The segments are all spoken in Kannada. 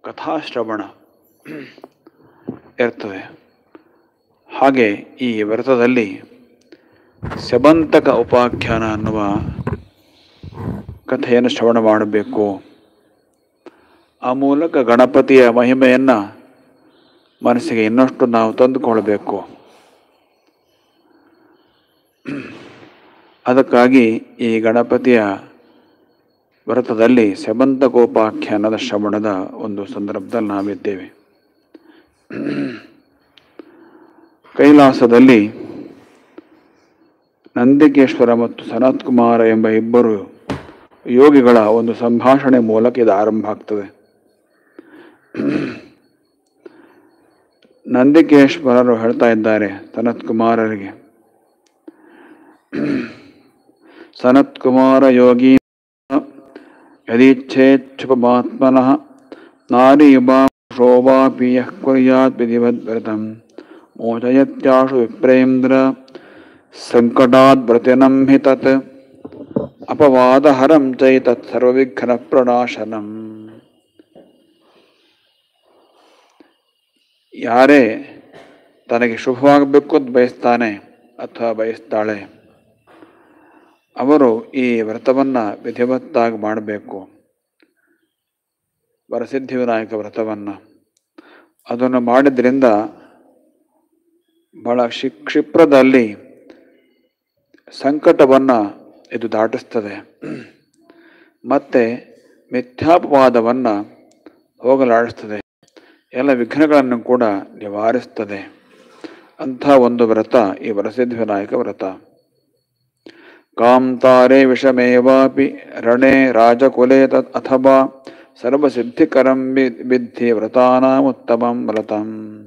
ಕಥಾಶ್ರವಣ ಇರ್ತದೆ. ಹಾಗೆ ಈ ವ್ರತದಲ್ಲಿ ಸ್ಯಬಂತಕ ಉಪಾಖ್ಯಾನ ಅನ್ನುವ ಕಥೆಯನ್ನು ಶ್ರವಣ ಮಾಡಬೇಕು. ಆ ಮೂಲಕ ಗಣಪತಿಯ ಮಹಿಮೆಯನ್ನು ಮನಸ್ಸಿಗೆ ಇನ್ನಷ್ಟು ನಾವು ತಂದುಕೊಳ್ಬೇಕು. ಅದಕ್ಕಾಗಿ ಈ ಗಣಪತಿಯ ವ್ರತದಲ್ಲಿ ಸ್ಯಬಂತಕೋಪಾಖ್ಯಾನದ ಶ್ರವಣದ ಒಂದು ಸಂದರ್ಭದಲ್ಲಿ ನಾವಿದ್ದೇವೆ. ಕೈಲಾಸದಲ್ಲಿ ನಂದಿಕೇಶ್ವರ ಮತ್ತು ಸನತ್ ಕುಮಾರ ಎಂಬ ಇಬ್ಬರು ಯೋಗಿಗಳ ಒಂದು ಸಂಭಾಷಣೆ ಮೂಲಕ ಇದು ಆರಂಭ ಆಗ್ತದೆ. ನಂದಿಕೇಶ್ವರರು ಹೇಳ್ತಾ ಇದ್ದಾರೆ ಸನತ್ ಕುಮಾರರಿಗೆ, ಸನತ್ ಕುಮಾರ ಯೋಗಿ ಯದೀಚ್ಛೇಚ್ಛುಪಮಾತ್ಮನಃ ನಾರಿಯುಬಾ ಶೋಭಾಪಿ ಯಃ ಕುರ್ಯಾತ್ ವಿಧಿವದ್ವ್ರತಂ ಮೋಚಯತ್ಯಾಶು ವಿಪ್ರೇಂದ್ರ ಸಂಕಟಾದ್ ವ್ರತಿನಂ ಹಿ ತತ್ ಅಪವಾದಹರಂ ಚೈತತ್ ಸರ್ವವಿಘ್ನ ಪ್ರಣಾಶನಂ. ಯಾರೇ ತನಗೆ ಶುಭವಾಗಬೇಕು ಅಂತ ಬಯಸ್ತಾನೆ ಅಥವಾ ಬಯಸ್ತಾಳೆ ಅವರು ಈ ವ್ರತವನ್ನು ವಿಧಿವತ್ತಾಗಿ ಮಾಡಬೇಕು. ವರಸಿದ್ಧಿ ವಿನಾಯಕ ವ್ರತವನ್ನು ಅದನ್ನು ಮಾಡಿದ್ರಿಂದ ಬಹಳ ಕ್ಷಿಪ್ರದಲ್ಲಿ ಸಂಕಟವನ್ನು ಇದು ದಾಟಿಸ್ತದೆ ಮತ್ತು ಮಿಥ್ಯಾಪವಾದವನ್ನು ಹೋಗಲಾಡಿಸ್ತದೆ, ಎಲ್ಲ ವಿಘ್ನಗಳನ್ನು ಕೂಡ ನಿವಾರಿಸ್ತದೆ. ಅಂಥ ಒಂದು ವ್ರತ ಈ ವರಸಿದ್ಧಿ ವಿನಾಯಕ ವ್ರತ. ಕಾಂತಾರೆ ವಿಷಮೇವಾಪಿ ರಣೇ ರಾಜಕುಲೇ ತತ್ ಅಥವಾ ಸರ್ವಸಿದ್ಧಿಕರಂ ವಿದ್ಧಿ ವ್ರತಾನಾಂ ಉತ್ತಮಂ ವ್ರತಂ.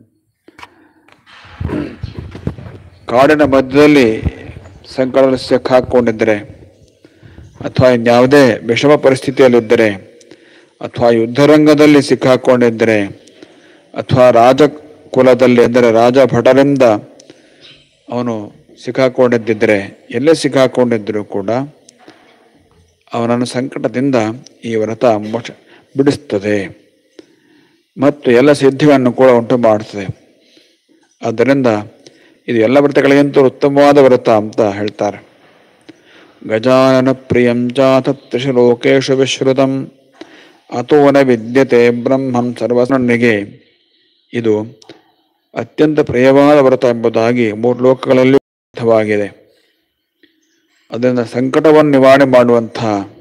ಕಾಡಿನ ಮಧ್ಯದಲ್ಲಿ ಸಂಕಟದಲ್ಲಿ ಸಿಕ್ಕಾಕೊಂಡಿದ್ದರೆ ಅಥವಾ ಇನ್ಯಾವುದೇ ವಿಷಮ ಪರಿಸ್ಥಿತಿಯಲ್ಲಿದ್ದರೆ ಅಥವಾ ಯುದ್ಧರಂಗದಲ್ಲಿ ಸಿಕ್ಕಾಕೊಂಡಿದ್ದರೆ ಅಥವಾ ರಾಜಕುಲದಲ್ಲಿ ಅಂದರೆ ರಾಜ ಭಟರಿಂದ ಅವನು ಸಿಕ್ಕಾಕೊಂಡಿದ್ದರೆ, ಎಲ್ಲೇ ಸಿಕ್ಕಾಕೊಂಡಿದ್ದರೂ ಕೂಡ ಅವನನ್ನು ಸಂಕಟದಿಂದ ಈ ವ್ರತ ಬಿಡಿಸ್ತದೆ ಮತ್ತು ಎಲ್ಲ ಸಿದ್ಧಿಯನ್ನು ಕೂಡ ಉಂಟು ಮಾಡ್ತದೆ. ಆದ್ದರಿಂದ ಇದು ಎಲ್ಲ ವ್ರತಗಳಿಗಿಂತ ಉತ್ತಮವಾದ ವ್ರತ ಅಂತ ಹೇಳ್ತಾರೆ. ಗಜಾನನ ಪ್ರಿಯಂ ಚಾಥ ತ್ರಿಶಲೋಕೇಶು ವಿಶ್ರುತಂ ಅಥೋನ ವಿದ್ಯತೆ ಬ್ರಹ್ಮಂ ಸರ್ವಸ್ನಿಗೆ. ಇದು ಅತ್ಯಂತ ಪ್ರಿಯವಾದ ವ್ರತ ಎಂಬುದಾಗಿ 3 ಲೋಕಗಳಲ್ಲಿ ಅರ್ಥವಾಗಿದೆ. ಅದರಿಂದ ಸಂಕಟವನ್ನು ನಿವಾರಣೆ ಮಾಡುವಂಥ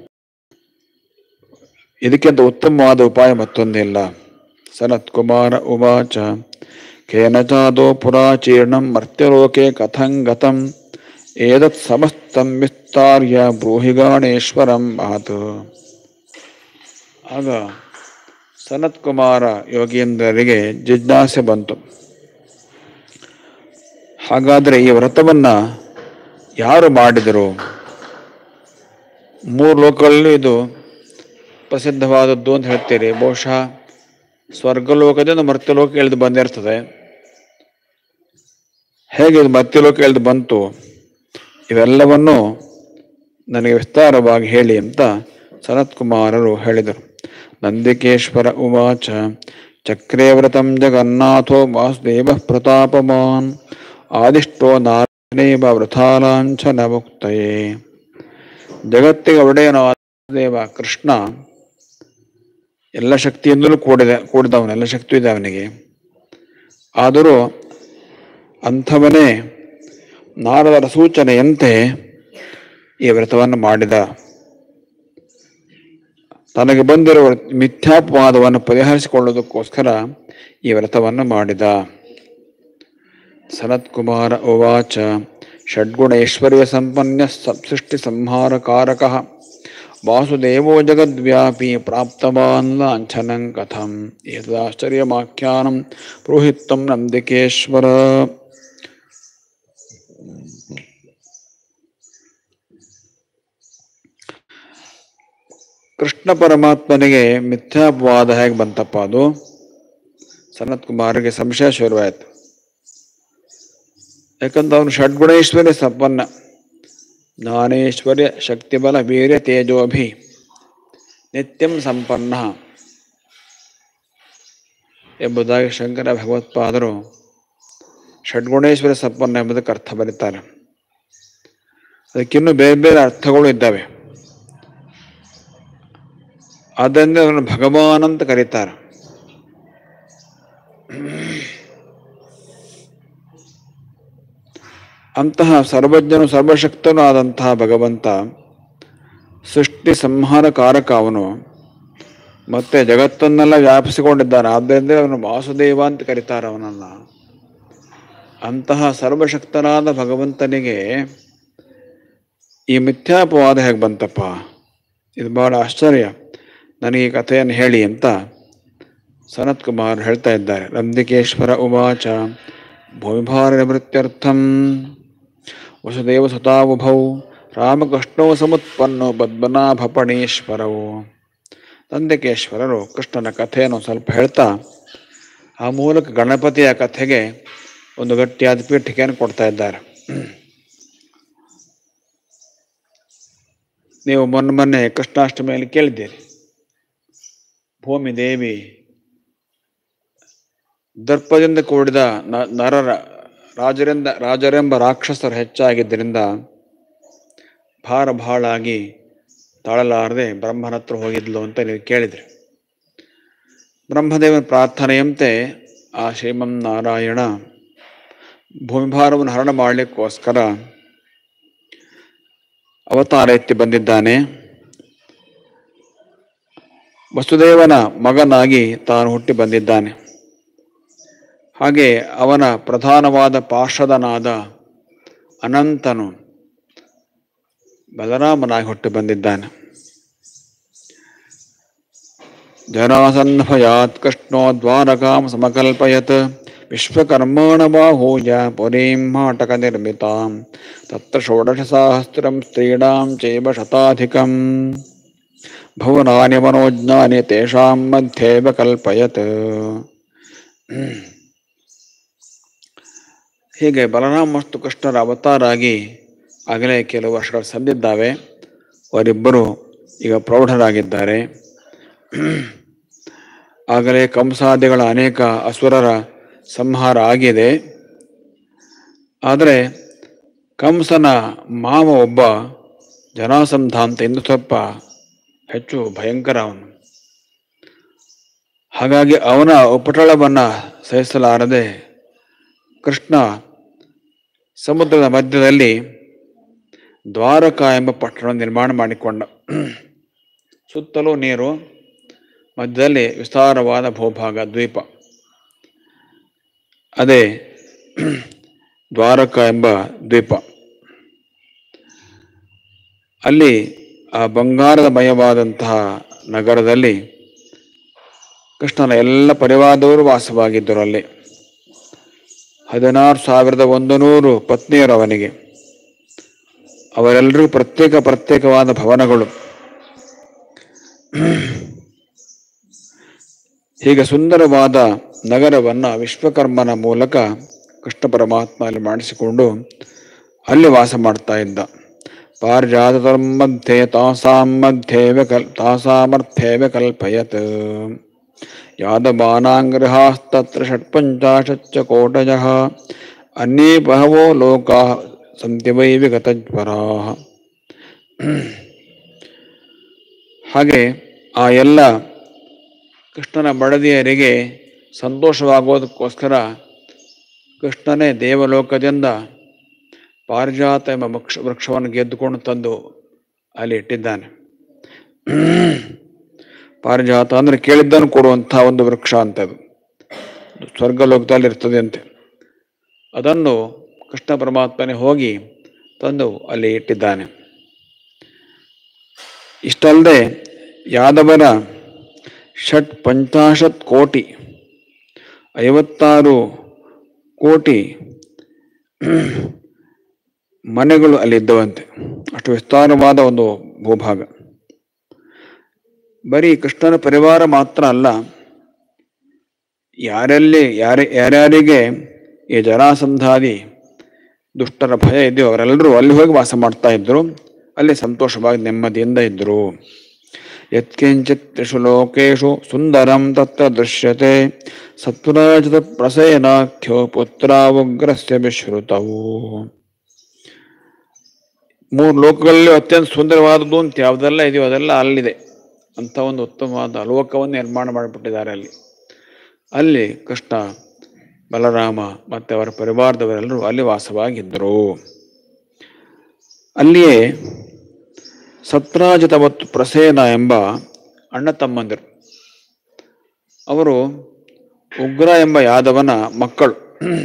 ಇದಕ್ಕಿಂತ ಉತ್ತಮವಾದ ಉಪಾಯ ಮತ್ತೊಂದಿಲ್ಲ. ಸನತ್ ಕುಮಾರ ಉವಾಚ ಕೇನಚಾದೋ ಪುರಾಚೀರ್ಣಂ ಮರ್ತ್ಯಲೋಕೆ ಕಥಂ ಗತಂ ಏತತ್ ಸಮಸ್ತಂ ವಿಸ್ತಾರ್ಯ ಬ್ರೂಹಿ ಗಾಣೇಶ್ವರಂ ಮಾತು. ಆಗ ಸನತ್ ಕುಮಾರ ಯೋಗೀಂದ್ರರಿಗೆ ಜಿಜ್ಞಾಸೆ ಬಂತು, ಹಾಗಾದರೆ ಈ ವ್ರತವನ್ನು ಯಾರು ಮಾಡಿದರು? 3 ಲೋಕಗಳಲ್ಲಿ ಇದು ಪ್ರಸಿದ್ಧವಾದದ್ದು ಅಂತ ಹೇಳ್ತೀರಿ. ಬಹುಶಃ ಸ್ವರ್ಗಲೋಕದಿಂದ ಮರ್ತ್ಯಲೋಕ ಇಳಿದು ಬಂದಿರ್ತದೆ. ಹೇಗೆ ಇದು ಮರ್ತ್ಯಲೋಕ ಇಳಿದು ಬಂತು ಇವೆಲ್ಲವನ್ನು ನನಗೆ ವಿಸ್ತಾರವಾಗಿ ಹೇಳಿ ಅಂತ ಸನತ್ ಕುಮಾರರು ಹೇಳಿದರು. ನಂದಿಕೇಶ್ವರ ಉವಾಚ ಚಕ್ರೇ ವ್ರತಂ ಜಗನ್ನಾಥೋ ವಾಸುದೇವ ಪ್ರತಾಪಮಾನ್ ಆದಿಷ್ಟೋ ನಾರಾಯಣೇವ ವೃಥಾಲಾಂಛನ ಮುಕ್ತಯೇ. ಜಗತ್ತಿಗೆ ಒಡೆಯನಾದ ವಾಸುದೇವ ಕೃಷ್ಣ ಎಲ್ಲ ಶಕ್ತಿಯಿಂದಲೂ ಕೂಡಿದವನು, ಎಲ್ಲ ಶಕ್ತಿ ಇದೆ ಅವನಿಗೆ. ಆದರೂ ಅಂಥವನೇ ನಾರದರ ಸೂಚನೆಯಂತೆ ಈ ವ್ರತವನ್ನು ಮಾಡಿದ. ತನಗೆ ಬಂದಿರುವ ಮಿಥ್ಯಾಪವಾದವನ್ನು ಪರಿಹರಿಸಿಕೊಳ್ಳುವುದಕ್ಕೋಸ್ಕರ ಈ ವ್ರತವನ್ನು ಮಾಡಿದ. ಸನತ್ ಕುಮಾರ ಉವಾಚ ಷಡ್ಗುಣೈಶ್ವರ್ಯ ಸಂಪನ್ನ ಸೃಷ್ಟಿ ಸಂಹಾರಕಾರಕಃ ವಾಸುದೇವೋ ಜಗದ್ವ್ಯಾಪಿ ಪ್ರಾಪ್ತವಾನ್ ಲಾಂಛನಂ ಕಥಂ ಏತದಾಶ್ಚರ್ಯಮಾಖ್ಯಾನಂ ಬ್ರೂಹಿತ್ವಂ ನಂದಿಕೇಶ್ವರ. ಕೃಷ್ಣ ಪರಮಾತ್ಮನಿಗೆ ಮಿಥ್ಯಾಪವಾದ ಹೇಗೆ ಬಂತಪ್ಪ? ಅದು ಸನತ್ ಕುಮಾರಿಗೆ ಸಂಶಯ ಶುರುವಾಯಿತು. ಯಾಕಂದ್ರೆ ಅವನು ಷಡ್ಗುಣೈಶ್ವರ್ಯ ಸಂಪನ್ನ, ಜ್ಞಾನೇಶ್ವರ್ಯ ಶಕ್ತಿಬಲ ವೀರ್ಯ ತೇಜೋಭಿ ನಿತ್ಯಂ ಸಂಪನ್ನ. ಎಂಬುದಾಗಿ ಶಂಕರ ಭಗವತ್ಪಾದರು ಷಡ್ಗುಣೇಶ್ವರ ಸಂಪನ್ನ ಎಂಬುದಕ್ಕೆ ಅರ್ಥ ಬರೀತಾರೆ. ಅದಕ್ಕಿನ್ನೂ ಬೇರೆ ಬೇರೆ ಅರ್ಥಗಳು ಇದ್ದಾವೆ. ಆದ್ದರಿಂದ ಅವರನ್ನು ಭಗವಾನ್ ಅಂತ ಕರೀತಾರೆ. ಅಂತಹ ಸರ್ವಜ್ಞನು ಸರ್ವಶಕ್ತನೂ ಆದಂತಹ ಭಗವಂತ ಸೃಷ್ಟಿ ಸಂಹಾರ ಕಾರಕ ಅವನು, ಮತ್ತೆ ಜಗತ್ತನ್ನೆಲ್ಲ ವ್ಯಾಪಿಸಿಕೊಂಡಿದ್ದಾನೆ. ಆದ್ದರಿಂದ ಅವನು ವಾಸುದೇವ ಅಂತ ಕರೀತಾರೆ ಅವನನ್ನು. ಅಂತಹ ಸರ್ವಶಕ್ತನಾದ ಭಗವಂತನಿಗೆ ಈ ಮಿಥ್ಯಾಪವಾದ ಹೇಗೆ ಬಂತಪ್ಪ? ಇದು ಬಹಳ ಆಶ್ಚರ್ಯ. ನನಗೆ ಈ ಕಥೆಯನ್ನು ಹೇಳಿ ಅಂತ ಸನತ್ ಕುಮಾರ್ ಹೇಳ್ತಾ ಇದ್ದಾರೆ. ರಂದಿಕೇಶ್ವರ ಉವಾಚ ಭೂಮಿಭಾರ ನಿವೃತ್ತ್ಯರ್ಥಂ ವಸುದೇವ ಸುತಾವುಭೌ ರಾಮಕೃಷ್ಣೋ ಸಮುತ್ಪನ್ನೋ ಪದ್ಮನಾಭಪಣೀಶ್ವರವು. ನಂದಿಕೇಶ್ವರರು ಕೃಷ್ಣನ ಕಥೆಯನ್ನು ಸ್ವಲ್ಪ ಹೇಳ್ತಾ ಆ ಮೂಲಕ ಗಣಪತಿಯ ಕಥೆಗೆ ಒಂದು ಗಟ್ಟಿಯಾದ ಪೀಠಿಕೆಯನ್ನು ಕೊಡ್ತಾ ಇದ್ದಾರೆ. ನೀವು ಮೊನ್ನೆ ಕೃಷ್ಣಾಷ್ಟಮಿಯಲ್ಲಿ ಕೇಳಿದ್ದೀರಿ, ಭೂಮಿ ದೇವಿ ದರ್ಪದಿಂದ ಕೂಡಿದ ರಾಜರೆಂಬ ರಾಕ್ಷಸರು ಹೆಚ್ಚಾಗಿದ್ದರಿಂದ ಭಾರ ಬಹಳಾಗಿ ತಾಳಲಾರದೆ ಬ್ರಹ್ಮನ ಹತ್ರ ಹೋಗಿದ್ಲು ಅಂತ ನೀವು ಕೇಳಿದ್ರಿ. ಬ್ರಹ್ಮದೇವನ ಪ್ರಾರ್ಥನೆಯಂತೆ ಆ ಶ್ರೀಮನ್ನಾರಾಯಣ ಭೂಮಿಭಾರವನ್ನು ಹರಣ ಮಾಡಲಿಕ್ಕೋಸ್ಕರ ಅವತಾರ ಎತ್ತಿ ಬಂದಿದ್ದಾನೆ. ವಸುದೇವನ ಮಗನಾಗಿ ತಾನು ಹುಟ್ಟಿ ಬಂದಿದ್ದಾನೆ. ಹಾಗೆ ಅವನ ಪ್ರಧಾನವಾದ ಪಾರ್ಷದನಾದ ಅನಂತನು ಬಲರಾಮನಾಗಿ ಹುಟ್ಟಿ ಬಂದಿದ್ದಾನೆ. ಜರಾಸಂಧಭಯಾತ್ ಕೃಷ್ಣೋ ದ್ವಾರಕಾಂ ಸಮಕಲ್ಪಯತ್ ವಿಶ್ವಕರ್ಮಾಣ ಬಾಹೂಯ ಪುರೀಂ ಮಾಟಕ ನಿರ್ಮಿತಾಂ ತತ್ರ 16,000 ಸ್ತ್ರೀಣಾಂ ಚೈವ ಶತಾಧಿಕಂ ಭುವನಾನಿ ಮನೋಜ್ಞಾನಿ ತೇಷಾಂ ಮಧ್ಯೇವ ಕಲ್ಪಯತ್. ಹೀಗೆ ಬಲರಾಮ ಮತ್ತು ಕೃಷ್ಣರ ಅವತಾರ ಆಗಿ ಆಗಲೇ ಕೆಲವು ವರ್ಷಗಳು ಸಂದಿದ್ದಾವೆ. ಅವರಿಬ್ಬರು ಈಗ ಪ್ರೌಢರಾಗಿದ್ದಾರೆ. ಆಗಲೇ ಕಂಸಾದಿಗಳ ಅನೇಕ ಅಸುರರ ಸಂಹಾರ ಆಗಿದೆ. ಆದರೆ ಕಂಸನ ಮಾವ ಒಬ್ಬ ಜರಾಸಂಧ ಅಂತ ಇನ್ನು ಸ್ವಲ್ಪ ಹೆಚ್ಚು ಭಯಂಕರ ಅವನು. ಹಾಗಾಗಿ ಅವನ ಉಪಟಳವನ್ನು ಸಹಿಸಲಾರದೆ ಕೃಷ್ಣ ಸಮುದ್ರದ ಮಧ್ಯದಲ್ಲಿ ದ್ವಾರಕಾ ಎಂಬ ಪಟ್ಟಣ ನಿರ್ಮಾಣ ಮಾಡಿಕೊಂಡ. ಸುತ್ತಲೂ ನೀರು, ಮಧ್ಯದಲ್ಲಿ ವಿಸ್ತಾರವಾದ ಭೂಭಾಗ, ದ್ವೀಪ. ಅದೇ ದ್ವಾರಕಾ ಎಂಬ ದ್ವೀಪ. ಅಲ್ಲಿ ಆ ಬಂಗಾರದ ಮಯವಾದಂತಹ ನಗರದಲ್ಲಿ ಕೃಷ್ಣನ ಎಲ್ಲ ಪರಿವಾರದವರು ವಾಸವಾಗಿದ್ದರು. ಅಲ್ಲಿ 16,100 ಪತ್ನಿಯರು ಅವನಿಗೆ. ಅವರೆಲ್ಲರೂ ಪ್ರತ್ಯೇಕವಾದ ಭವನಗಳು. ಹೀಗೆ ಸುಂದರವಾದ ನಗರವನ್ನು ವಿಶ್ವಕರ್ಮನ ಮೂಲಕ ಕೃಷ್ಣ ಪರಮಾತ್ಮ ಅಲ್ಲಿ ಮಾಡಿಸಿಕೊಂಡು ಅಲ್ಲಿ ವಾಸ ಮಾಡ್ತಾ ಇದ್ದ. ಪಾರಿಜಾತರ್ಮಧ್ಯೆ ತಾಸಾಮರ್ಥ್ಯೇವ ಕಲ್ಪಯತ್ ಯಾದವಾನಾಂಗೃಹಾಸ್ತತ್ರ 56 ಕೋಟಯಃ ಅನ್ಯೇ ಬಹವೋ ಲೋಕಾಃ ಸಂತಿ ವೈ ವಿಗತಜ್ವರಾಃ. ಹಾಗೆ ಆ ಎಲ್ಲ ಕೃಷ್ಣನ ಬಡದಿಯರಿಗೆ ಸಂತೋಷವಾಗೋದಕ್ಕೋಸ್ಕರ ಕೃಷ್ಣನೇ ದೇವಲೋಕದಿಂದ ಪಾರಿಜಾತ ಎಂಬ ವೃಕ್ಷವನ್ನು ಗೆದ್ದುಕೊಂಡು ತಂದು ಅಲ್ಲಿ ಇಟ್ಟಿದ್ದಾನೆ. ಪಾರಿಜಾತ ಅಂದರೆ ಕೇಳಿದ್ದನ್ನು ಕೊಡುವಂಥ ಒಂದು ವೃಕ್ಷ ಅಂತದು, ಸ್ವರ್ಗಲೋಕದಲ್ಲಿ ಇರ್ತದೆ ಅಂತೆ. ಅದನ್ನು ಕೃಷ್ಣ ಪರಮಾತ್ಮನೇ ಹೋಗಿ ತಂದು ಅಲ್ಲಿ ಇಟ್ಟಿದ್ದಾನೆ. ಇಷ್ಟಲ್ಲದೆ ಯಾದವರ 56 ಕೋಟಿ 56 ಕೋಟಿ ಮನೆಗಳು ಅಲ್ಲಿದ್ದವಂತೆ. ಅಷ್ಟು ವಿಸ್ತಾರವಾದ ಒಂದು ಭೂಭಾಗ. ಬರೀ ಕೃಷ್ಣನ ಪರಿವಾರ ಮಾತ್ರ ಅಲ್ಲ, ಯಾರ್ಯಾರಿಗೆ ಈ ಜರಾಸಂಧಾದಿ ದುಷ್ಟರ ಭಯ ಇದೆಯೋ ಅವರೆಲ್ಲರೂ ಅಲ್ಲಿ ಹೋಗಿ ವಾಸ ಮಾಡ್ತಾ ಇದ್ರು. ಅಲ್ಲಿ ಸಂತೋಷವಾಗಿ ನೆಮ್ಮದಿಯಿಂದ ಇದ್ದರು. ಯತ್ಕಿಂಚಿತ್ ತ್ರಿಷು ಲೋಕೇಶು ಸುಂದರಂ ತತ್ರ ದೃಶ್ಯತೆ ಸತ್ವರಾಜದ ಪ್ರಸೇನಾಖ್ಯೋ ಪುತ್ರಾವುಗ್ರಸ್ಯ ವಿಶ್ರುತವು. ಮೂರು ಲೋಕಗಳಲ್ಲಿ ಅತ್ಯಂತ ಸುಂದರವಾದದ್ದು ಅಂತ ಯಾವುದೆಲ್ಲ ಇದೆಯೋ ಅದೆಲ್ಲ ಅಲ್ಲಿದೆ ಅಂತ ಒಂದು ಉತ್ತಮವಾದ ಲೋಕವನ್ನು ನಿರ್ಮಾಣ ಮಾಡಿಬಿಟ್ಟಿದ್ದಾರೆ ಅಲ್ಲಿ ಕೃಷ್ಣ, ಬಲರಾಮ ಮತ್ತು ಅವರ ಪರಿವಾರದವರೆಲ್ಲರೂ ಅಲ್ಲಿ ವಾಸವಾಗಿದ್ದರು. ಅಲ್ಲಿಯೇ ಸತ್ರಾಜಿತ ಮತ್ತು ಪ್ರಸೇನ ಎಂಬ ಅಣ್ಣ ತಮ್ಮಂದಿರು. ಅವರು ಉಗ್ರ ಎಂಬ ಯಾದವನ ಮಕ್ಕಳು.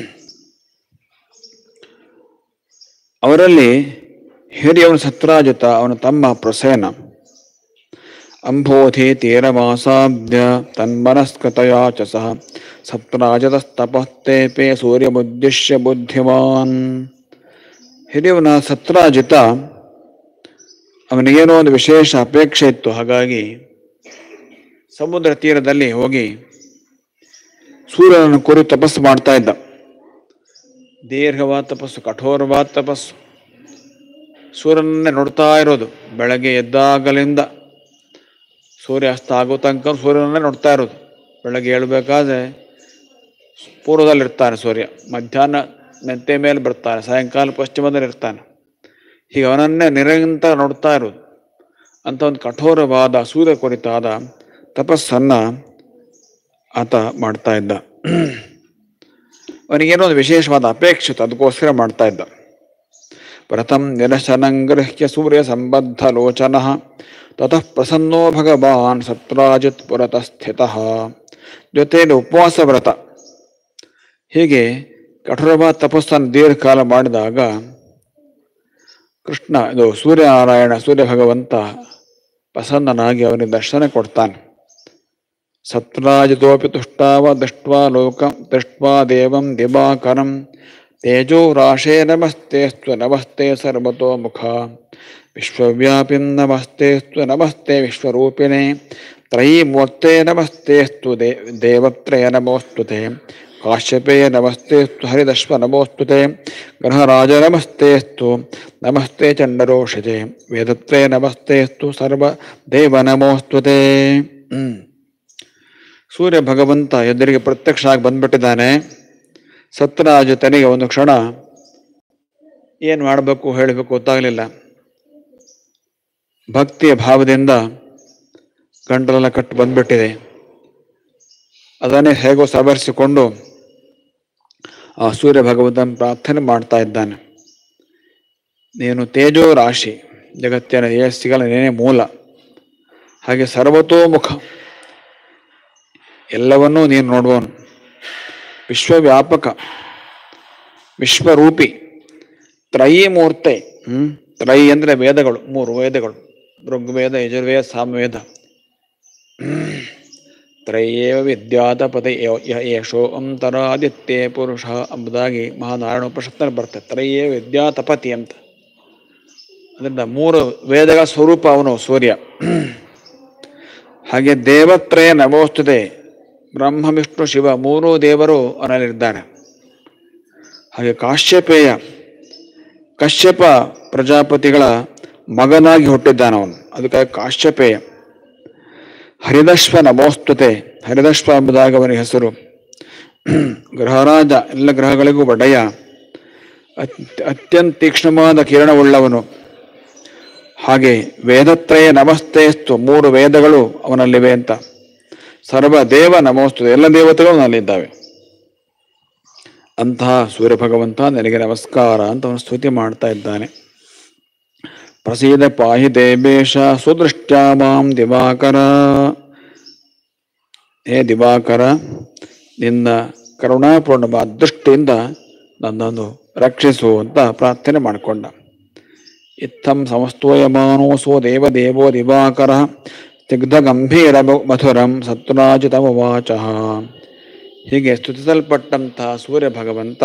ಅವರಲ್ಲಿ ಹಿರಿಯವನು ಸತ್ರಾಜಿತ, ಅವನ ತಮ್ಮ ಪ್ರಸೇನ. ಅಂಬೋಧಿ ತೀರಮಾಸಾಭ್ಯ ತನ್ಮನಸ್ಕತಯಾ ಚ ಸಹ ಸತ್ರಾಜಿತಸ್ತಪಸ್ತೇಪೇ ಸೂರ್ಯಮುದ್ದಿಶ್ಯ ಬುದ್ಧಿಮಾನ್. ಹಿರಿಯವನ ಸತ್ರಾಜಿತ, ಅವನಿಗೇನೋ ಒಂದು ವಿಶೇಷ ಅಪೇಕ್ಷೆ ಇತ್ತು. ಹಾಗಾಗಿ ಸಮುದ್ರ ತೀರದಲ್ಲಿ ಹೋಗಿ ಸೂರ್ಯನನ್ನು ಕುರಿತು ತಪಸ್ಸು ಮಾಡ್ತಾ ಇದ್ದ. ದೀರ್ಘವಾದ ತಪಸ್ಸು, ಕಠೋರವಾದ ತಪಸ್ಸು. ಸೂರ್ಯನನ್ನೇ ನೋಡ್ತಾ ಇರೋದು. ಬೆಳಗ್ಗೆ ಎದ್ದಾಗಲಿಂದ ಸೂರ್ಯ ಅಸ್ತ ಆಗೋ ತನಕ ಸೂರ್ಯನನ್ನೇ ನೋಡ್ತಾ ಇರೋದು. ಬೆಳಗ್ಗೆ ಏಳಬೇಕಾದ್ರೆ ಪೂರ್ವದಲ್ಲಿರ್ತಾನೆ ಸೂರ್ಯ, ಮಧ್ಯಾಹ್ನ ಮೆಂತೆ ಮೇಲೆ ಬರ್ತಾನೆ, ಸಾಯಂಕಾಲ ಪಶ್ಚಿಮದಲ್ಲಿ ಇರ್ತಾನೆ. ಹೀಗೆ ಅವನನ್ನೇ ನಿರಂತರ ನೋಡ್ತಾ ಇರೋದು. ಅಂತ ಒಂದು ಕಠೋರವಾದ ಸೂರ್ಯ ಕುರಿತಾದ ತಪಸ್ಸನ್ನು ಆತ ಮಾಡ್ತಾ ಇದ್ದ. ಅವನಿಗೇನೋ ಒಂದು ವಿಶೇಷವಾದ ಅಪೇಕ್ಷೆ ಇತ್ತು, ಅದಕ್ಕೋಸ್ಕರ ಮಾಡ್ತಾ ಇದ್ದ. ಪ್ರಥಮ ನಿರಶನಂಗೃಹ್ಯ ಸೂರ್ಯ ಸಂಬದ್ಧ ಲೋಚನ ತತಃ ಪ್ರಸನ್ನೋ ಭಗವಾನ್ ಸತ್ರಾಜಿತ್ ಪುರತಃ ಸ್ಥಿತಃ. ಜೊತೆಯಲ್ಲಿ ಉಪವಾಸ ವ್ರತ. ಹೀಗೆ ಕಠೋರವಾದ ತಪಸ್ಸನ್ನು ದೀರ್ಘಕಾಲ ಮಾಡಿದಾಗ ಕೃಷ್ಣ, ಇದು ಸೂರ್ಯನಾರಾಯಣ, ಸೂರ್ಯ ಭಗವಂತ ಪ್ರಸನ್ನನಾಗಿ ಅವನಿಗೆ ದರ್ಶನ ಕೊಡ್ತಾನೆ. ಸತ್ರಾಜಿತೋಪಿ ತುಷ್ಟಾವ ದೃಷ್ಟ್ವಾ ಲೋಕಂ ದೃಷ್ಟ್ವಾ ದೇವಂ ದಿವಾಕರಂ ತೇಜೋ ರಾಶೇ ನಮಸ್ತೇಸ್ತು ನಮಸ್ತೆ ಸರ್ವತೋ ಮುಖ ವಿಶ್ವವ್ಯಾಪಿಂ ನಮಸ್ತೇಸ್ತು ನಮಸ್ತೆ ವಿಶ್ವರೂಪಿಣೆ ತ್ರಯೀಮೂರ್ತೆ ನಮಸ್ತೇಸ್ತು ದೇವತ್ರಯ ನಮೋಸ್ತುತೆ ಕಾಶ್ಯಪೇಯ ನಮಸ್ತೇಸ್ತು ಹರಿದಶ್ವ ನಮೋಸ್ತುತೆ ಗ್ರಹರಾಜ ನಮಸ್ತೇಸ್ತು ನಮಸ್ತೆ ಚಂಡರೋಷಿತೆ ವೇದತ್ರಯ ನಮಸ್ತೇಸ್ತು ಸರ್ವದೇವ ನಮೋಸ್ತುತೆ. ಸೂರ್ಯ ಭಗವಂತ ಎದುರಿಗೆ ಪ್ರತ್ಯಕ್ಷ ಆಗಿ ಬಂದ್ಬಿಟ್ಟಿದ್ದಾನೆ. ಸತ್ರಾಜಿತನಿಗೆ ಒಂದು ಕ್ಷಣ ಏನು ಮಾಡಬೇಕು ಹೇಳಬೇಕು ಗೊತ್ತಾಗಲಿಲ್ಲ. ಭಕ್ತಿಯ ಭಾವದಿಂದ ಗಂಟಲೆಲ್ಲ ಕಟ್ಟು ಬಂದ್ಬಿಟ್ಟಿದೆ. ಅದನ್ನೇ ಹೇಗೋ ಸವರಿಸಿಕೊಂಡು ಆ ಸೂರ್ಯ ಭಗವಂತನ ಪ್ರಾರ್ಥನೆ ಮಾಡ್ತಾ ಇದ್ದಾನೆ. ನೀನು ತೇಜೋ ರಾಶಿ, ಜಗತ್ತಿನ ಯಶಸ್ಸಿಗಳ ನೀನೇ ಮೂಲ, ಹಾಗೆ ಸರ್ವತೋಮುಖ, ಎಲ್ಲವನ್ನೂ ನೀನು ನೋಡುವವನು, ವಿಶ್ವವ್ಯಾಪಕ, ವಿಶ್ವರೂಪಿ, ತ್ರಯೀ ಮೂರ್ತೆ. ತ್ರಯಿ ಅಂದರೆ ವೇದಗಳು, ಮೂರು ವೇದಗಳು, ಋಗ್ವೇದ, ಯಜುರ್ವೇದ, ಸಾಮವೇದ. ತ್ರಯೇವ ವಿದ್ಯಾತಪತಿ ಯಶೋ ಅಂತರಾದಿತ್ಯೇ ಪುರುಷ ಎಂಬುದಾಗಿ ಮಹಾನಾರಾಯಣ ಉಪನಿಷತ್ನಲ್ಲಿ ಬರ್ತದೆ. ತ್ರಯೇವ ವಿದ್ಯಾತಪತಿ ಅಂತ. ಅದರಿಂದ ಮೂರು ವೇದಗಳ ಸ್ವರೂಪ ಅವನು ಸೂರ್ಯ. ಹಾಗೆ ದೇವತ್ರಯ ನಮೋಸ್ತುತೆ, ಬ್ರಹ್ಮ ವಿಷ್ಣು ಶಿವ ಮೂರೂ ದೇವರು ಅವನಲ್ಲಿದ್ದಾರೆ. ಹಾಗೆ ಕಾಶ್ಯಪೇಯ, ಕಶ್ಯಪ ಪ್ರಜಾಪತಿಗಳ ಮಗನಾಗಿ ಹುಟ್ಟಿದ್ದಾನವನು, ಅದಕ್ಕಾಗಿ ಕಾಶ್ಯಪೇಯ. ಹರಿದಶ್ವ ನಮೋಸ್ತುತೆ, ಹರಿದಶ್ವ ಎಂಬುದಾಗಿ ಅವನಿಗೆ ಹೆಸರು. ಗ್ರಹರಾಜ, ಎಲ್ಲ ಗ್ರಹಗಳಿಗೂ ಒಡೆಯ, ಅತ್ಯಂತ ತೀಕ್ಷ್ಣವಾದ ಕಿರಣವುಳ್ಳವನು. ಹಾಗೆ ವೇದತ್ರಯ ನಮಸ್ತೇಸ್ತು, ಮೂರು ವೇದಗಳು ಅವನಲ್ಲಿವೆ ಅಂತ. ಸರ್ವದೇವ ನಮೋಸ್ತುತೆ, ಎಲ್ಲ ದೇವತೆಗಳು ಅವನಲ್ಲಿದ್ದಾವೆ. ಅಂತಹ ಸೂರ್ಯ ಭಗವಂತ ನನಗೆ ನಮಸ್ಕಾರ ಅಂತ ಅವನು ಸ್ತುತಿ ಮಾಡ್ತಾ ಇದ್ದಾನೆ. ಪ್ರಸೀದ ಪಾಹಿ ದೇವೇಶ ಸುದೃಷ್ಟ್ಯಾ ಮಾಂ ದಿವಾಕರ. ಹೇ ದಿವಾಕರ, ನಿನ್ನ ಕರುಣಾಪೂರ್ಣವಾದ ದೃಷ್ಟಿಯಿಂದ ನನ್ನನ್ನು ರಕ್ಷಿಸು ಅಂತ ಪ್ರಾರ್ಥನೆ ಮಾಡಿಕೊಂಡ. ಇತ್ತಂ ಸಮಸ್ತೋಯಮಾನೋಸೋ ದೇವದೇವೋ ದಿವಾಕರ ಸ್ನಿಗ್ಧ ಗಂಭೀರ ಮಧುರಂ ಸತ್ರಾಜಿತಮವಾಚ. ಹೀಗೆ ಸ್ತುತಿಸಲ್ಪಟ್ಟಂತಹ ಸೂರ್ಯ ಭಗವಂತ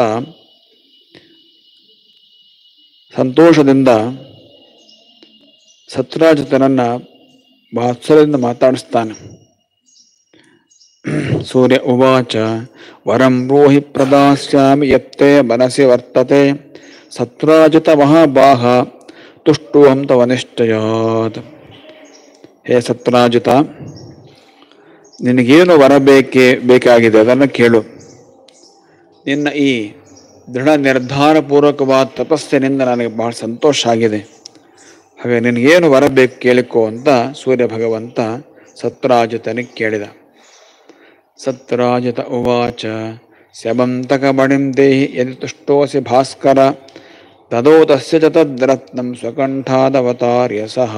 ಸಂತೋಷದಿಂದ ಸತ್ರಾಜಿತನನ್ನ ವಾತ್ಸಲ್ಯದಿಂದ ಮಾತಾಡಿಸ್ತಾನೆ. ಸೂರ್ಯ ಉವಾಚ ವರಂ ಬ್ರೂಹಿ ಪ್ರದಾಸ್ಯಾಮಿ ಯತ್ತೇ ಮನಸಿ ವರ್ತತೆ ಸತ್ರಾಜಿತ ಮಹಾಬಾಹ ತುಷ್ಟುಹಂ ತವ ನಿಶ್ಚಯಾತ್. ಹೇ ಸತ್ರಾಜಿತ, ನಿನಗೇನು ವರ ಬೇಕಾಗಿದೆ ಅದನ್ನು ಕೇಳು. ನಿನ್ನ ಈ ದೃಢ ನಿರ್ಧಾರಪೂರ್ವಕವಾದ ತಪಸ್ಸಿನಿಂದ ನನಗೆ ಬಹಳ ಸಂತೋಷ ಆಗಿದೆ. ಹಾಗೆ ನಿನಗೇನು ವರ ಬೇಕು ಕೇಳಿಕೋ ಅಂತ ಸೂರ್ಯ ಭಗವಂತ ಸತ್ರಾಜಿತನಿಗೆ ಕೇಳಿದ. ಸತ್ರಾಜಿತ ಉವಾಚ ಸ್ಯಮಂತಕ ಮಣಿಂ ದೇಹಿ ಯದಿ ತುಷ್ಟೋಸಿ ಭಾಸ್ಕರ ತದೋ ತಸ್ಯ ಚ ತದ್ರತ್ನಂ ಸ್ವಕಂಠಾದವತಾರ್ಯ ಸಹ.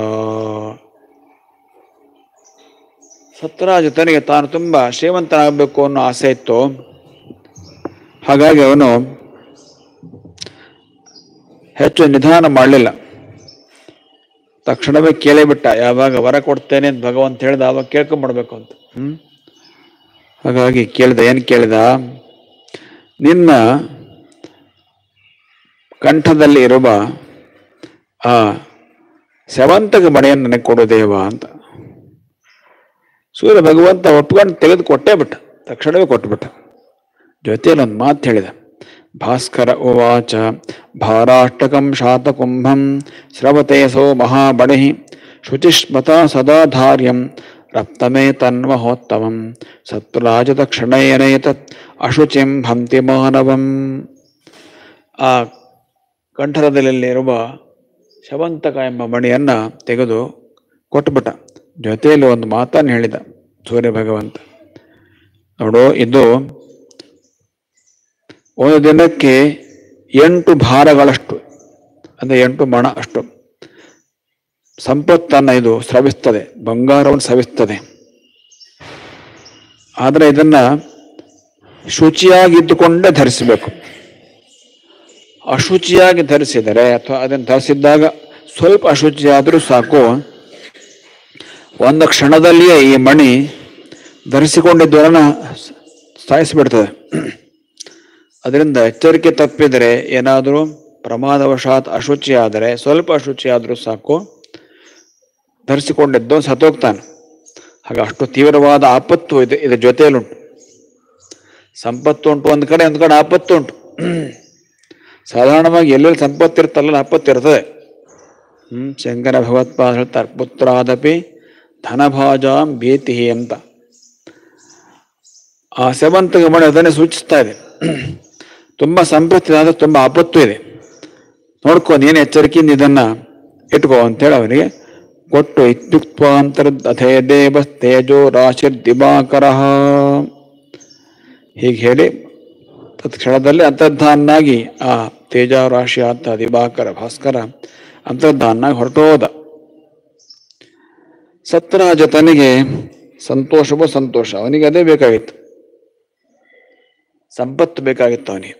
ಸತ್ರಾಜಿತನಿಗೆ ತಾನು ತುಂಬ ಶ್ರೀಮಂತನಾಗಬೇಕು ಅನ್ನೋ ಆಸೆ ಇತ್ತು. ಹಾಗಾಗಿ ಅವನು ಹೆಚ್ಚು ನಿಧಾನ ಮಾಡಲಿಲ್ಲ. ತಕ್ಷಣವೇ ಕೇಳಿಬಿಟ್ಟ. ಯಾವಾಗ ವರ ಕೊಡ್ತೇನೆ ಅಂತ ಭಗವಂತ ಹೇಳ್ದ ಆವಾಗ ಕೇಳ್ಕೊಂಡ್ಬಿಡ್ಬೇಕು ಅಂತ. ಹಾಗಾಗಿ ಕೇಳಿದ. ಏನು ಕೇಳಿದ? ನಿನ್ನ ಕಂಠದಲ್ಲಿ ಇರುವ ಆ ಸ್ಯವಂತಕ ಮಣಿಯನ್ನು ನನಗೆ ಕೊಡು ದೇವ ಅಂತ. ಸೂರ್ಯ ಭಗವಂತ ಒಪ್ಕೊಂಡು ತೆಗೆದು ಕೊಟ್ಟೇ ಬಿಟ್ಟ. ತಕ್ಷಣವೇ ಕೊಟ್ಟುಬಿಟ್ಟ. ಜೊತೆಯಲ್ಲಿ ಒಂದು ಮಾತು ಹೇಳಿದ. ಭಾಸ್ಕರ ಉವಾಚ ಭಾರಾಷ್ಟಕಂ ಶಾತಕುಂಭಂ ಸ್ರವತೆ ಸೋ ಮಹಾಬಣಿ ಶುಚಿಸ್ಮತ ಸದಾಧಾರ್ಯಂ ರಪ್ತಮೇ ತನ್ಮಹೋತ್ತಮಂ ಸತ್ರಾಜಿತ ಕ್ಷಣೇನೈತತ್ ಅಶುಚಿಂ ಹಂತಿ ಮಾನವಂ. ಆ ಕಂಠರದಲ್ಲಿರುವ ಶವಂತಕ ಎಂಬ ಮಣಿಯನ್ನು ತೆಗೆದು ಕೊಟ್ಟುಬಿಟ್ಟ. ಜೊತೆಯಲ್ಲಿ ಒಂದು ಮಾತನ್ನು ಹೇಳಿದ ಸೂರ್ಯ ಭಗವಂತ. ನೋಡು, ಇದು ಒಂದು ದಿನಕ್ಕೆ 8 ಭಾರಗಳಷ್ಟು, ಅಂದರೆ 8 ಮಣ ಅಷ್ಟು ಸಂಪತ್ತನ್ನು ಇದು ಸ್ರವಿಸ್ತದೆ, ಬಂಗಾರವನ್ನು ಸ್ರವಿಸ್ತದೆ. ಆದರೆ ಇದನ್ನು ಶುಚಿಯಾಗಿದ್ದುಕೊಂಡೇ ಧರಿಸಬೇಕು. ಅಶುಚಿಯಾಗಿ ಧರಿಸಿದರೆ ಅಥವಾ ಅದನ್ನು ಧರಿಸಿದ್ದಾಗ ಸ್ವಲ್ಪ ಅಶುಚಿಯಾದರೂ ಸಾಕು, ಒಂದು ಕ್ಷಣದಲ್ಲಿಯೇ ಈ ಮಣಿ ಧರಿಸಿಕೊಂಡಿದ್ದವರನ್ನು ಸಾಯಿಸಿಬಿಡ್ತದೆ. ಅದರಿಂದ ಎಚ್ಚರಿಕೆ ತಪ್ಪಿದರೆ, ಏನಾದರೂ ಪ್ರಮಾದವಶಾತ್ ಅಶುಚಿ ಆದರೆ, ಸ್ವಲ್ಪ ಅಶುಚಿ ಆದರೂ ಸಾಕು, ಧರಿಸಿಕೊಂಡಿದ್ದು ಸತ್ತೋಗ್ತಾನೆ. ಹಾಗೆ ಅಷ್ಟು ತೀವ್ರವಾದ ಆಪತ್ತು ಇದರ ಜೊತೆಯಲ್ಲುಂಟು. ಸಂಪತ್ತು ಉಂಟು ಒಂದು ಕಡೆ, ಒಂದು ಕಡೆ ಆಪತ್ತು ಉಂಟು. ಸಾಧಾರಣವಾಗಿ ಎಲ್ಲೆಲ್ಲಿ ಸಂಪತ್ತು ಇರ್ತಲ್ಲ ಆಪತ್ತು ಇರ್ತದೆ. ಶಂಕರ ಭಗವತ್ಪಾದ ಹೇಳ್ತಾರೆ, ಪುತ್ರಾದಪಿ ಧನಭಾಜಾಂ ಭೀತಿ ಅಂತ. ಆ ಸ್ಯವಂತಕ ಮಣಿ ಅದನ್ನೇ ಸೂಚಿಸ್ತಾ ಇದೆ. ತುಂಬ ಸಂಪತ್ತಿದೆ, ಆದರೆ ತುಂಬ ಆಪತ್ತು ಇದೆ. ನೋಡ್ಕೊ, ನೀನು ಎಚ್ಚರಿಕೆಯಿಂದ ಇದನ್ನು ಇಟ್ಕೋ ಅಂತೇಳಿ ಅವನಿಗೆ ಕೊಟ್ಟು. ಇತ್ಯುಕ್ತಾಂತರ್ಧೇ ದೇವ ತೇಜೋ ರಾಶಿರ್ ದಿವಾಕರ. ಹೀಗೆ ಹೇಳಿ ತತ್ಕ್ಷಣದಲ್ಲಿ ಅಂತರ್ಧಾನಾಗಿ ಆ ತೇಜರಾಶಿ ಆತ ದಿವಾಕರ ಭಾಸ್ಕರ ಅಂತರ್ಧಾನಾಗಿ ಹೊರಟೋದ. ಸತ್ರಾಜಿತನಿಗೆ ಸಂತೋಷವೋ ಸಂತೋಷ. ಅವನಿಗೆ ಅದೇ ಬೇಕಾಗಿತ್ತು, ಸಂಪತ್ತು ಬೇಕಾಗಿತ್ತು ಅವನಿಗೆ.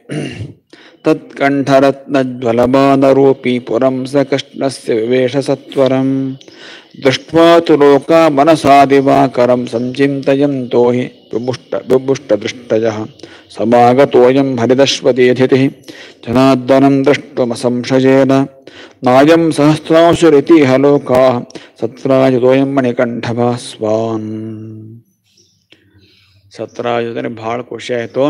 ತತ್ಕಂಠರತ್ನಜ್ವಲಮಾನರೂಪಿ ಪುರಂ ಸ ಕೃಷ್ಣಸ್ಯ ವಿವೇಶ ಸತ್ವರಂ ದೃಷ್ಟ್ವಾ ತು ಲೋಕ ಮನಸಾ ದಿವಾಕರಂ ಸಂಚಿಂತಯಂತೋ ಹಿ ವಿಭುಷ್ಟ ದೃಷ್ಟಯಃ ಸಮಾಗತೋಯಂ ಹರಿದಶ್ವತೀಧಿತಿ ಜನಾರ್ದನಂ ದೃಷ್ಟ್ವಮಸಂಶಯೇನ ನಾಯಂ ಸಹಸ್ರಾಂಶುರಿತಿಹ ಲೋಕಾಃ ಸತ್ರಾಜಿತೋಯಂ ಮಣಿಕಂಠಭಾಸ್ವಾನ್. ಸತ್ರಾಜಿತನಿಗೆ ಭಾಳ ಖುಷಿ ಆಯಿತು.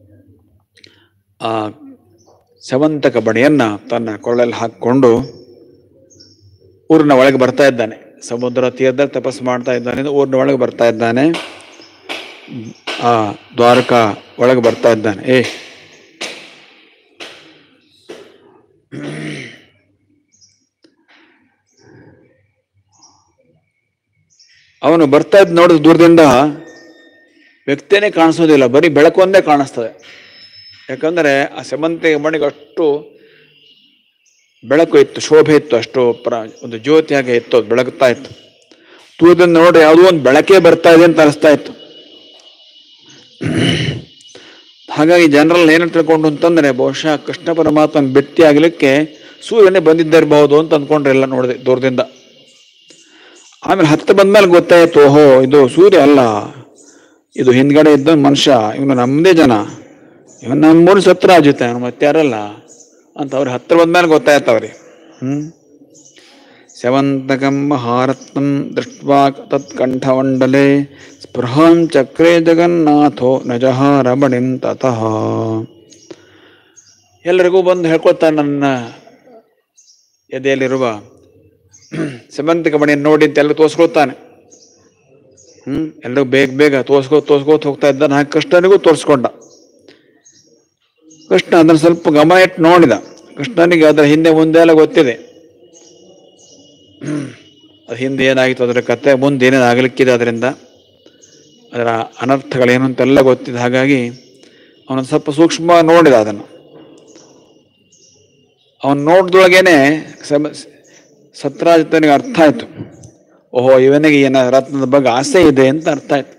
ಆ ಸ್ಯವಂತಕ ಬಣಿಯನ್ನು ತನ್ನ ಕೊಳ್ಳಲ್ಲಿ ಹಾಕಿಕೊಂಡು ಊರಿನ ಒಳಗೆ ಬರ್ತಾ ಇದ್ದಾನೆ. ಸಮುದ್ರ ತೀರದಲ್ಲಿ ತಪಸ್ಸು ಮಾಡ್ತಾ ಇದ್ದಾನೆ. ಊರಿನ ಒಳಗೆ ಬರ್ತಾ ಇದ್ದಾನೆ. ಆ ದ್ವಾರಕಾ ಒಳಗೆ ಬರ್ತಾ ಇದ್ದಾನೆ. ಅವನು ಬರ್ತಾ ಇದ್ದ ನೋಡಿದ ದೂರದಿಂದ ವ್ಯಕ್ತಿಯೇ ಕಾಣಿಸೋದಿಲ್ಲ, ಬರೀ ಬೆಳಕೊಂದೇ ಕಾಣಿಸ್ತದೆ. ಯಾಕಂದರೆ ಆ ಸ್ಯವಂತಿಕ ಮಣಿಗೆ ಅಷ್ಟು ಬೆಳಕು ಇತ್ತು, ಶೋಭೆ ಇತ್ತು, ಅಷ್ಟು ಒಂದು ಜ್ಯೋತಿಯಾಗೆ ಇತ್ತು, ಅದು ಬೆಳಗ್ತಾ ಇತ್ತು. ದೂರದಿಂದ ನೋಡಿ ಯಾವುದೋ ಒಂದು ಬೆಳಕೇ ಬರ್ತಾ ಇದೆ ಅಂತ ಅನಿಸ್ತಾ ಇತ್ತು. ಹಾಗಾಗಿ ಜನರಲ್ಲಿ ಏನು ತಿಳ್ಕೊಂಡು ಅಂತಂದರೆ, ಬಹುಶಃ ಕೃಷ್ಣ ಪರಮಾತ್ಮನ ಭೇಟಿ ಆಗಲಿಕ್ಕೆ ಸೂರ್ಯನೇ ಬಂದಿದ್ದಿರಬಹುದು ಅಂತ ಅಂದ್ಕೊಂಡ್ರೆಲ್ಲ ನೋಡಿದೆ ದೂರದಿಂದ. ಆಮೇಲೆ ಹತ್ತು ಬಂದ್ಮೇಲೆ ಗೊತ್ತಾಯ್ತು, ಓಹೋ ಇದು ಸೂರ್ಯ ಅಲ್ಲ, ಇದು ಹಿಂದ್ಗಡೆ ಇದ್ದ ಮನುಷ್ಯ, ಇವನು ನಮ್ಮದೇ ಜನ, ಇವನು ನಮ್ಮೂರು ಸತ್ರಾಜಿತ, ಮತ್ತೆ ಯಾರಲ್ಲ ಅಂತ ಅವ್ರಿಗೆ ಹತ್ತಿರ ಬಂದ್ಮೇಲೆ ಗೊತ್ತಾಯ್ತು ಅವ್ರಿಗೆ. ಸ್ಯವಂತಕಂ ಮಹಾರತ್ನಂ ದೃಷ್ಟ್ವಾ ತತ್ಕಂಠಮಂಡಲೆ ಸ್ಪೃಹಾಂ ಚಕ್ರೇ ಜಗನ್ನಾಥೋ ನಜಹಾರ ಬಣಿಂ ತತಃ. ಎಲ್ಲರಿಗೂ ಬಂದು ಹೇಳ್ಕೊಳ್ತಾನೆ, ನನ್ನ ಎದೆಯಲ್ಲಿರುವ ಸೇವಂತಿಗೆ ಮಣಿಯನ್ನು ನೋಡಿ ಅಂತ ಎಲ್ಲ ತೋರಿಸ್ಕೊಳ್ತಾನೆ. ಎಲ್ಲರೂ ಬೇಗ ಬೇಗ ತೋರ್ಸ್ಕೋತ ಹೋಗ್ತಾ ಇದ್ದಾನೆ. ಹಾಗೆ ಕೃಷ್ಣನಿಗೂ ತೋರಿಸ್ಕೊಂಡ. ಕೃಷ್ಣ ಅದನ್ನು ಸ್ವಲ್ಪ ಗಮನ ಇಟ್ಟು ನೋಡಿದ. ಕೃಷ್ಣನಿಗೆ ಅದರ ಹಿಂದೆ ಮುಂದೆ ಎಲ್ಲ ಗೊತ್ತಿದೆ. ಅದು ಹಿಂದೆ ಏನಾಗಿತ್ತು, ಅದರ ಕತೆ ಮುಂದೆ ಏನೇನು ಆಗಲಿಕ್ಕಿದೆ, ಅದರಿಂದ ಅದರ ಅನರ್ಥಗಳೇನು ಅಂತೆಲ್ಲ ಗೊತ್ತಿದೆ. ಹಾಗಾಗಿ ಅವನು ಸ್ವಲ್ಪ ಸೂಕ್ಷ್ಮವಾಗಿ ನೋಡಿದ ಅದನ್ನು. ಅವನು ನೋಡಿದೊಳಗೇನೆ ಸತ್ರಾಜಿತನಿಗೆ ಅರ್ಥ ಆಯ್ತು. ಓಹೋ, ಇವನಿಗೆ ಏನ ರತ್ನದ ಬಗ್ಗೆ ಆಸೆ ಇದೆ ಅಂತ ಅರ್ಥ ಆಯ್ತು.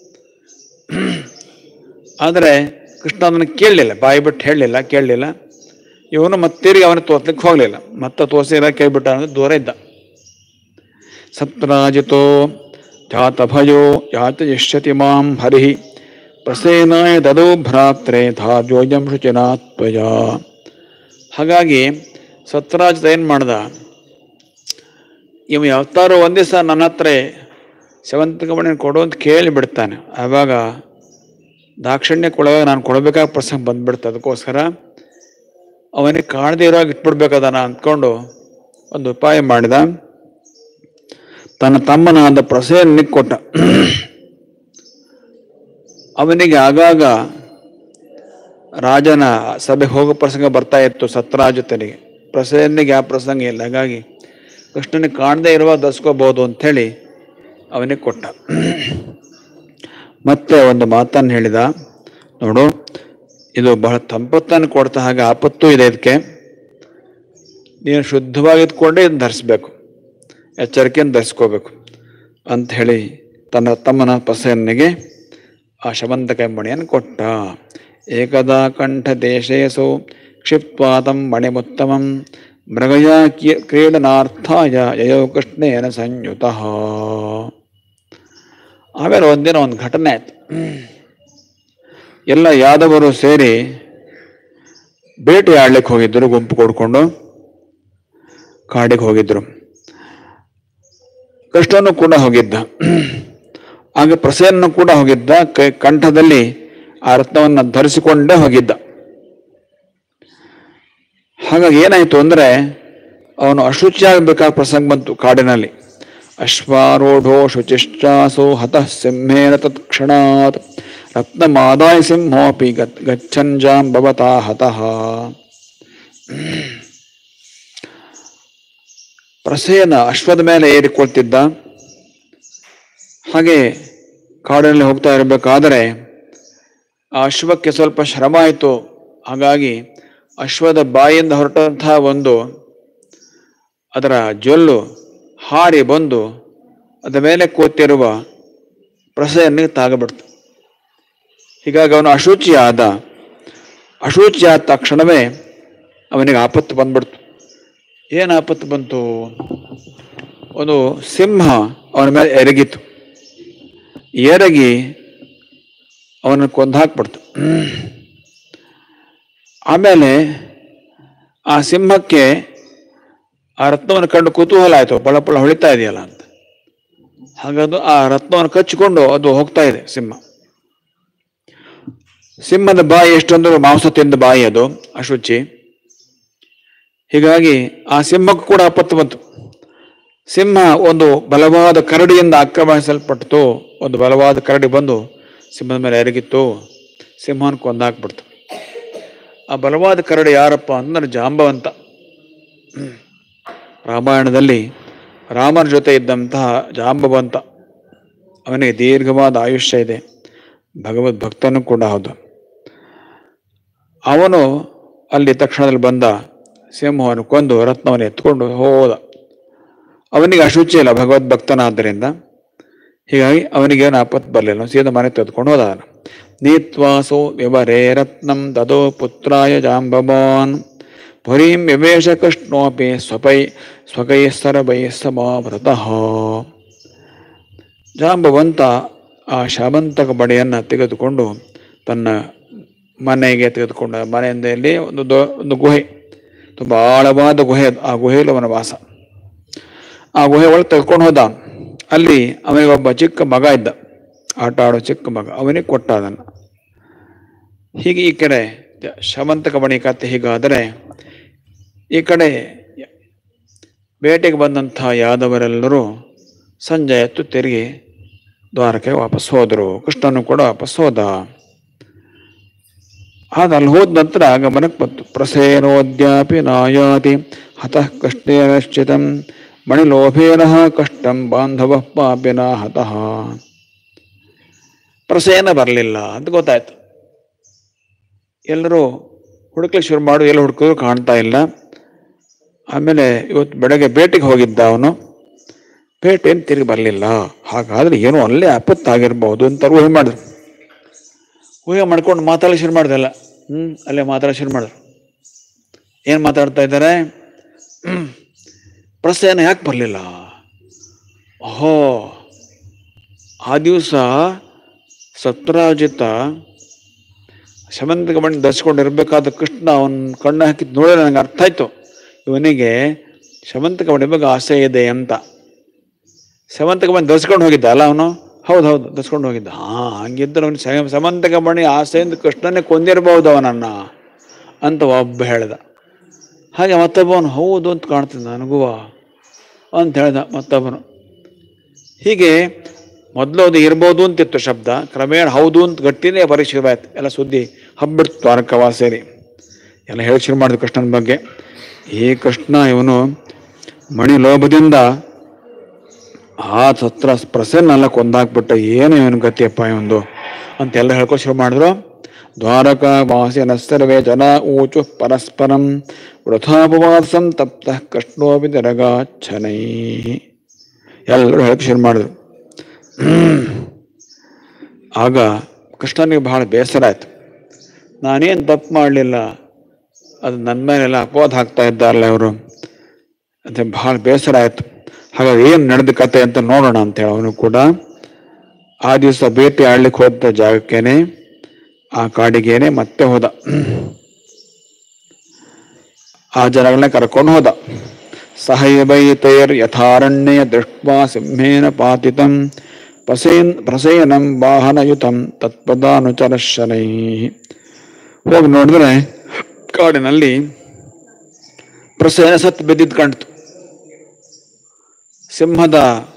ಆದರೆ ಕೃಷ್ಣ ಅದನ್ನು ಕೇಳಲಿಲ್ಲ, ಬಾಯಿ ಬಿಟ್ಟು ಹೇಳಲಿಲ್ಲ, ಕೇಳಲಿಲ್ಲ. ಇವನು ಮತ್ತಿರಿಗೆ ಅವನು ತೋರ್ಸ್ಲಿಕ್ಕೆ ಹೋಗಲಿಲ್ಲ. ಮತ್ತೆ ತೋರಿಸಿಲ್ಲ, ಕೇಳ್ಬಿಟ್ಟ ಅಂದ್ರೆ ದೂರ ಇದ್ದ. ಸತ್ರಾಜಿತೋ ಜಾತಭಯೋ ಯಾತಯಿಷ್ಯತಿ ಮಾಂ ಹರಿ ಪ್ರಸೇನಾಯ ದದೋ ಭ್ರಾತ್ರೆ ಧಾರ್ಯೋಜಂ ಶುಚಿನಾತ್ವಯ. ಹಾಗಾಗಿ ಸತ್ರಾಜಿತ ಏನು ಮಾಡ್ದ, ಇವ ಯಾವತ್ತಾರು ಒಂದು ದಿವಸ ನನ್ನ ಹತ್ರ ಸೇವಂತಿಗೆ ಮಣಿಯನ್ನು ಕೊಡು ಅಂತ ಕೇಳಿ ಬಿಡ್ತಾನೆ. ಆವಾಗ ದಾಕ್ಷಿಣ್ಯಕ್ಕೊಳಗೆ ನಾನು ಕೊಡಬೇಕಾದ ಪ್ರಸಂಗ ಬಂದ್ಬಿಡ್ತು. ಅದಕ್ಕೋಸ್ಕರ ಅವನಿಗೆ ಕಾಣದೇ ಇರೋವಾಗ ಇಟ್ಬಿಡ್ಬೇಕದನ್ನ ಅಂದ್ಕೊಂಡು ಒಂದು ಉಪಾಯ ಮಾಡಿದ. ತನ್ನ ತಮ್ಮನಾದ ಪ್ರಸೇನಿಗೆ ಕೊಟ್ಟ. ಅವನಿಗೆ ಆಗಾಗ ರಾಜನ ಸಭೆಗೆ ಹೋಗೋ ಪ್ರಸಂಗ ಬರ್ತಾ ಇತ್ತು ಸತ್ರಾಜಿತನಿಗೆ. ಪ್ರಸೇನಿಗೆ ಆ ಪ್ರಸಂಗ ಇಲ್ಲ. ಹಾಗಾಗಿ ಕೃಷ್ಣನಿಗೆ ಕಾಣದೇ ಇರುವಾಗ ದರ್ಸ್ಕೋಬಹುದು ಅಂಥೇಳಿ ಅವನಿಗೆ ಕೊಟ್ಟ. ಮತ್ತೆ ಒಂದು ಮಾತನ್ನು ಹೇಳಿದ, ನೋಡು, ಇದು ಬಹಳ ತಂಪತ್ತನ್ನು ಕೊಡ್ತಾ, ಹಾಗೆ ಆಪತ್ತು ಇದೆ. ಇದಕ್ಕೆ ನೀನು ಶುದ್ಧವಾಗಿದ್ಕೊಂಡೇ ಇದನ್ನು ಧರಿಸ್ಬೇಕು, ಎಚ್ಚರಿಕೆಯನ್ನು ಧರಿಸ್ಕೋಬೇಕು ಅಂತ ಹೇಳಿ ತನ್ನ ತಮ್ಮನ ಪ್ರಸೇನಿಗೆ ಆ ಸೇವಂತಿಗೆ ಮಣಿಯನ್ನು ಕೊಟ್ಟ. ಏಕದಾ ಕಂಠ ದೇಶೇಸು ಕ್ಷಿಪ್ವಾತಂ ಮಣಿಮುತ್ತಮಂ ಮೃಗಯ ಕ್ರೀಡನಾರ್ಥಾಯ ಯಯೋ ಕೃಷ್ಣೇನ ಸಂಯುತಃ. ಆಮೇಲೆ ಒಂದಿನ ಒಂದು ಘಟನೆ ಆಯ್ತು. ಎಲ್ಲ ಯಾದವರು ಸೇರಿ ಬೇಟೆ ಆಡ್ಲಿಕ್ಕೆ ಹೋಗಿದ್ದರು. ಗುಂಪು ಕೊಡ್ಕೊಂಡು ಕಾಡಿಗೆ ಹೋಗಿದ್ರು. ಕೃಷ್ಣನು ಕೂಡ ಹೋಗಿದ್ದ. ಆಗ ಪ್ರಸೇನನು ಕೂಡ ಹೋಗಿದ್ದ. ಕಂಠದಲ್ಲಿ ಆ ರತ್ನವನ್ನು ಧರಿಸಿಕೊಂಡೇ ಹೋಗಿದ್ದ. ಹಾಗಾಗಿ ಏನಾಯ್ತು ಅಂದ್ರೆ, ಅವನು ಅಶುಚಿಯಾಗಬೇಕಾದ ಪ್ರಸಂಗ ಬಂತು ಕಾಡಿನಲ್ಲಿ. ಅಶ್ವಾರೂಢೋ ಶುಚಿಶ್ಚಾಸೋ ಹತಃ ಸಿಂಹೇನ ತತ್ಕ್ಷಣಾತ್ ರತ್ನಮಾದಾಯ ಸಿಂಹೋಪಿ ಗಚ್ಚಂಜಾಂ ಭವತಾ ಹತಃ. ಪ್ರಸೇನ ಅಶ್ವದ ಮೇಲೆ ಏರಿಕೊಳ್ತಿದ್ದ. ಹಾಗೆ ಕಾಡಿನಲ್ಲಿ ಹೋಗ್ತಾ ಇರಬೇಕಾದರೆ ಆ ಅಶ್ವಕ್ಕೆ ಸ್ವಲ್ಪ ಶ್ರಮ ಆಯಿತು. ಹಾಗಾಗಿ ಅಶ್ವದ ಬಾಯಿಯಿಂದ ಹೊರಟಂತಹ ಒಂದು ಅದರ ಜೊಲ್ಲು ಹಾರಿ ಬಂದು ಅದರ ಮೇಲೆ ಕೂತಿರುವ ಪ್ರಸೇನಿಗೆ ತಾಗಬಿಡ್ತು. ಹೀಗಾಗಿ ಅವನು ಅಶುಚಿಯಾದ ತಕ್ಷಣವೇ ಅವನಿಗೆ ಆಪತ್ತು ಬಂದ್ಬಿಡ್ತು. ಏನು ಆಪತ್ತು ಬಂತು? ಒಂದು ಸಿಂಹ ಅವನ ಮೇಲೆ ಎರಗಿತು. ಎರಗಿ ಅವನನ್ನು ಕೊಂದು ಹಾಕ್ಬಿಡ್ತು. ಆಮೇಲೆ ಆ ಸಿಂಹಕ್ಕೆ ಆ ರತ್ನವನ್ನು ಕಂಡು ಕುತೂಹಲ ಆಯಿತು, ಪಳ ಹೊಳಿತಾ ಇದೆಯಲ್ಲ ಅಂತ. ಹಾಗದು ಆ ರತ್ನವನ್ನು ಕಚ್ಚಿಕೊಂಡು ಅದು ಹೋಗ್ತಾ ಇದೆ ಸಿಂಹ. ಸಿಂಹದ ಬಾಯಿ ಎಷ್ಟೊಂದು ಮಾಂಸ ತಿಂದ ಬಾಯಿ, ಅದು ಅಶುಚಿ. ಹೀಗಾಗಿ ಆ ಸಿಂಹಕ್ಕೂ ಕೂಡ ಆಪತ್ತು ಬಂತು. ಸಿಂಹ ಒಂದು ಬಲವಾದ ಕರಡಿಯಿಂದ ಆಕ್ರಮಿಸಲ್ಪಟ್ಟಿತು. ಒಂದು ಬಲವಾದ ಕರಡಿ ಬಂದು ಸಿಂಹದ ಮೇಲೆ ಎರಗಿತ್ತು. ಸಿಂಹನ ಕೊಂದಾಕ್ಬಿಡ್ತು. ಆ ಬಲವಾದ ಕರಡಿ ಯಾರಪ್ಪ ಅಂದ್ರೆ ಜಾಂಬವಂತ. ರಾಮಾಯಣದಲ್ಲಿ ರಾಮನ ಜೊತೆ ಇದ್ದಂತಹ ಜಾಂಬವಂತ. ಅವನಿಗೆ ದೀರ್ಘವಾದ ಆಯುಷ್ಯ ಇದೆ, ಭಗವದ್ ಭಕ್ತನೂ ಕೂಡ ಹೌದು. ಅವನು ಅಲ್ಲಿ ತಕ್ಷಣದಲ್ಲಿ ಬಂದ ಸಿಂಹವನ್ನು ಕೊಂದು ರತ್ನವನ್ನು ಎತ್ಕೊಂಡು ಹೋದ. ಅವನಿಗೆ ಅಶುಚಿ ಇಲ್ಲ, ಭಗವದ್ ಭಕ್ತನಾದ್ದರಿಂದ. ಹೀಗಾಗಿ ಅವನಿಗೇನು ಆಪತ್ತು ಬರಲಿಲ್ಲ. ಸೀದಾ ಮನೆ ತೆಗೆದುಕೊಂಡು ಹೋದ. ನೀತ್ವಾಸೋ ವ್ಯವರೇ ರತ್ನಂ ತದೋ ಪುತ್ರಾಯ ಜಾಂಬವಾನ್ ಪುರೀಂ ವಿವೇಶ ಕೃಷ್ಣೋಪಿ ಸ್ವಕೈಸ್ಸರವೈ ಸಮಾವೃತಃ. ಜಾಂಬವಂತ ಆ ಶಾಮಂತಕ ಬಡೆಯನ್ನು ತೆಗೆದುಕೊಂಡು ತನ್ನ ಮನೆಗೆ ತೆಗೆದುಕೊಂಡ. ಮನೆಯಲ್ಲಿ ಒಂದು ಗುಹೆ, ತುಂಬ ಆಳವಾದ ಗುಹೆ. ಆ ಗುಹೆಯಲ್ಲಿ ಅವನ ವಾಸ. ಆ ಗುಹೆ ಒಳಗೆ ತೆಗೆದುಕೊಂಡು ಹೋದ. ಅಲ್ಲಿ ಅವನಿಗೊಬ್ಬ ಚಿಕ್ಕ ಮಗ ಇದ್ದ, ಆಟ ಆಡೋ ಚಿಕ್ಕ ಮಗ. ಅವನಿಗೆ ಕೊಟ್ಟ ಅದನ್ನು. ಹೀಗೆ ಈ ಕಡೆ ಶಾಮಂತಕ ಬಣಿ ಕತೆ ಹೀಗಾದರೆ, ಈ ಕಡೆ ಬೇಟೆಗೆ ಬಂದಂಥ ಯಾದವರೆಲ್ಲರೂ ಸಂಜೆ ಎತ್ತು ತಿರುಗಿ ದ್ವಾರಕ್ಕೆ ವಾಪಸ್ ಹೋದರು. ಕೃಷ್ಣನು ಕೂಡ ವಾಪಸ್ ಹೋದ. ಆಗ ಅಲ್ಲಿ ಹೋದ ನಂತರ ಗಮನಕ್ಕೆ ಬಂತು, ಪ್ರಸೇನೋದ್ಯಾಪಿ ನಾಯಾತಿ ಹತಃ ಕೃಷ್ಣೇನಶ್ಚಿತಂ ಮಣಿಲೋಭೇನ ಕಷ್ಟಂ ಬಾಂಧವ ಪಾಪಿನ ಹತಃ. ಪ್ರಸೇನ ಬರಲಿಲ್ಲ ಅಂತ ಗೊತ್ತಾಯ್ತು. ಎಲ್ಲರೂ ಹುಡುಕ್ಲಿಕ್ಕೆ ಶುರು ಮಾಡು, ಎಲ್ಲ ಹುಡುಕಿದ್ರು ಕಾಣ್ತಾ ಇಲ್ಲ. ಆಮೇಲೆ ಇವತ್ತು ಬೆಳಗ್ಗೆ ಬೇಟೆಗೆ ಹೋಗಿದ್ದ ಅವನು, ಬೇಟೆಯನ್ನು ತಿರುಗಿ ಬರಲಿಲ್ಲ. ಹಾಗಾದ್ರೆ ಏನೋ ಅಲ್ಲೇ ಆಪತ್ತಾಗಿರ್ಬೋದು ಅಂತ ಊಹೆ ಮಾಡಿದ್ರು. ಊಹೆ ಮಾಡ್ಕೊಂಡು ಮಾತಾಡಲಿಕ್ಕೆ ಶುರು ಮಾಡ್ದಲ್ಲ. ಅಲ್ಲೇ ಮಾತಾಡೋಕೆ ಶುರು ಮಾಡಿದ್ರು. ಏನು ಮಾತಾಡ್ತಾ ಇದ್ದಾರೆ? ಪ್ರಸೇನ ಯಾಕೆ ಬರಲಿಲ್ಲ? ಓಹೋ, ಆ ದಿವಸ ಸತ್ರಾಜಿತ ಶಮಂತಕ ಮಣ್ಣು ಧರಿಸ್ಕೊಂಡಿರ್ಬೇಕಾದ ಕೃಷ್ಣ ಅವನ ಕಣ್ಣು ಹಾಕಿದ್ದು ನೋಡಿದ್ರೆ ನನಗೆ ಅರ್ಥ ಆಯ್ತು, ಇವನಿಗೆ ಶಮಂತಕ ಮಣ್ಣಿ ಬಗ್ಗೆ ಆಸೆ ಇದೆ ಅಂತ. ಶಮಂತಕ ಮಣ್ಣು ಧರಿಸ್ಕೊಂಡು ಹೋಗಿದ್ದ ಅಲ್ಲ ಅವನು? ಹೌದು ಧರಿಸ್ಕೊಂಡು ಹೋಗಿದ್ದ. ಹಂಗಿದ್ರೆ ಅವನು ಶಮಂತಕ ಮಣಿ ಆಸೆಯಿಂದ ಕೃಷ್ಣನೇ ಕೊಂದಿರಬಹುದು ಅವನನ್ನ ಅಂತ ಒಬ್ಬ ಹೇಳ್ದ. ಹಾಗೆ ಮತ್ತೊಬ್ಬವನು ಹೌದು ಅಂತ ಕಾಣ್ತಿದ್ದ ನನಗೂ ಅಂತ ಹೇಳ್ದ ಮತ್ತೊಬ್ಬನು. ಹೀಗೆ ಮೊದಲು ಅದು ಇರ್ಬೋದು ಅಂತಿತ್ತು ಶಬ್ದ, ಕ್ರಮೇಣ ಹೌದು ಅಂತ ಗಟ್ಟಿನೇ ಬರೀ ಶುರುವಾಯ್ತು. ಎಲ್ಲ ಸುದ್ದಿ ಹಬ್ಬಿಡ್ತು ದ್ವಾರಕವಾಸೇರಿ. ಎಲ್ಲ ಹೇಳಿ ಶುರು ಮಾಡಿದ್ರು ಕೃಷ್ಣನ ಬಗ್ಗೆ. ಈ ಕೃಷ್ಣ ಇವನು ಮಣಿ ಲೋಭದಿಂದ ಆ ಸತ್ರ ಪ್ರಸನ್ನೆಲ್ಲ ಕೊಂದಾಕ್ಬಿಟ್ಟ, ಏನು ಇವನು ಗತಿಯಪ್ಪ ಇವನು ಅಂತೆಲ್ಲ ಹೇಳ್ಕೊ ಶುರು ಮಾಡಿದ್ರು. ದ್ವಾರಕಾವಾಸಿನ ಸರ್ವೇ ಜನ ಊಚು ಪರಸ್ಪರಂ ವೃಥಾಪವಾಸಂ ತಪ್ತ ಕೃಷ್ಣೋಪಿ ಜರಗಾಚ್ಛನೈ. ಎಲ್ಲರೂ ಹೇಳಕ್ಕೆ ಶುರು ಮಾಡಿದ್ರು. ಆಗ ಕೃಷ್ಣನಿಗೆ ಬಹಳ ಬೇಸರ ಆಯ್ತು. ನಾನೇನು ತಪ್ಪು ಮಾಡಲಿಲ್ಲ, ಅದು ನನ್ನ ಮೇಲೆಲ್ಲ ಅಪವಾದ ಹಾಕ್ತಾ ಇದ್ದಾರಲ್ಲ ಇವರು ಅಂತ ಬಹಳ ಬೇಸರ ಆಯ್ತು. ಹಾಗಾಗಿ ಏನು ನಡೆದ ಕತೆ ಅಂತ ನೋಡೋಣ ಅಂತೇಳಿ ಅವನು ಕೂಡ ಆ ದಿವಸ ಭೇಟಿ ಆಡ್ಲಿಕ್ಕೆ ಹೋದ ಜಾಗಕ್ಕೇನೆ, ಆ ಕಾಡಿಗೇನೆ ಮತ್ತೆ ಹೋದ. ಆ ಜನಗಳನ್ನ ಕರ್ಕೊಂಡು ಹೋದ. ಸಹೈವೈತೈರ್ ಯಥಾರಣ್ಯ ದೃಷ್ಟ್ವಾ ಸಿಂಹೇನ ಪಾತಿತಂ ಪ್ರಸೇನಂ ವಾಹನಯುತಂ ತತ್ಪದಾನುಚರಶನೈ. ಹೋಗಿ ನೋಡಿದ್ರೆ ಕಾಡಿನಲ್ಲಿ ಪ್ರಸೇನ ಸತ್ತು ಬಿದ್ದಿದ್ದು ಕಾಣ್ತು. ಸಿಂಹದ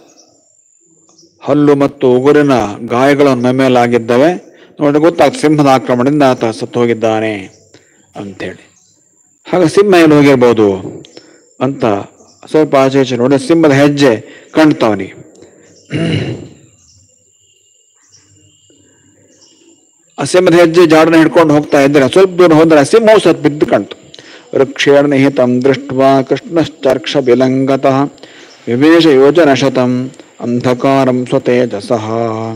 ಹಲ್ಲು ಮತ್ತು ಉಗುರಿನ ಗಾಯಗಳು ಮೇಲಾಗಿದ್ದಾವೆ. ನೋಡಿ ಗೊತ್ತಾಗ್ತದೆ ಸಿಂಹದ ಆಕ್ರಮಣದಿಂದ ಆತ ಸತ್ತು ಹೋಗಿದ್ದಾನೆ ಅಂಥೇಳಿ. ಹಾಗೆ ಸಿಂಹ ಎಲ್ಲಿ ಹೋಗಿರ್ಬೋದು ಅಂತ ಸ್ವಲ್ಪ ಆಚೆ ಈಚೆ ನೋಡಿ ಸಿಂಹದ ಹೆಜ್ಜೆ ಕಾಣ್ತಾವನಿಗೆ. ಆ ಸಿಂಹದ ಹೆಜ್ಜೆ ಜಾಡನ್ನ ಹಿಡ್ಕೊಂಡು ಹೋಗ್ತಾ ಇದ್ರೆ ಸ್ವಲ್ಪ ದೂರ ಹೋದ್ರೆ ಸಿಂಹವು ಸತ್ ಬಿದ್ದು ಕಾಣ್ತು. ವೃಕ್ಷೇಣ ನಿಹಿತಂ ದೃಷ್ಟ್ವಾ ಕೃಷ್ಣಶ್ಚರ್ಕ್ಷ ವಿಲಂಗತಃ ವಿವೇಶ ಯೋಜನ ಶತಂ ಅಂಧಕಾರಂ ಸ್ವತೇಜಸಃ.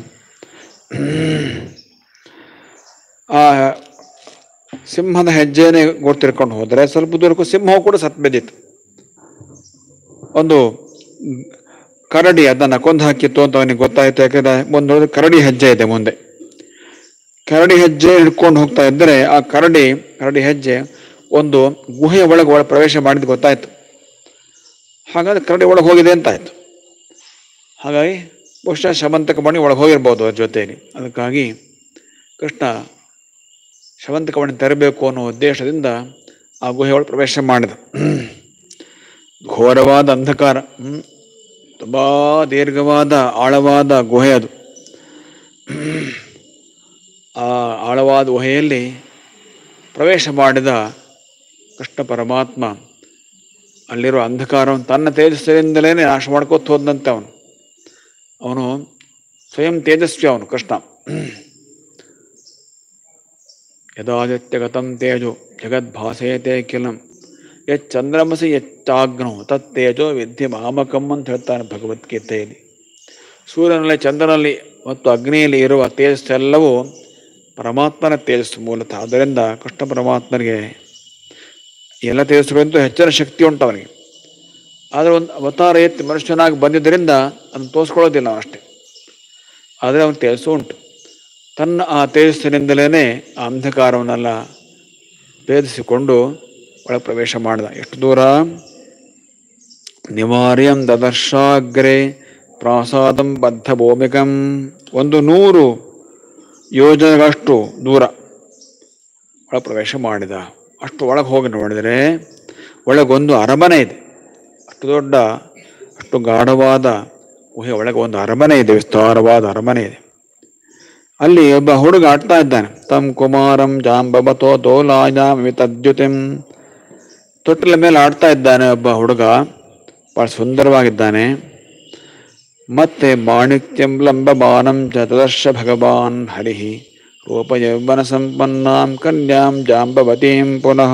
ಆ ಸಿಂಹದ ಹೆಜ್ಜೆನೇ ಗೊತ್ತಿರ್ಕೊಂಡು ಹೋದ್ರೆ ಸ್ವಲ್ಪ ದೂರಕ್ಕೂ ಸಿಂಹವು ಕೂಡ ಸತ್ ಬಿದ್ದಿತ್ತು. ಒಂದು ಕರಡಿ ಅದನ್ನ ಕೊಂದು ಹಾಕಿತ್ತು ಅಂತ ಅವನಿಗೆ ಗೊತ್ತಾಯ್ತು. ಯಾಕಂದ್ರೆ ಒಂದು ಕರಡಿ ಹೆಜ್ಜೆ ಇದೆ ಮುಂದೆ. ಕರಡಿ ಹೆಜ್ಜೆ ಹಿಡ್ಕೊಂಡು ಹೋಗ್ತಾ ಇದ್ದರೆ ಆ ಕರಡಿ ಹೆಜ್ಜೆ ಒಂದು ಗುಹೆಯ ಒಳಗೆ ಪ್ರವೇಶ ಮಾಡಿದ್ದು ಗೊತ್ತಾಯ್ತು. ಹಾಗಾದ್ರೆ ಕರಡಿ ಒಳಗೆ ಹೋಗಿದೆ ಅಂತ ಆಯ್ತು. ಹಾಗಾಗಿ ಬಹುಶಃ ಶಮಂತಕ ಮಣಿ ಒಳಗೆ ಹೋಗಿರ್ಬೋದು ಅದ್ರ ಜೊತೆಯಲ್ಲಿ. ಅದಕ್ಕಾಗಿ ಕೃಷ್ಣ ಶಮಂತಕ ಮಣಿ ತರಬೇಕು ಅನ್ನೋ ಉದ್ದೇಶದಿಂದ ಆ ಗುಹೆ ಒಳಗೆ ಪ್ರವೇಶ ಮಾಡಿದ. ಘೋರವಾದ ಅಂಧಕಾರ, ತುಂಬಾ ದೀರ್ಘವಾದ ಆಳವಾದ ಗುಹೆ ಅದು. ಆ ಆಳವಾದ ಗುಹೆಯಲ್ಲಿ ಪ್ರವೇಶ ಮಾಡಿದ ಕೃಷ್ಣ ಪರಮಾತ್ಮ ಅಲ್ಲಿರೋ ಅಂಧಕಾರವನ್ನು ತನ್ನ ತೇಜಸ್ಸಿನಿಂದಲೇ ನಾಶ ಮಾಡ್ಕೋತ ಹೋದಂತೆ ಅವನು ಸ್ವಯಂ ತೇಜಸ್ವಿ ಅವನು ಕೃಷ್ಣ. ಯದಾದಿತ್ಯಗತಂ ತೇಜೋ ಜಗದ್ಭಾಸೇತೆ ಕಿಲಂ ಯಚ್ಚಂದ್ರಮಸಿ ಯಚ್ಚಾಗ್ನೋ ತತ್ತೇಜೋ ವಿದ್ಯೆ ಮಾಮಕಂ ಅಂತ ಹೇಳ್ತಾನೆ ಭಗವದ್ಗೀತೆಯಲ್ಲಿ. ಸೂರ್ಯನಲ್ಲಿ, ಚಂದ್ರನಲ್ಲಿ ಮತ್ತು ಅಗ್ನಿಯಲ್ಲಿ ಇರುವ ತೇಜಸ್ಸೆಲ್ಲವೂ ಪರಮಾತ್ಮನ ತೇಜಸ್ಸು ಮೂಲತಃ. ಆದ್ದರಿಂದ ಕೃಷ್ಣ ಪರಮಾತ್ಮನಿಗೆ ಎಲ್ಲ ತೇಜಸ್ಸುಗಳಿಂದ ಹೆಚ್ಚಿನ ಶಕ್ತಿ ಉಂಟು ಅವನಿಗೆ. ಆದರೆ ಒಂದು ಅವತಾರ ಎತ್ತಿ ಮನುಷ್ಯನಾಗಿ ಬಂದಿದ್ದರಿಂದ ಅದನ್ನು ತೋರಿಸ್ಕೊಳ್ಳೋದಿಲ್ಲ ಅಷ್ಟೇ. ಆದರೆ ಅವನ ತೇಜಸ್ಸು ಉಂಟು. ತನ್ನ ಆ ತೇಜಸ್ಸಿನಿಂದಲೇ ಆ ಅಂಧಕಾರವನ್ನೆಲ್ಲ ಭೇದಿಸಿಕೊಂಡು ಒಳಗೆ ಪ್ರವೇಶ ಮಾಡಿದ. ಎಷ್ಟು ದೂರ? ನಿವಾರ್ಯಂ ದದರ್ಶಾಗ್ರೆ ಪ್ರಾಸಾದಂ ಬದ್ಧ ಭೂಮಿಕಂ. 100 ಯೋಜನೆಗಳಷ್ಟು ದೂರ ಒಳಗೆ ಪ್ರವೇಶ ಮಾಡಿದ. ಅಷ್ಟು ಒಳಗೆ ಹೋಗಿ ನೋಡಿದರೆ ಒಳಗೊಂದು ಅರಮನೆ ಇದೆ. ಅಷ್ಟು ದೊಡ್ಡ, ಅಷ್ಟು ಗಾಢವಾದ ಗುಹೆ ಒಳಗೆ ಒಂದು ಅರಮನೆ ಇದೆ, ವಿಸ್ತಾರವಾದ ಅರಮನೆ ಇದೆ. ಅಲ್ಲಿ ಒಬ್ಬ ಹುಡುಗ ಆಡ್ತಾ ಇದ್ದಾನೆ. ತಂ ಕುಮಾರಂ ಜಾಂಬವತೋ ದೋಲಾಯಾಂ ವಿತದ್ಯುತಿಂ. ತೊಟ್ಟಿಲ ಮೇಲೆ ಆಡ್ತಾ ಇದ್ದಾನೆ ಒಬ್ಬ ಹುಡುಗ, ಬಹಳ ಸುಂದರವಾಗಿದ್ದಾನೆ. ಮತ್ತೆ ಮಾಣಿಕ್ಯಂ ಲಂಬಮಾನಂ ಚತುರ್ಶ ಭಗವಾನ್ ಹರಿಹಿ ರೂಪ ಯೌವನ ಸಂಪನ್ನಾಂ ಕನ್ಯಾಂ ಜಾಂಬವತೀಂ ಪುನಃ.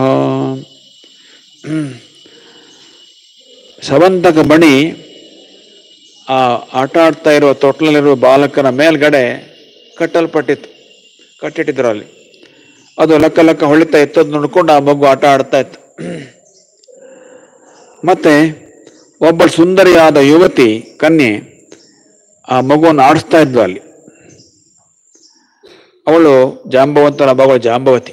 ಸವಂತಕ ಬಣಿ ಆ ಆಟ ಆಡ್ತಾ ಇರುವ ತೊಟ್ಲಲ್ಲಿರುವ ಬಾಲಕನ ಮೇಲ್ಗಡೆ ಕಟ್ಟಿಟ್ಟಿದ್ರು ಅಲ್ಲಿ. ಅದು ಲಕ್ಕ ಲಕ್ಕ ಹೊಳಿತಾ ಇತ್ತು, ನೋಡ್ಕೊಂಡು ಆ ಮಗು ಆಟ ಆಡ್ತಾ ಇತ್ತು. ಮತ್ತೆ ಒಬ್ಬ ಸುಂದರಿಯಾದ ಯುವತಿ ಕನ್ಯೆ ಆ ಮಗುವನ್ನು ಆಡಿಸ್ತಾ ಇದ್ಲು ಅಲ್ಲಿ. ಅವಳು ಜಾಂಬವಂತನ ಮಗಳು ಜಾಂಬವತಿ.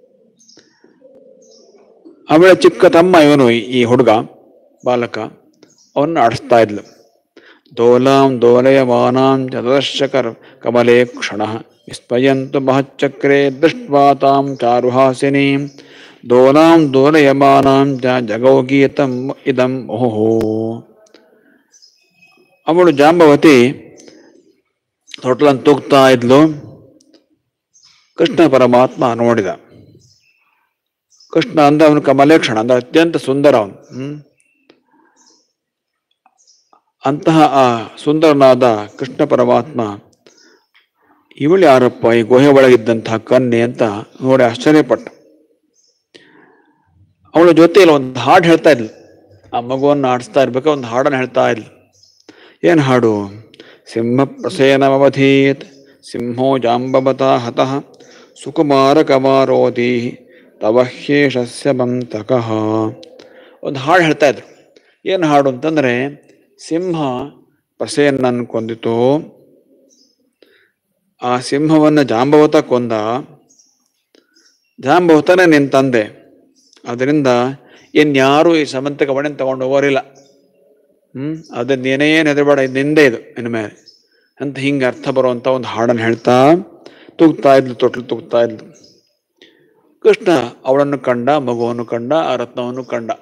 ಅವಳ ಚಿಕ್ಕ ತಮ್ಮ ಇವನು, ಈ ಹುಡುಗ ಬಾಲಕ, ಅವನ್ನ ಆಡಿಸ್ತಾ ಇದ್ಲು. ದೋಲಾಂ ದೋಲಯಮಾನಾಂ ಚತುರ್ಶಕರ ಕಮಲೇ ಕ್ಷಣ ವಿಸ್ಮಯಂತು ಮಹಚ್ಚಕ್ರೆ ದೃಷ್ಟ್ವಾ ತಾಂ ಚಾರುಹಾಸಿನೀಂ ದೋಲಾಂ ದೋಲಯಮಾನಾಂ ಜಗೌಗೀತಂ ಇದಂ ಮುಹುಃ. ಅವಳು ಜಾಂಬವತಿ ತೊಟ್ಲನ್ನು ತೂಗ್ತಾ ಇದ್ಲು. ಕೃಷ್ಣ ಪರಮಾತ್ಮ ನೋಡಿದ. ಕೃಷ್ಣ ಅಂದ್ರೆ ಅವನು ಕಮಲೇಕ್ಷಣ, ಅಂದ್ರೆ ಅತ್ಯಂತ ಸುಂದರ ಅವನು. ಅಂತಹ ಆ ಸುಂದರನಾದ ಕೃಷ್ಣ ಪರಮಾತ್ಮ, ಇವಳು ಯಾರಪ್ಪ ಈ ಗುಹೆ ಒಳಗಿದ್ದಂತಹ ಕನ್ಯೆ ಅಂತ ನೋಡಿ ಆಶ್ಚರ್ಯಪಟ್ಟ. ಅವಳ ಜೊತೆಯಲ್ಲಿ ಒಂದು ಹಾಡು ಹೇಳ್ತಾ ಇದ್ಲು. ಆ ಮಗುವನ್ನು ಆಡಿಸ್ತಾ ಇರ್ಬೇಕು, ಒಂದು ಹಾಡನ್ನು ಹೇಳ್ತಾ ಇದ್ಲು. ಏನು ಹಾಡು? ಸಿಂಹ ಪ್ರಸೇನಮವಧೀತ್ ಸಿಂಹೋ ಜಾಂಬವತ ಹತಃ ಸುಕುಮಾರ ಕಮಾರೋಧಿ ತವ ಹ್ಯೇಷಸ್ಯ ಬಂತಕಃ. ಒಂದು ಹಾಡು ಹೇಳ್ತಾ ಇದ್ರು. ಏನು ಹಾಡು ಅಂತಂದ್ರೆ, ಸಿಂಹ ಪ್ರಸೇನನ್ನು ಕೊಂದಿತು, ಆ ಸಿಂಹವನ್ನು ಜಾಂಬವತ ಕೊಂದ, ಜಾಂಬವತನೇ ನಿನ್ನ ತಂದೆ, ಅದರಿಂದ ಇನ್ಯಾರು ಈ ಸಮಂತಕ ಬಣೆಯನ್ನು ತಗೊಂಡು ಹೋಗೋರಿಲ್ಲ. ಅದನ್ನ ಏನೇನು ಹೆದರಬೇಡ, ಇದು ನಿಂದೆ, ಇದು ಇನ್ಮೇಲೆ ಅಂತ ಹಿಂಗೆ ಅರ್ಥ ಬರುವಂಥ ಒಂದು ಹಾಡನ್ನು ಹೇಳ್ತಾ ತೂಗ್ತಾ ಇದ್ಲು, ತೊಟ್ಲು ತೂಗ್ತಾ ಇದ್ಲು. ಕೃಷ್ಣ ಅವಳನ್ನು ಕಂಡ, ಮಗುವನ್ನು ಕಂಡ, ಆ ರತ್ನವನ್ನು ಕಂಡ.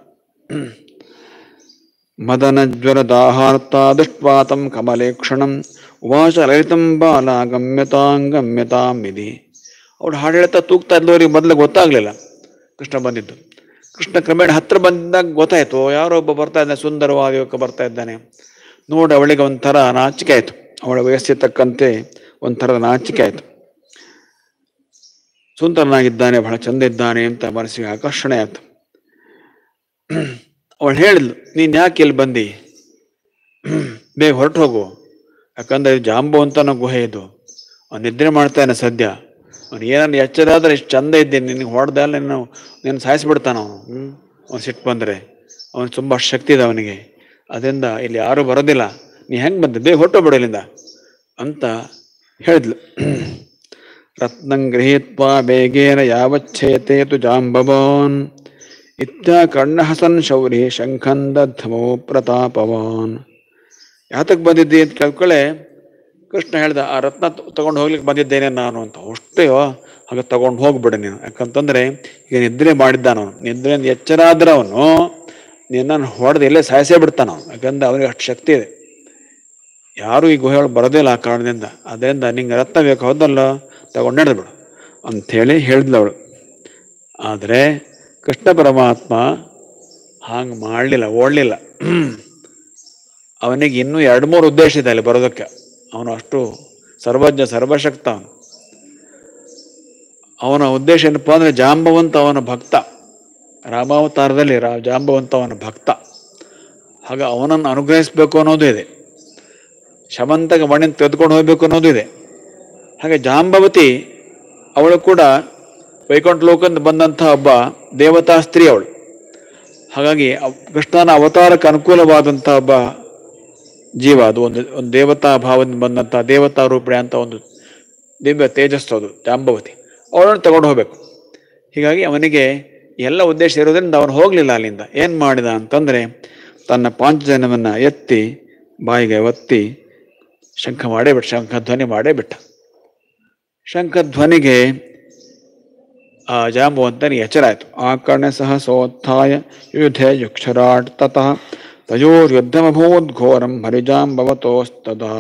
ಮದನಜ್ವರ ದಾಹಾರ್ಥ ದೃಷ್ಟ್ವಾತಂ ಕಮಲೇಕ್ಷಣಂ ಉವಾಚ ಲಲಿತಂ ಬಾಲ ಗಮ್ಯತಾಂ ವಿಧಿ. ಅವಳು ಹಾಡು ಹೇಳ್ತಾ ತೂಗ್ತಾ ಇದ್ಲವರಿಗೆ ಮೊದಲು ಗೊತ್ತಾಗ್ಲಿಲ್ಲ ಕೃಷ್ಣ ಬಂದಿದ್ದು. ಕೃಷ್ಣ ಕ್ರಮೇಣ ಹತ್ರ ಬಂದಾಗ ಗೊತ್ತಾಯ್ತು, ಯಾರೋ ಒಬ್ಬ ಬರ್ತಾ ಇದ್ದಾನೆ, ಸುಂದರವಾದ ಯುವಕ ಬರ್ತಾ ಇದ್ದಾನೆ. ನೋಡಿ ಅವಳಿಗೆ ಒಂಥರ ನಾಚಿಕೆ ಆಯ್ತು. ಅವಳ ವಯಸ್ಸಿಗೆ ತಕ್ಕಂತೆ ಒಂಥರದ ನಾಚಿಕೆ ಆಯ್ತು. ಸುಂದರನಾಗಿದ್ದಾನೆ, ಬಹಳ ಚಂದ ಇದ್ದಾನೆ ಅಂತ ಮನಸ್ಸಿಗೆ ಆಕರ್ಷಣೆ ಆಯ್ತು. ಅವಳು ಹೇಳಿದ್ಲು, ನೀನ್ ಯಾಕೆ ಇಲ್ಲಿ ಬಂದಿ? ಬೇಗ ಹೊರಟು ಹೋಗು, ಯಾಕಂದ್ರೆ ಇದು ಜಾಂಬವಂತನ ಗುಹೆ, ಇದು ಅವ್ನು ನಿದ್ರೆ ಮಾಡ್ತಾನೆ ಸದ್ಯ. ಅವ್ನು ಏನಾದ್ರು ಎಚ್ಚರಾದ್ರೆ ಇಷ್ಟು ಚಂದ ಇದ್ದೀನಿ, ನಿನಗೆ ಹೊಡೆದ ನೀನು ಸಾಯಿಸ್ಬಿಡ್ತಾನ ಅವನು. ಅವ್ನು ಸಿಟ್ಟು ಬಂದರೆ ಅವನು ತುಂಬ ಶಕ್ತಿ ಇದೆ ಅವನಿಗೆ, ಅದರಿಂದ ಇಲ್ಲಿ ಯಾರೂ ಬರೋದಿಲ್ಲ, ನೀ ಹೆಂಗೆ ಬಂದೆ, ಬೇಗ ಹೊರಟು ಇಲ್ಲಿಂದ ಅಂತ ಹೇಳಿದ್ಲು. ರತ್ನಂ ಗೃಹೀತ್ವಾ ಬೇಗೇನ ಯಾವಚ್ಛೇತೇತು ಜಾಂಬವಾನ್ ಇತ್ಯ ಕರ್ಣಹಸನ್ ಶೌರಿ ಶಂಖಂದಧ್ಮೋ ಪ್ರತಾಪವಾನ್. ಯಾತಕ್ಕೆ ಬಂದಿದ್ದಿ ಅಂತ ಕೇಳ್ಕೊಳ್ಳೆ ಕೃಷ್ಣ ಹೇಳ್ದ, ಆ ರತ್ನ ತಗೊಂಡು ಹೋಗ್ಲಿಕ್ಕೆ ಬಂದಿದ್ದೇನೆ ನಾನು ಅಂತ. ಅಷ್ಟೇಯೋ, ಹಾಗೆ ತಗೊಂಡು ಹೋಗ್ಬಿಡು ನೀನು, ಯಾಕಂತಂದ್ರೆ ಈಗ ನಿದ್ರೆ ಮಾಡಿದ್ದಾನವನು, ನಿದ್ರೆಯಿಂದ ಎಚ್ಚರ ಆದ್ರೆ ಅವನು ನಿನ್ನನ್ನು ಹೊಡೆದು ಇಲ್ಲೇ ಸಾಯಿಸೇ ಬಿಡ್ತಾನ ಅವನು, ಯಾಕಂದ್ರೆ ಅವನಿಗೆ ಅಷ್ಟು ಶಕ್ತಿ ಇದೆ, ಯಾರು ಈ ಗುಹೆಯೊಳಗೆ ಬರೋದಿಲ್ಲ ಆ ಕಾರಣದಿಂದ. ಅದರಿಂದ ನಿಂಗೆ ರತ್ನ ಬೇಕು, ಹೌದಲ್ಲ, ತಗೊಂಡು ನಡೆದ್ಬಿಡು ಅಂಥೇಳಿ ಹೇಳಿದ್ಲು ಅವಳು. ಆದರೆ ಕೃಷ್ಣ ಪರಮಾತ್ಮ ಹಾಂಗೆ ಮಾಡಲಿಲ್ಲ, ಓಡಲಿಲ್ಲ. ಅವನಿಗೆ ಇನ್ನೂ 2-3 ಉದ್ದೇಶ ಇದೆ ಅಲ್ಲಿ ಬರೋದಕ್ಕೆ. ಅವನು ಅಷ್ಟು ಸರ್ವಜ್ಞ, ಸರ್ವಶಕ್ತ ಅವನು. ಅವನ ಉದ್ದೇಶ ಏನಪ್ಪ ಅಂದರೆ, ಜಾಂಬವಂತ ಅವನ ಭಕ್ತ, ರಾಮಾವತಾರದಲ್ಲಿ ಜಾಂಬವಂತ ಅವನ ಭಕ್ತ. ಹಾಗೆ ಅವನನ್ನು ಅನುಗ್ರಹಿಸಬೇಕು ಅನ್ನೋದು ಇದೆ, ಶಮಂತಕ ಮಣ್ಣಿನ ತೆಗೆದುಕೊಂಡು ಹೋಗ್ಬೇಕು ಅನ್ನೋದು ಇದೆ. ಹಾಗೆ ಜಾಂಬವತಿ ಅವಳು ಕೂಡ ವೈಕುಂಠ ಲೋಕದಿಂದ ಬಂದಂಥ ಒಬ್ಬ ದೇವತಾ ಸ್ತ್ರೀ ಅವಳು. ಹಾಗಾಗಿ ಕೃಷ್ಣನ ಅವತಾರಕ್ಕೆ ಅನುಕೂಲವಾದಂಥ ಒಬ್ಬ ಜೀವ, ಅದು ಒಂದು ದೇವತಾ ಭಾವದಿಂದ ಬಂದಂಥ ದೇವತಾ ರೂಪಣೆ ಅಂತ ಒಂದು ದಿವ್ಯ ತೇಜಸ್ಸು ಅದು ಜಾಂಬವತಿ. ಅವಳನ್ನು ತಗೊಂಡು ಹೋಗ್ಬೇಕು. ಹೀಗಾಗಿ ಅವನಿಗೆ ಎಲ್ಲ ಉದ್ದೇಶ ಇರೋದ್ರಿಂದ ಅವನು ಹೋಗಲಿಲ್ಲ ಅಲ್ಲಿಂದ. ಏನು ಮಾಡಿದ ಅಂತಂದರೆ, ತನ್ನ ಪಾಂಚಜನ್ಯವನ್ನು ಎತ್ತಿ ಬಾಯಿಗೆ ಒತ್ತಿ ಶಂಖಧ್ವನಿ ಮಾಡೇ ಬಿಟ್ಟ. ಶಂಖಧ್ವನಿಗೆ ಆ ಜಾಂಬವಂತನಿಗೆ ಎಚ್ಚರ ಆಯಿತು. ಆಕರ್ಣ್ಯ ಸಹ ಸೋತ್ಥಾಯ ಯುಧೆ ಯುಕ್ಷರಾಟ್ ತತಃ ತಯೋರ್ಯುದ್ಧಮಭೂದ್ಘೋರಂ ಹರಿಜಾಂಬವತೋಸ್ತದಾ.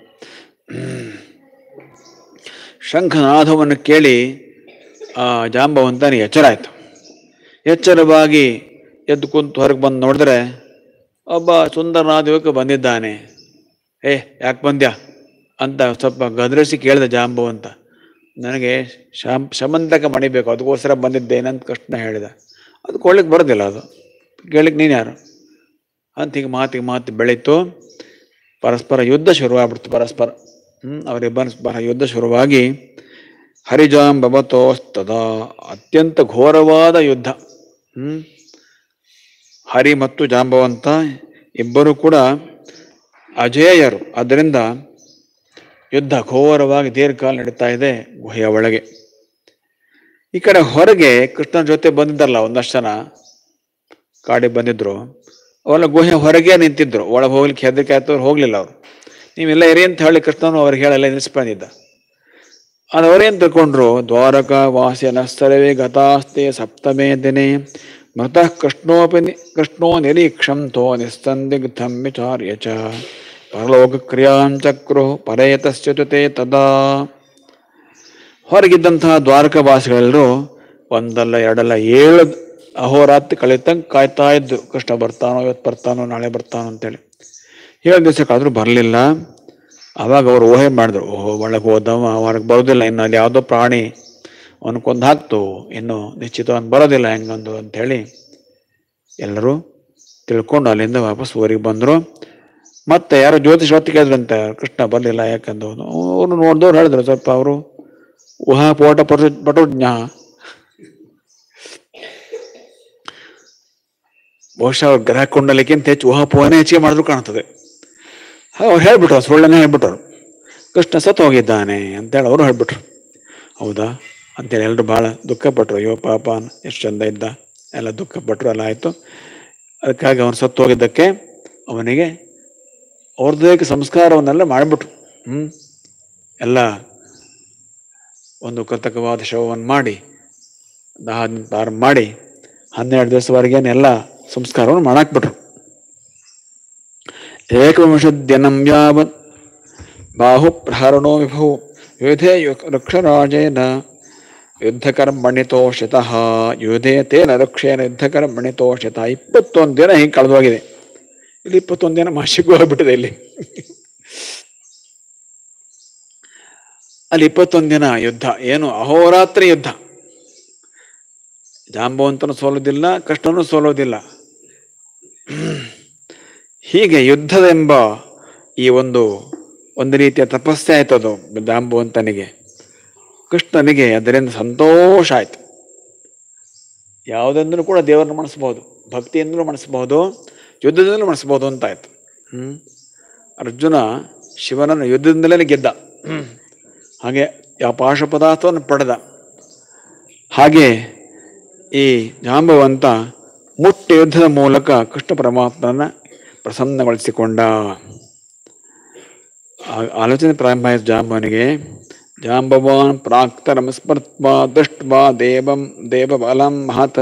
ಶಂಖನಾದವನ್ನು ಕೇಳಿ ಆ ಜಾಂಬವಂತನಿಗೆ ಎಚ್ಚರ ಆಯಿತು. ಎಚ್ಚರವಾಗಿ ಎದ್ದು ಕುಂತು ಹೊರಗೆ ಬಂದು ನೋಡಿದ್ರೆ ಒಬ್ಬ ಸುಂದರನಾದ ಯುವಕ ಬಂದಿದ್ದಾನೆ. ಯಾಕೆ ಬಂದ್ಯಾ ಅಂತ ಸ್ವಲ್ಪ ಗದರಿಸಿ ಕೇಳಿದ ಜಾಂಬವಂತ. ನನಗೆ ಶಮಂತಕ ಮಣಿಬೇಕು, ಅದಕ್ಕೋಸ್ಕರ ಬಂದಿದ್ದೇನಂತ ಕೃಷ್ಣ ಹೇಳಿದ. ಅದು ಕೊಳ್ಳಿಕ್ಕೆ ಬರೋದಿಲ್ಲ, ಅದು ಕೇಳಿಕ್ಕೆ ನೀನು ಯಾರು ಅಂತ ಹೀಗೆ ಮಾತಿಗೆ ಬೆಳೀತು. ಪರಸ್ಪರ ಯುದ್ಧ ಶುರುವಾಗ್ಬಿಡ್ತು. ಪರಸ್ಪರ ಅವರಿಬ್ಬರ ಯುದ್ಧ ಶುರುವಾಗಿ ಹರಿಜಾಂಬವತೋಸ್ತದ, ಅತ್ಯಂತ ಘೋರವಾದ ಯುದ್ಧ. ಹರಿ ಮತ್ತು ಜಾಂಬವಂತ ಇಬ್ಬರು ಕೂಡ ಅಜೇಯರು. ಅದರಿಂದ ಯುದ್ಧ ಘೋರವಾಗಿ ದೀರ್ಘಕಾಲ ನಡೀತಾ ಇದೆ ಗುಹೆಯ ಒಳಗೆ. ಈ ಕಡೆ ಹೊರಗೆ ಕೃಷ್ಣನ ಜೊತೆ ಬಂದಿದ್ದಾರಲ್ಲ ಒಂದಷ್ಟು ಜನ ಕಾಡಿಗೆ ಬಂದಿದ್ರು, ಅವೆಲ್ಲ ಗುಹೆ ಹೊರಗೆ ನಿಂತಿದ್ರು. ಒಳಗೆ ಹೋಗ್ಲಿಕ್ಕೆ ಹೆದರಿಕೆ ಆಯ್ತವ್ರು ಹೋಗ್ಲಿಲ್ಲ. ಅವರು ನೀವೆಲ್ಲ ಇರಿ ಅಂತ ಹೇಳಿ ಕೃಷ್ಣನು ಅವ್ರಿಗೆ ಹೇಳೆಲ್ಲ ನಿಲ್ಲಿಸ್ಬಂದಿದ್ದ. ಅದು ಅವರೇನು ತಿಳ್ಕೊಂಡ್ರು, ದ್ವಾರಕಾ ವಾಸ್ಯನ ಸರ್ವೇ ಗತಾಸ್ತೆ ಸಪ್ತಮೇ ದಿನೇ ಮೃತಃ ಕೃಷ್ಣೋ ನಿರೀಕ್ಷಂತೋ ನಿಸ್ಸಂದಿಗ್ಧಂ ವಿಚಾರ್ಯ ಚ ಪರಲೋಕ ಕ್ರಿಯಾಂಚಕ್ರು ಪರೇತಶ್ಚತೆ ತದಾ. ಹೊರಗಿದ್ದಂತಹ ದ್ವಾರಕವಾಸಿಗಳೆಲ್ಲರೂ ಒಂದಲ್ಲ ಎರಡಲ್ಲ 7 ಅಹೋರಾತ್ರಿ ಕಳಿತಂಗೆ ಕಾಯ್ತಾ ಇದ್ದು, ಕೃಷ್ಣ ಬರ್ತಾನೋ, ಇವತ್ತು ಬರ್ತಾನೋ, ನಾಳೆ ಬರ್ತಾನೋ ಅಂತೇಳಿ. 7 ದಿವಸಕ್ಕಾದರೂ ಬರಲಿಲ್ಲ. ಆವಾಗ ಅವರು ಊಹೆ ಮಾಡಿದ್ರು, ಒಳಗೆ ಹೋದವ ಹೊರಗೆ ಬರೋದಿಲ್ಲ, ಇನ್ನು ಅಲ್ಲಿ ಯಾವುದೋ ಪ್ರಾಣಿ ಅವನು ಕೊಂದು ಹಾಕ್ತು, ಇನ್ನು ನಿಶ್ಚಿತವಾಗಿ ಬರೋದಿಲ್ಲ ಹೆಂಗಂದು ಅಂಥೇಳಿ ಎಲ್ಲರೂ ತಿಳ್ಕೊಂಡು ಅಲ್ಲಿಂದ ವಾಪಸ್ ಊರಿಗೆ ಬಂದರು. ಮತ್ತೆ ಯಾರೋ ಜ್ಯೋತಿಷ್ ಹೊತ್ತಿಗೆ ಕೇಳಿದ್ರಂತೆ, ಕೃಷ್ಣ ಬರಲಿಲ್ಲ ಯಾಕಂದು. ಅವರು ನೋಡಿದವ್ರು ಹೇಳಿದ್ರು, ಸ್ವಲ್ಪ ಅವರು ಊಹಾಪೋಟ ಪಟುಜ್ಞ, ಬಹುಶಃ ಅವ್ರ ಗ್ರಹ ಕೊಂಡಲಿಕ್ಕಿಂತ ಹೆಚ್ಚು ಊಹಾಪೋಹನೇ ಹೆಚ್ಚಿಗೆ ಮಾಡಿದ್ರು ಕಾಣ್ತದೆ. ಅವ್ರು ಹೇಳ್ಬಿಟ್ರು, ಸುಳ್ಳನ್ನೇ ಹೇಳ್ಬಿಟ್ರು, ಕೃಷ್ಣ ಸತ್ತು ಹೋಗಿದ್ದಾನೆ ಅಂತೇಳಿ ಅವರು ಹೇಳ್ಬಿಟ್ರು. ಹೌದಾ ಅಂತೇಳಿ ಎಲ್ಲರೂ ಭಾಳ ದುಃಖಪಟ್ಟರು. ಅಯ್ಯೋ ಪಾಪ ಎಷ್ಟು ಚಂದ ಇದ್ದ, ಎಲ್ಲ ದುಃಖಪಟ್ಟರು. ಎಲ್ಲ ಆಯಿತು. ಅದಕ್ಕಾಗಿ ಅವನು ಸತ್ತು ಹೋಗಿದ್ದಕ್ಕೆ ಅವನಿಗೆ ಅವ್ರದ್ದೇಕ ಸಂಸ್ಕಾರವನ್ನೆಲ್ಲ ಮಾಡಿಬಿಟ್ರು. ಎಲ್ಲ ಒಂದು ಕೃತಕವಾದ ಶವವನ್ನು ಮಾಡಿ ಪ್ರಾರಂಭ ಮಾಡಿ 12 ದಿವಸವರೆಗೇನೆಲ್ಲ ಸಂಸ್ಕಾರವನ್ನು ಮಾಡಾಕ್ಬಿಟ್ರು. ಏಕವಿಂಶದ್ದಿನಂ ಯಾವತ್ ಬಾಹು ಪ್ರಹರಣೋ ವಿಭು ಯುಧೇ ವೃಕ್ಷರಾಜೇನ ಯುದ್ಧಕರ್ಮಣಿತೋಷಿತಃ ಯುಧೇ ತೇನ ವೃಕ್ಷೇನ ಯುದ್ಧಕರ್ಮಣಿತೋಷಿತಃ. 21 ದಿನ ಹೀಗೆ ಕಳೆದೋಗಿದೆ. ಇಲ್ಲಿ 21 ದಿನ ಮಾಸಿಗೂ ಆಗ್ಬಿಟ್ಟಿದೆ ಇಲ್ಲಿ. ಅಲ್ಲಿ 21 ದಿನ ಯುದ್ಧ, ಏನು ಅಹೋರಾತ್ರಿ ಯುದ್ಧ. ಜಾಂಬವಂತನು ಸೋಲೋದಿಲ್ಲ, ಕೃಷ್ಣನೂ ಸೋಲೋದಿಲ್ಲ. ಹೀಗೆ ಯುದ್ಧವೆಂಬ ಈ ಒಂದು ರೀತಿಯ ತಪಸ್ಸೆ ಆಯ್ತದು ಜಾಂಬವಂತನಿಗೆ. ಕೃಷ್ಣನಿಗೆ ಅದರಿಂದ ಸಂತೋಷ ಆಯ್ತು. ಯಾವುದೆಂದ್ರೂ ಕೂಡ ದೇವರನ್ನು ಮಣಿಸ್ಬೋದು, ಭಕ್ತಿಯಿಂದಲೂ ಮಣಿಸ್ಬೋದು, ಯುದ್ಧದಿಂದಲೂ ಮಣಿಸ್ಬೋದು ಅಂತ ಆಯ್ತು. ಅರ್ಜುನ ಶಿವನನ್ನು ಯುದ್ಧದಿಂದಲೇ ಗೆದ್ದ. ಹಾಗೆ ಯಾವ ಪಾಶ ಪದಾರ್ಥವನ್ನು ಪಡೆದ. ಹಾಗೆ ಈ ಜಾಂಬವಂತ ಮುಟ್ಟ ಯುದ್ಧದ ಮೂಲಕ ಕೃಷ್ಣ ಪರಮಾತ್ಮನ ಪ್ರಸನ್ನಗೊಳಿಸಿಕೊಂಡ. ಆಲೋಚನೆ ಪ್ರಾರಂಭ ಆಯಿತು ಜಾಂಬವನಿಗೆ. ಜಾಂಬವಾನ್ ಪ್ರಾಕ್ತರಂ ಸ್ಮೃತ್ವಾ ದೃಷ್ಟ್ವಾ ದೇವಬಲಂ ಮಹತ್.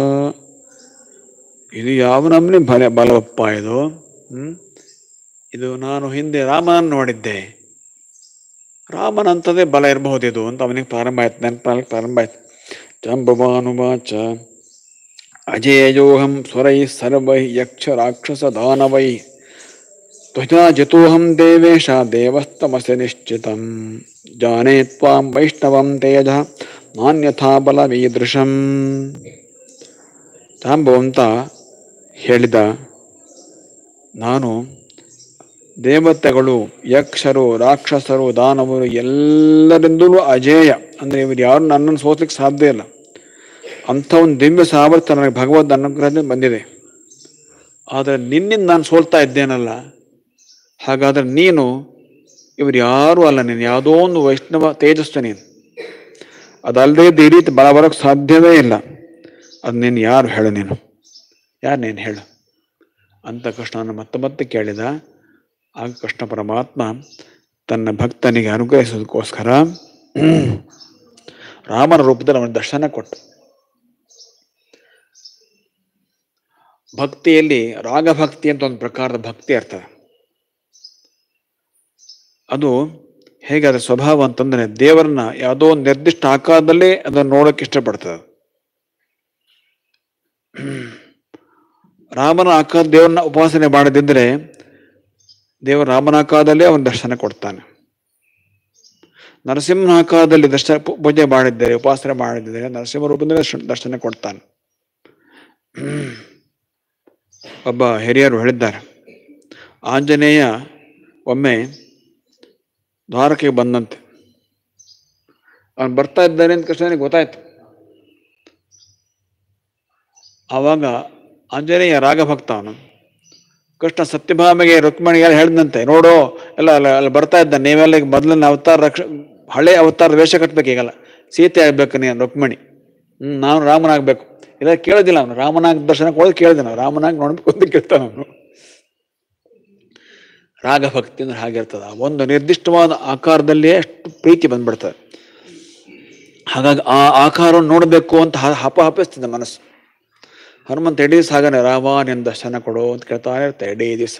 ಇದು ಯಾವ ನಮ್ಮನೆ ಬಲವಪ್ಪ ಇದು. ಇದು ನಾನು ಹಿಂದೆ ರಾಮನನ್ನು ನೋಡಿದ್ದೆ, ರಾಮನಂಥದೇ ಬಲ ಇರಬಹುದಿದು ಅಂತ ಅವನಿಗೆ ಪ್ರಾರಂಭ ಆಯ್ತು, ನೆನಪಾಗಲಿಕ್ಕೆ ಪ್ರಾರಂಭ ಆಯ್ತು. ಜಾಂಬವಾನುವಾಚ ಅಜೇಯೋಹಂ ಸ್ವರೈ ಸರ್ವೈ ಯಕ್ಷ ರಾಕ್ಷಸ ದಾನವೈ ತ್ವಜಾ ಜಿತೋಹಂ ದೇವೇಶ ದೇವಸ್ತಮಸ್ಯ ನಿಶ್ಚಿತಂ ಜಾನೇ ತ್ವಾಂ ವೈಷ್ಣವಂ ತೇಜ ನಾನ್ಯಥಾ ಬಲವೀದೃಶಂ. ಜಾಂಬವಂತ ಹೇಳಿದ, ನಾನು ದೇವತೆಗಳು, ಯಕ್ಷರು, ರಾಕ್ಷಸರು, ದಾನವರು ಎಲ್ಲರಿಂದಲೂ ಅಜೇಯ. ಅಂದರೆ ಇವರು ಯಾರು ನನ್ನನ್ನು ಸೋಸ್ಲಿಕ್ಕೆ ಸಾಧ್ಯ ಇಲ್ಲ. ಅಂಥ ಒಂದು ದಿವ್ಯ ಸಾಮರ್ಥ್ಯ ನನಗೆ ಭಗವದ್ ಅನುಗ್ರಹದಿಂದ ಬಂದಿದೆ. ಆದರೆ ನಿನ್ನಿಂದ ನಾನು ಸೋಲ್ತಾ ಇದ್ದೇನಲ್ಲ, ಹಾಗಾದರೆ ನೀನು ಇವರು ಯಾರೂ ಅಲ್ಲ, ನೀನು ಯಾವುದೋ ಒಂದು ವೈಷ್ಣವ ತೇಜಸ್ಸು ನೀನು. ಅದಲ್ಲದೆ ಈ ರೀತಿ ಬಲ ಬರೋಕ್ಕೆ ಸಾಧ್ಯವೇ ಇಲ್ಲ. ಅದು ನೀನು ಯಾರು ಹೇಳು, ಯಾರು ನೀನು ಹೇಳು ಅಂತ ಕೃಷ್ಣನ ಮತ್ತೆ ಕೇಳಿದ. ಆಗ ಕೃಷ್ಣ ಪರಮಾತ್ಮ ತನ್ನ ಭಕ್ತನಿಗೆ ಅನುಗ್ರಹಿಸೋದಕ್ಕೋಸ್ಕರ ರಾಮನ ರೂಪದಲ್ಲಿ ಅವನ ದರ್ಶನ ಕೊಟ್ಟು, ಭಕ್ತಿಯಲ್ಲಿ ರಾಗಭಕ್ತಿ ಅಂತ ಒಂದು ಪ್ರಕಾರದ ಭಕ್ತಿ ಇರ್ತದೆ. ಅದು ಹೇಗೆ ಅದರ ಸ್ವಭಾವ ಅಂತಂದ್ರೆ ದೇವರನ್ನ ಯಾವುದೋ ಒಂದು ನಿರ್ದಿಷ್ಟ ಆಕಾರದಲ್ಲೇ ಅದನ್ನು ನೋಡೋಕೆ ಇಷ್ಟಪಡ್ತದೆ. ರಾಮನ ಆಕಾರ ದೇವರನ್ನ ಉಪಾಸನೆ ಮಾಡದಿದ್ರೆ ದೇವರ ರಾಮನ ಆಕಾರದಲ್ಲೇ ಅವನ ದರ್ಶನ ಕೊಡ್ತಾನೆ. ನರಸಿಂಹನ ಆಕಾರದಲ್ಲಿ ಪೂಜೆ ಮಾಡಿದ್ದಾರೆ, ಉಪಾಸನೆ ಮಾಡಿದ್ದಾರೆ, ನರಸಿಂಹ ರೂಪದಲ್ಲಿ ದರ್ಶನ ಕೊಡ್ತಾನೆ. ಒಬ್ಬ ಹಿರಿಯರು ಹೇಳಿದ್ದಾರೆ, ಆಂಜನೇಯ ಒಮ್ಮೆ ದ್ವಾರಕೆಗೆ ಬಂದಂತೆ. ಅವನು ಬರ್ತಾ ಇದ್ದಾನೆ ಅಂತ ಕೃಷ್ಣನಿಗೆ ಗೊತ್ತಾಯ್ತು. ಆವಾಗ ಆಂಜನೇಯ ರಾಗಭಕ್ತ ಅವನು. ಕೃಷ್ಣ ಸತ್ಯಭಾಮೆಗೆ ರುಕ್ಮಿಣಿಗೆ ಹೇಳಿದಂತೆ, ನೋಡು ಎಲ್ಲ ಅಲ್ಲಿ ಬರ್ತಾ ಇದ್ದಾನೆ, ನೀವೆಲ್ಲ ಮೊದಲನೇ ಅವತಾರ ಹಳೆ ಅವತಾರ ವೇಷ ಕಟ್ಟಬೇಕು, ಈಗಲ್ಲ ಸೀತೆ ಆಗ್ಬೇಕು ನೀನು ರುಕ್ಮಿಣಿ, ನಾನು ರಾಮನಾಗಬೇಕು. ಇಲ್ಲ ಕೇಳೋದಿಲ್ಲ ಅವನು, ರಾಮನಾಗ ದರ್ಶನ ಕೊಡೋದು ಕೇಳಿದ, ರಾಮನಾಗಿ ನೋಡ್ಬೇಕು ಅಂತ ಕೇಳ್ತಾನ ಅವನು. ರಾಗಭಕ್ತಿ ಅಂದ್ರೆ ಹಾಗಿರ್ತದ, ಒಂದು ನಿರ್ದಿಷ್ಟವಾದ ಆಕಾರದಲ್ಲಿಯೇ ಅಷ್ಟು ಪ್ರೀತಿ ಬಂದ್ಬಿಡ್ತದೆ. ಹಾಗಾಗಿ ಆ ಆಕಾರವನ್ನು ನೋಡಬೇಕು ಅಂತ ಹಪಿಸ್ತದೆ ಮನಸ್ಸು. ಹನುಮಂತ ಇಡೀ ದಿವಸ ಹಾಗಾನೆ ರಾಮ ನಿನ್ನ ದರ್ಶನ ಕೊಡು ಅಂತ ಕೇಳ್ತಾ ಇರ್ತಾರೆ ಇಡೀ ದಿವಸ.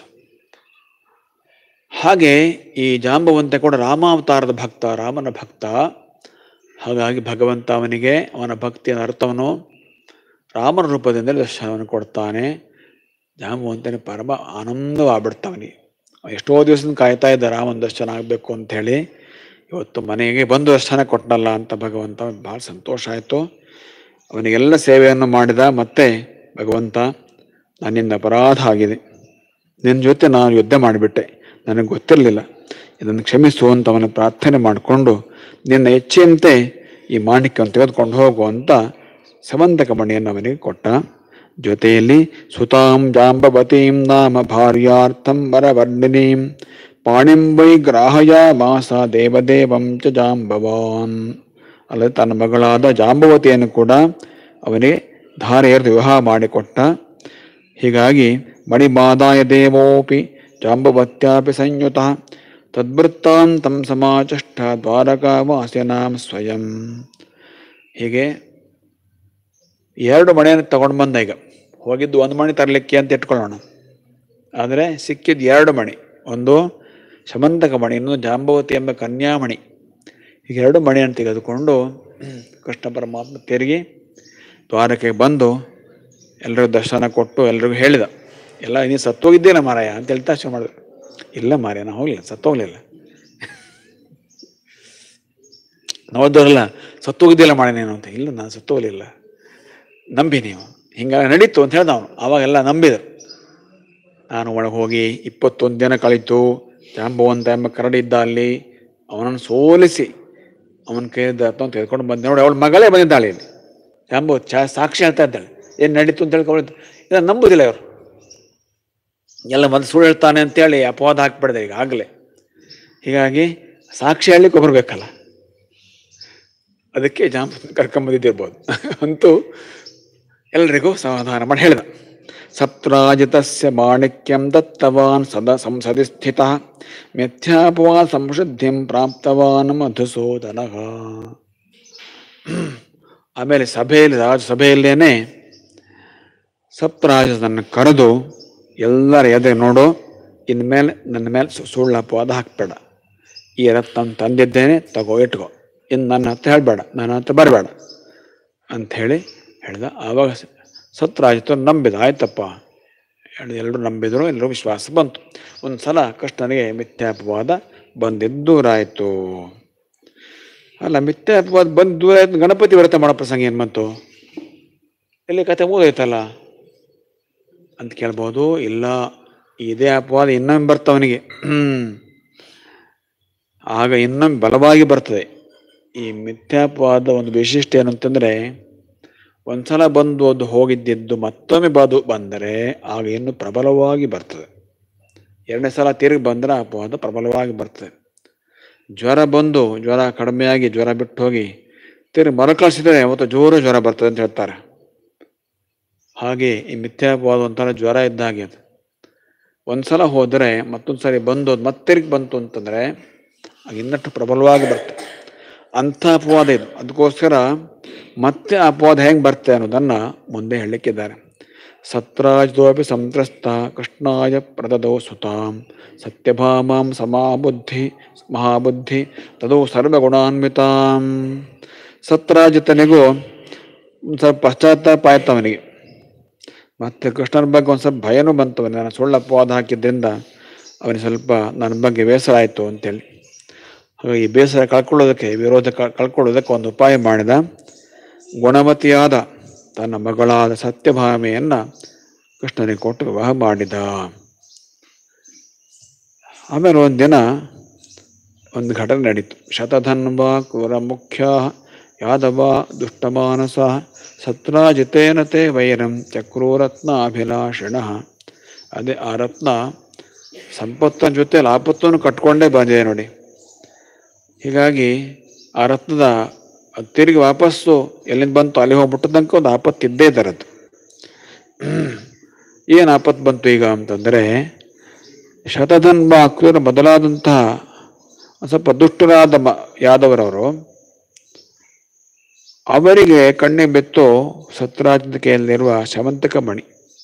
ಹಾಗೆ ಈ ಜಾಂಬವಂತ ಕೂಡ ರಾಮಾವತಾರದ ಭಕ್ತ, ರಾಮನ ಭಕ್ತ. ಹಾಗಾಗಿ ಭಗವಂತ ಅವನಿಗೆ ಅವನ ಭಕ್ತಿಯ ಅರ್ಥವನ್ನು ರಾಮನ ರೂಪದಿಂದ ದರ್ಶನವನ್ನು ಕೊಡ್ತಾನೆ. ಜಾಂಬವಂತನಿಗೆ ಪರಮ ಆನಂದವಾಗ್ಬಿಡ್ತಾವನಿಗೆ. ಎಷ್ಟೋ ದಿವಸದಿಂದ ಕಾಯ್ತಾ ಇದ್ದ ರಾಮನ ದರ್ಶನ ಆಗಬೇಕು ಅಂತ ಹೇಳಿ, ಇವತ್ತು ಮನೆಗೆ ಬಂದು ದರ್ಶನ ಕೊಟ್ಟನಲ್ಲ ಅಂತ ಭಗವಂತ ಭಾಳ ಸಂತೋಷ ಆಯಿತು. ಅವನಿಗೆಲ್ಲ ಸೇವೆಯನ್ನು ಮಾಡಿದ. ಮತ್ತೆ ಭಗವಂತ, ನನ್ನಿಂದ ಅಪರಾಧ ಆಗಿದೆ, ನಿನ್ನ ಜೊತೆ ನಾನು ಯುದ್ಧ ಮಾಡಿಬಿಟ್ಟೆ, ನನಗೆ ಗೊತ್ತಿರಲಿಲ್ಲ, ಇದನ್ನು ಕ್ಷಮಿಸು ಅಂತ ಅವನ ಪ್ರಾರ್ಥನೆ ಮಾಡಿಕೊಂಡು, ನಿನ್ನ ಇಚ್ಛೆಯಂತೆ ಈ ಮಾಣಿಕ್ಯವನ್ನು ತೆಗೆದುಕೊಂಡು ಹೋಗು ಅಂತ ಸಮಂತಕ ಮಣಿಯನ್ನು ಅವನಿಗೆ ಕೊಟ್ಟ. ಜೊತೆಯಲ್ಲಿ ಸುತಾಂ ಜಾಂಬವತೀಂ ನಾಮ ಭಾರ್ಯಾರ್ಥಂ ವರವರ್ಣಿನೀಂ ಪಾಣಿಂ ವೈ ಗ್ರಾಹಯ ಮಾಸ ದೇವದೇವಂ ಚ ಜಾಂಬವಾನ್. ಅಲ್ಲದೆ ತನ್ನ ಮಗಳಾದ ಜಾಂಬವತಿಯನ್ನು ಕೂಡ ಅವನಿಗೆ ಧಾರೆಯರು ವಿವಾಹ ಮಾಡಿಕೊಟ್ಟ. ಹೀಗಾಗಿ ಮಣಿಮಾದಾಯ ದೇವೋಪಿ ಜಾಂಬವತ್ಯಾಪಿ ಸಂಯುತ ತದ್ವೃತ್ತಾಂತಂ ಸಮಾಚಷ್ಠ ದ್ವಾರಕಾವಾಸಿನಾಂ ಸ್ವಯಂ. ಹೀಗೆ 2 ಮಣಿಯನ್ನು ತಗೊಂಡು ಬಂದ. ಈಗ ಹೋಗಿದ್ದು 1 ಮಣಿ ತರಲಿಕ್ಕೆ ಅಂತ ಇಟ್ಕೊಳ್ಳೋಣ, ಆದರೆ ಸಿಕ್ಕಿದ್ದು 2 ಮಣಿ. ಒಂದು ಶಮಂತಕ ಮಣಿ, ಇನ್ನೊಂದು ಜಾಂಬವತಿ ಎಂಬ ಕನ್ಯಾಮಣಿ. ಈಗ 2 ಮಣಿಯನ್ನು ತೆಗೆದುಕೊಂಡು ಕೃಷ್ಣ ಪರಮಾತ್ಮ ತಿರುಗಿ ದ್ವಾರಕೆಗೆ ಬಂದು ಎಲ್ರಿಗೂ ದರ್ಶನ ಕೊಟ್ಟು ಎಲ್ರಿಗೂ ಹೇಳಿದ, ಎಲ್ಲ ನೀನು ಸತ್ತೋಗಿದ್ದೇನ ಮಾರಾಯ ಅಂತ ಹೇಳ್ತಾ ಶುರು ಮಾಡಿದ್ರು. ಇಲ್ಲ ಮಾರಾಯ, ನಾವು ಹೋಗ್ಲಿಲ್ಲ, ಸತ್ತೋಗ್ಲಿಲ್ಲ. ನಾವದ್ದವರಲ್ಲ, ಸತ್ತೋಗಿದ್ದಿಲ್ಲ ಮಾಡ ನೀನು ಅಂತ. ಇಲ್ಲ, ನಾನು ಸತ್ತೋಗ್ಲಿಲ್ಲ, ನಂಬಿ ನೀವು, ಹಿಂಗಾಗಿ ನಡೀತು ಅಂತ ಹೇಳ್ದ ಅವನು. ಆವಾಗೆಲ್ಲ ನಂಬಿದರು. ನಾನು ಒಳಗೆ ಹೋಗಿ 21 ದಿನ ಕಳೀತು. ಜಾಂಬವಂತ ಎಂಬ ಕರಡಿದ್ದ ಅಲ್ಲಿ, ಅವನನ್ನು ಸೋಲಿಸಿ ಅವನ ಕೈಯಿಂದ ತೆಗೆದುಕೊಂಡು ಬಂದೆ. ನೋಡಿ, ಅವಳ ಮಗಳೇ ಬಂದಿದ್ದಾಳೆ ಇಲ್ಲಿ. ಜಾಂಬವತಿ ಸಾಕ್ಷಿ ಹೇಳ್ತಾ ಇದ್ದಾಳೆ, ಏನು ನಡೀತು ಅಂತ ಹೇಳ್ಕೊಂಡು. ಇದನ್ನು ನಂಬುದಿಲ್ಲ ಇವರು, ಎಲ್ಲ ಮೊದಲು ಸುಳ್ಳು ಹೇಳ್ತಾನೆ ಅಂತೇಳಿ ಅಪವಾದ ಹಾಕ್ಬಿಡ್ದೆ ಈಗ ಆಗಲೇ. ಹೀಗಾಗಿ ಸಾಕ್ಷಿ ಹೇಳಲಿಕ್ಕೆ ಒಬ್ಬರು ಬೇಕಲ್ಲ, ಅದಕ್ಕೆ ಜಾಂಬವಂತ ಕರ್ಕೊಂಬಂದಿದ್ದಿರ್ಬೋದು. ಅಂತೂ ಎಲ್ರಿಗೂ ಸಮಾಧಾನ ಮಾಡಿ ಹೇಳಿದ. ಸಪ್ತರಾಜಿತಸ್ಯ ಮಾಣಿಕ್ಯಂ ದತ್ತವಾನ್ ಸದಾ ಸಂಸದಿ ಸ್ಥಿತ ಮಿಥ್ಯಾಪವಾದ ಸಂಶುದ್ಧಿಂ ಪ್ರಾಪ್ತವಾನ್ ಮಧುಸೂದನ. ಆಮೇಲೆ ರಾಜಸಭೆಯಲ್ಲೇನೆ ಸಪ್ತರಾಜನನ್ನು ಕರೆದು ಎಲ್ಲರ ಎದೆ, ನೋಡು, ಇನ್ಮೇಲೆ ನನ್ನ ಮೇಲೆ ಸುಳ್ಳು ಅಪವಾದ ಹಾಕಬೇಡ, ಈ ರತ್ನ ತಂದಿದ್ದೇನೆ, ತಗೋ ಇಟ್ಕೋ, ಇನ್ನು ನನ್ನ ಹತ್ರ ಹೇಳಬೇಡ, ನನ್ನ ಹತ್ರ ಬರಬೇಡ ಅಂಥೇಳಿ ಹೇಳ್ದ. ಆವಾಗ ಸತ್ರಾಜಿತರು ನಂಬಿದ. ಆಯ್ತಪ್ಪ ಎಲ್ಲರೂ ನಂಬಿದ್ರು, ಎಲ್ಲರೂ ವಿಶ್ವಾಸ ಬಂತು. ಒಂದು ಸಲ ಕೃಷ್ಣನಿಗೆ ಮಿಥ್ಯಾಪವಾದ ಬಂದಿದ್ದು ದೂರಾಯಿತು. ಅಲ್ಲ, ಮಿಥ್ಯಾಪವಾದ ಬಂದು ದೂರ ಆಯ್ತು, ಗಣಪತಿ ವ್ರತ ಮಾಡೋ ಪ್ರಸಂಗ ಏನು ಬಂತು, ಇಲ್ಲಿ ಕತೆ ಮುಗಿದೈತಲ್ಲ ಅಂತ ಕೇಳ್ಬೋದು. ಇಲ್ಲ, ಇದೇ ಅಪವಾದ ಇನ್ನೊಮ್ಮೆ ಬರ್ತವನಿಗೆ, ಆಗ ಇನ್ನೊಮ್ಮೆ ಬಲವಾಗಿ ಬರ್ತದೆ. ಈ ಮಿಥ್ಯಾಪವಾದ ಒಂದು ವಿಶಿಷ್ಟ ಏನಂತಂದರೆ, ಒಂದ್ಸಲ ಬಂದು ಅದು ಹೋಗಿದ್ದಿದ್ದು ಮತ್ತೊಮ್ಮೆ ಬಂದರೆ ಆಗ ಇನ್ನು ಪ್ರಬಲವಾಗಿ ಬರ್ತದೆ. 2ನೇ ಸಲ ತಿರುಗಿ ಬಂದರೆ ಅಪವಾದ ಪ್ರಬಲವಾಗಿ ಬರ್ತದೆ. ಜ್ವರ ಕಡಿಮೆಯಾಗಿ ಜ್ವರ ಬಿಟ್ಟು ಹೋಗಿ ತಿರುಗಿ ಮರುಕಳಿಸಿದರೆ ಅವತ್ತು ಜೋರು ಜ್ವರ ಬರ್ತದೆ ಅಂತ ಹೇಳ್ತಾರೆ. ಹಾಗೆ ಈ ಮಿಥ್ಯಾಪವಾದ ಒಂಥರ ಜ್ವರ ಇದ್ದಾಗೆ ಅದು. ಒಂದ್ಸಲ ಹೋದರೆ ಮತ್ತೊಂದು ಸಾರಿ ಬಂದು ಅದು ಮತ್ತೆ ತಿರುಗಿ ಬಂತು ಅಂತಂದರೆ ಆಗ ಇನ್ನಷ್ಟು ಪ್ರಬಲವಾಗಿ ಬರ್ತದೆ. ಅಂಥ ಅಪವಾದ ಇದು. ಅದಕ್ಕೋಸ್ಕರ ಮತ್ತೆ ಅಪವಾದ ಹೆಂಗೆ ಬರ್ತದೆ ಅನ್ನೋದನ್ನು ಮುಂದೆ ಹೇಳಲಿಕ್ಕಿದ್ದಾರೆ. ಸತ್ರಾಜಿತೋಪಿ ಸಂತ್ರಸ್ತ ಕೃಷ್ಣಾಯ ಪ್ರದದೋ ಸುತಾಂ ಸತ್ಯಭಾಮಾಂ ಮಹಾಬುದ್ಧಿ ತದೋ ಸರ್ವಗುಣಾನ್ವಿತಾಂ. ಸತ್ರಾಜಿತನಿಗೂ ಒಂದು ಸ್ವಲ್ಪ ಪಶ್ಚಾತ್ತಾಪ ಆಯ್ತು ಅವನಿಗೆ. ಮತ್ತು ಕೃಷ್ಣನ ಬಗ್ಗೆ ಒಂದು ಸ್ವಲ್ಪ ಭಯನೂ ಬಂತು. ನಾನು ಸುಳ್ಳು ಅಪವಾದ ಹಾಕಿದ್ದರಿಂದ ಅವನಿಗೆ ಸ್ವಲ್ಪ ನನ್ನ ಬಗ್ಗೆ ಬೇಸರ ಆಯಿತು ಅಂತೇಳಿ. ಹಾಗಾಗಿ ಈ ಬೇಸರ ಕಳ್ಕೊಳ್ಳೋದಕ್ಕೆ, ವಿರೋಧ ಕಳ್ಕೊಳ್ಳೋದಕ್ಕೆ ಒಂದು ಉಪಾಯ ಮಾಡಿದ. ಗುಣಮತಿಯಾದ ತನ್ನ ಮಗಳಾದ ಸತ್ಯಭಾಮೆಯನ್ನು ಕೃಷ್ಣನಿಗೆ ಕೊಟ್ಟು ವಿವಾಹ ಮಾಡಿದ. ಆಮೇಲೆ ಒಂದಿನ ಒಂದು ಘಟನೆ ನಡೀತು. ಶತಧನ್ವ ಕ್ರೂರ ಮುಖ್ಯ ಯಾದವ ದುಷ್ಟಮಾನಸ ಸತ್ರಾಜಿತೇನ ತೇ ವೈರಂ ಚಕ್ರೂರತ್ನ ಅಭಿಲಾಷಿಣ. ಅದೇ ಆ ರತ್ನ ಸಂಪತ್ತಿನ ಜೊತೆಯಲ್ಲಿ ಆಪತ್ತನ್ನು ಕಟ್ಕೊಂಡೇ ಬಂದಿದೆ ನೋಡಿ. ಹೀಗಾಗಿ ಆ ರತ್ನದ ತಿರುಗಿ ವಾಪಸ್ಸು ಎಲ್ಲಿಂದ ಬಂತು ಅಲ್ಲಿ ಹೋಗ್ಬಿಟ್ಟು ತನಕ ಒಂದು ಆಪತ್ತು ಇದ್ದೇ ಇದ್ದರದ್ದು. ಏನು ಆಪತ್ತು ಬಂತು ಈಗ ಅಂತಂದರೆ, ಶತಧನ್ವ ಕ್ರೂರ ಮೊದಲಾದಂತಹ ಸ್ವಲ್ಪ ದುಷ್ಟರಾದ ಯಾದವರವರು ಅವರಿಗೆ ಕಣ್ಣಿಗೆ ಬೆತ್ತು ಸತ್ರಾಜಿತ ಕೈಯಲ್ಲಿರುವ ಶವಂತಕ ಮಣಿ.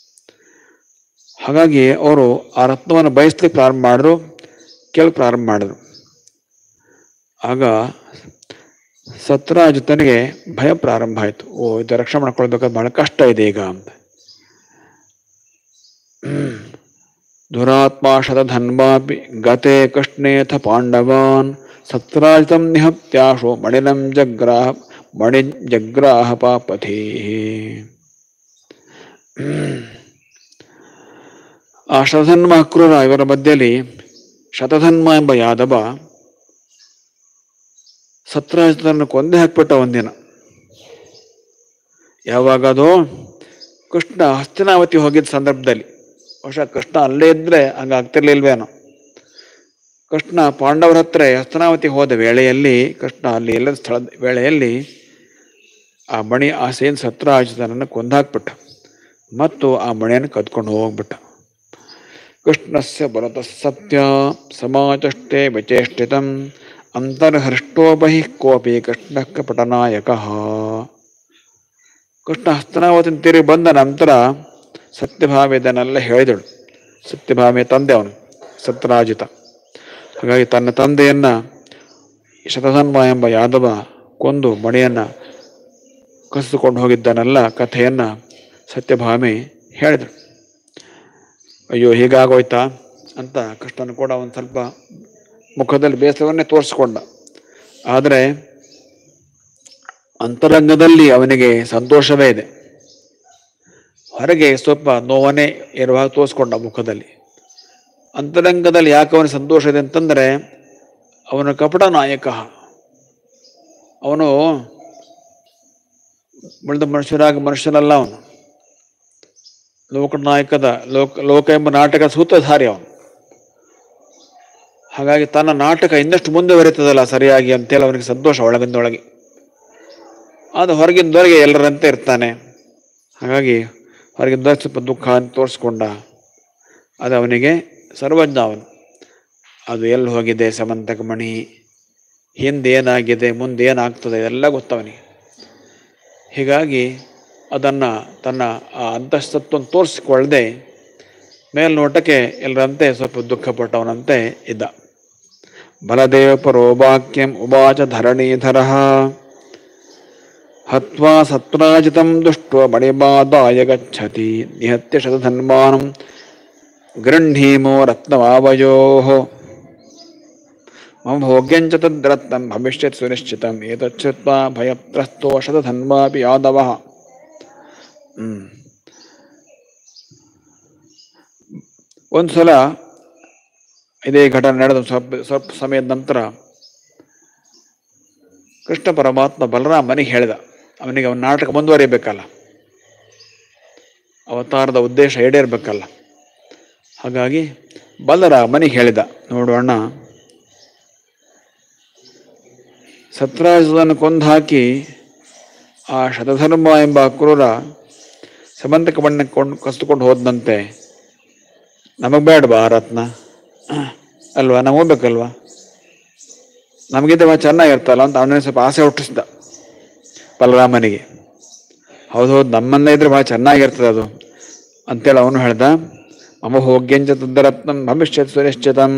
ಹಾಗಾಗಿ ಅವರು ಆ ರತ್ನವನ್ನು ಬಯಸ್ಲಿಕ್ಕೆ ಪ್ರಾರಂಭ ಮಾಡಿದ್ರು, ಕೇಳಕ್ಕೆ ಪ್ರಾರಂಭ ಮಾಡಿದ್ರು. ಆಗ ಸತ್ರಾಜಿತನಿಗೆ ಭಯ ಪ್ರಾರಂಭ ಆಯಿತು. ಇದು ರಕ್ಷಣೆ ಮಾಡ್ಕೊಳ್ಬೇಕಾದ್ರೆ ಬಹಳ ಕಷ್ಟ ಇದೆ ಈಗ ಅಂತ. ದುರಾತ್ಮ ಶತಧನ್ವಾಪಿ ಗತೆ ಕೃಷ್ಣೇಥ ಪಾಂಡವಾನ್ ಸತ್ರಾಜಿತಂ ನಿಹತ್ಯಾಶೋ ಮಣಿಜಗ್ರಾಹ ಪಾಪಥೀ. ಆ ಶತಧನ್ವ ಕ್ರೂರ ಇವರ ಮಧ್ಯದಲ್ಲಿ ಶತಧನ್ವ ಎಂಬ ಯಾದವ ಸತ್ರಾಜಿತನನ್ನು ಕೊಂದೇ ಹಾಕ್ಬಿಟ್ಟ ಒಂದಿನ. ಯಾವಾಗದು ಕೃಷ್ಣ ಹಸ್ತಿನಾವತಿ ಹೋಗಿದ್ದ ಸಂದರ್ಭದಲ್ಲಿ. ಬಹುಶಃ ಕೃಷ್ಣ ಅಲ್ಲೇ ಇದ್ರೆ ಹಂಗಾಗ್ತಿರ್ಲಿಲ್ವೇನೋ. ಕೃಷ್ಣ ಪಾಂಡವರ ಹತ್ರ ಹಸ್ತಿನಾವತಿ ಹೋದ ವೇಳೆಯಲ್ಲಿ, ಕೃಷ್ಣ ಅಲ್ಲಿ ಎಲ್ಲದ ಸ್ಥಳದ ವೇಳೆಯಲ್ಲಿ ಆ ಮಣಿ ಆಸೆಯನ್ನು ಸತ್ರಾಜಿತನನ್ನು ಕೊಂದಾಕ್ಬಿಟ್ಟ ಮತ್ತು ಆ ಮಣಿಯನ್ನು ಕದ್ಕೊಂಡು ಹೋಗ್ಬಿಟ್ಟ. ಕೃಷ್ಣಸ್ಯ ಬರತಃ ಸತ್ಯ ಸಮಾಚಷ್ಟೇ ವಿಚೇಷ್ಟಿತಂ ಅಂತರ್ಹೃಷ್ಟೋ ಬಹಿಃ ಕೋಪಿ ಕೃಷ್ಣಕ್ಕ ಪಟನಾಯಕ. ಕೃಷ್ಣ ಹಸ್ತನಾವತಿನ ತಿರುಗಿ ಬಂದ ನಂತರ ಸತ್ಯಭಾಮೆ ಇದನ್ನೆಲ್ಲ ಹೇಳಿದಳು. ಸತ್ಯಭಾಮೆ ತಂದೆ ಅವನು ಸತ್ರಾಜಿತ. ಹಾಗಾಗಿ ತನ್ನ ತಂದೆಯನ್ನು ಶತಧನ್ವ ಎಂಬ ಯಾದವ ಕೊಂದು ಮಣಿಯನ್ನು ಕಸಿದುಕೊಂಡು ಹೋಗಿದ್ದನ್ನೆಲ್ಲ ಕಥೆಯನ್ನು ಸತ್ಯಭಾಮೆ ಹೇಳಿದಳು. ಅಯ್ಯೋ ಹೀಗಾಗೋಯ್ತಾ ಅಂತ ಕೃಷ್ಣನು ಕೂಡ ಒಂದು ಸ್ವಲ್ಪ ಮುಖದಲ್ಲಿ ಬೇಸರವನ್ನೇ ತೋರಿಸ್ಕೊಂಡ. ಆದರೆ ಅಂತರಂಗದಲ್ಲಿ ಅವನಿಗೆ ಸಂತೋಷವೇ ಇದೆ. ಹೊರಗೆ ಸ್ವಲ್ಪ ನೋವನ್ನೇ ಇರುವಾಗ ತೋರಿಸ್ಕೊಂಡ ಮುಖದಲ್ಲಿ. ಅಂತರಂಗದಲ್ಲಿ ಯಾಕೆ ಅವನಿಗೆ ಸಂತೋಷ ಇದೆ ಅಂತಂದರೆ, ಅವನ ಕಪಟ ನಾಯಕ. ಅವನು ಉಳಿದ ಮನುಷ್ಯನಲ್ಲ. ಅವನು ಲೋಕನಾಯಕದ ಲೋಕ ಎಂಬ ನಾಟಕ ಸೂತ್ರಧಾರಿ ಅವನು. ಹಾಗಾಗಿ ತನ್ನ ನಾಟಕ ಇನ್ನಷ್ಟು ಮುಂದುವರಿತದಲ್ಲ ಸರಿಯಾಗಿ ಅಂತೇಳಿ ಅವನಿಗೆ ಸಂತೋಷ ಒಳಗಿಂದೊಳಗೆ. ಅದು ಹೊರಗಿಂದೊಳಗೆ ಎಲ್ಲರಂತೆ ಇರ್ತಾನೆ. ಹಾಗಾಗಿ ಹೊರಗಿಂದ ಸ್ವಲ್ಪ ದುಃಖ ಅಂತ ತೋರಿಸ್ಕೊಂಡ. ಅದು ಅವನಿಗೆ ಸರ್ವಜ್ಞ. ಅವನು ಅದು ಎಲ್ಲಿ ಹೋಗಿದೆ ಸಮಂತಕ ಮಣಿ, ಹಿಂದೇನಾಗಿದೆ ಮುಂದೇನಾಗ್ತದೆ ಎಲ್ಲ ಗೊತ್ತವನಿಗೆ. ಹೀಗಾಗಿ ಅದನ್ನು ತನ್ನ ಆ ಅಂತಸ್ತತ್ವವನ್ನು ತೋರಿಸಿಕೊಳ್ಳದೆ ಮೇಲ್ನೋಟಕ್ಕೆ ಎಲ್ಲರಂತೆ ಸ್ವಲ್ಪ ದುಃಖಪಟ್ಟವನಂತೆ ಇದ್ದ. ಬಲದೇವ ಪರೋವಾಕ್ಯಂ ಉವಾಚ ಧರಣೀಧರ ಹತ್ವಾ ಸತ್ರಾಜಿತಂ ದುಷ್ಟೋ ಮಣಿಮಾದಾಯ ಗಚ್ಚತಿ ನಿಹತ್ಯ ಶತಧನ್ವಾನಂ ಗೃಹ್ಣೀಮೋ ರತ್ನವಾವಯೋ ಮಮ ಭೋಗ್ಯಂಚ ತದ್ರತ್ನಂ ಭವಿಷ್ಯತ್ ಸುನಿಶ್ಚಿತಂ ಏತಚ್ಛ್ರುತ್ವಾ ಭಯತ್ರಸ್ತೋ ಶತಧನ್ವಾಪಿ ಯಾದವಃ. ಒಂದು ಸಲ ಇದೇ ಘಟನೆ ನಡೆದ ಸ್ವಲ್ಪ ಸಮಯದ ನಂತರ ಕೃಷ್ಣ ಪರಮಾತ್ಮ ಬಲರಾಮನಿಗೆ ಹೇಳಿದ. ಅವನಿಗೆ ಅವನ ನಾಟಕ ಮುಂದುವರಿಯಬೇಕಲ್ಲ, ಅವತಾರದ ಉದ್ದೇಶ ಈಡೇರಬೇಕಲ್ಲ. ಹಾಗಾಗಿ ಬಲರಾಮನಿಗೆ ಹೇಳಿದ, ನೋಡು ಅಣ್ಣ, ಸತ್ರಾಜಿತನನ್ನು ಕೊಂದು ಹಾಕಿ ಆ ಶತಧನ್ವ ಎಂಬ ಕ್ರೂರ ಸಮಂತಕ ಬಣ್ಣ ಕಸಿದುಕೊಂಡು ಹೋದಂತೆ ನಮಗೆ ಬೇಡವಾ ಆ ರತ್ನ ಅಲ್ವಾ, ನಾವು ಹೋಗ್ಬೇಕಲ್ವಾ, ನಮಗಿಂತ ಚೆನ್ನಾಗಿರ್ತಲ್ಲ ಅಂತ ಅವನಿಗೆ ಸ್ವಲ್ಪ ಆಸೆ ಹುಟ್ಟಿಸ್ದ ಬಲರಾಮನಿಗೆ. ಹೌದು ನಮ್ಮನ್ನೇ ಇದ್ರೆ ಭಾಳ ಚೆನ್ನಾಗಿರ್ತದೆ ಅದು, ಅಂತೇಳಿ ಅವನು ಹೇಳ್ದ. ಮಮ ಹೋಗ್ಯಂಚ ತದ್ದರತ್ನಂ ಭವಿಷ್ಯತ್ ಸುನಿಶ್ಚಿತಂ.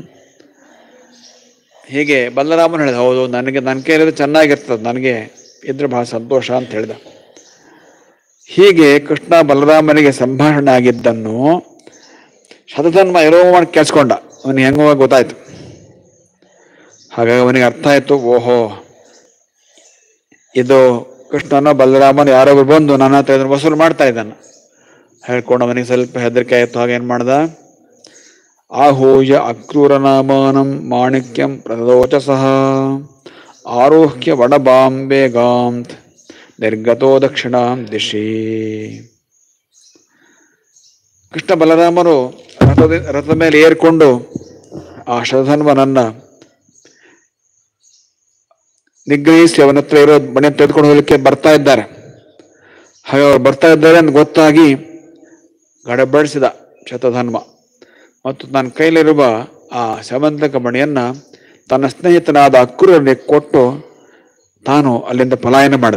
ಹೀಗೆ ಬಲರಾಮನು ಹೇಳಿದ, ಹೌದು ನನಗೆ ನನ್ನ ಕೈಲಿದ್ರೆ ಚೆನ್ನಾಗಿರ್ತದೆ, ನನಗೆ ಇದ್ರೆ ಬಹಳ ಸಂತೋಷ ಅಂತ ಹೇಳಿದ. ಹೀಗೆ ಕೃಷ್ಣ ಬಲರಾಮನಿಗೆ ಸಂಭಾಷಣೆ ಆಗಿದ್ದನ್ನು ಶತಧನ್ವ ಇರೋ ಮಾಡಿ ಕೇಳಿಸ್ಕೊಂಡ. ಅವನಿಗೆ ಹೆಂಗೋ ಗೊತ್ತಾಯ್ತು. ಹಾಗಾಗಿ ಅವನಿಗೆ ಅರ್ಥ ಆಯ್ತು, ಓಹೋ ಇದು ಕೃಷ್ಣನ ಬಲರಾಮನ ಯಾರೊಬ್ರು ಬಂದು ನನ್ನ ಹತ್ರ ಇದನ್ನು ವಸೂಲು ಮಾಡ್ತಾ ಇದ್ದಾನೆ ಹೇಳ್ಕೊಂಡು ಅವನಿಗೆ ಸ್ವಲ್ಪ ಹೆದರಿಕೆ ಆಯಿತು. ಹಾಗೇನು ಮಾಡ್ದ, ಆಹೂಯ ಅಕ್ರೂರನಾಮಾನಂ ಮಾಣಿಕ್ಯಂ ಪ್ರದೋಚಸಃ ಆರೋಹ್ಯ ವಡಬಾಂ ವೇಗಾಂತ್ ನಿರ್ಗತೋ ದಕ್ಷಿಣಾಂ ದಿಶಿ. ಕೃಷ್ಣ ಬಲರಾಮರು ರಥದ ಮೇಲೆ ಏರ್ಕೊಂಡು ಆ ಶತಧನ್ವನನ್ನ ನಿಗ್ರಹಿಸಿ ಅವನ ಹತ್ರ ಇರೋ ಮನೆ ತೆಗೆದುಕೊಂಡು ಹೋಗಲಿಕ್ಕೆ ಬರ್ತಾ ಇದ್ದಾರೆ. ಹಾಗೆ ಅವ್ರು ಬರ್ತಾ ಇದ್ದಾರೆ ಅಂತ ಗೊತ್ತಾಗಿ ಗಡಬಡಿಸಿದ ಶತಧನ್ವ ಮತ್ತು ತನ್ನ ಕೈಲಿರುವ ಆ ಸಮಂತಕ ಮಣಿಯನ್ನ ತನ್ನ ಸ್ನೇಹಿತನಾದ ಅಕ್ರೂರನಿಗೆ ಕೊಟ್ಟು ತಾನು ಅಲ್ಲಿಂದ ಪಲಾಯನ ಮಾಡಿದ.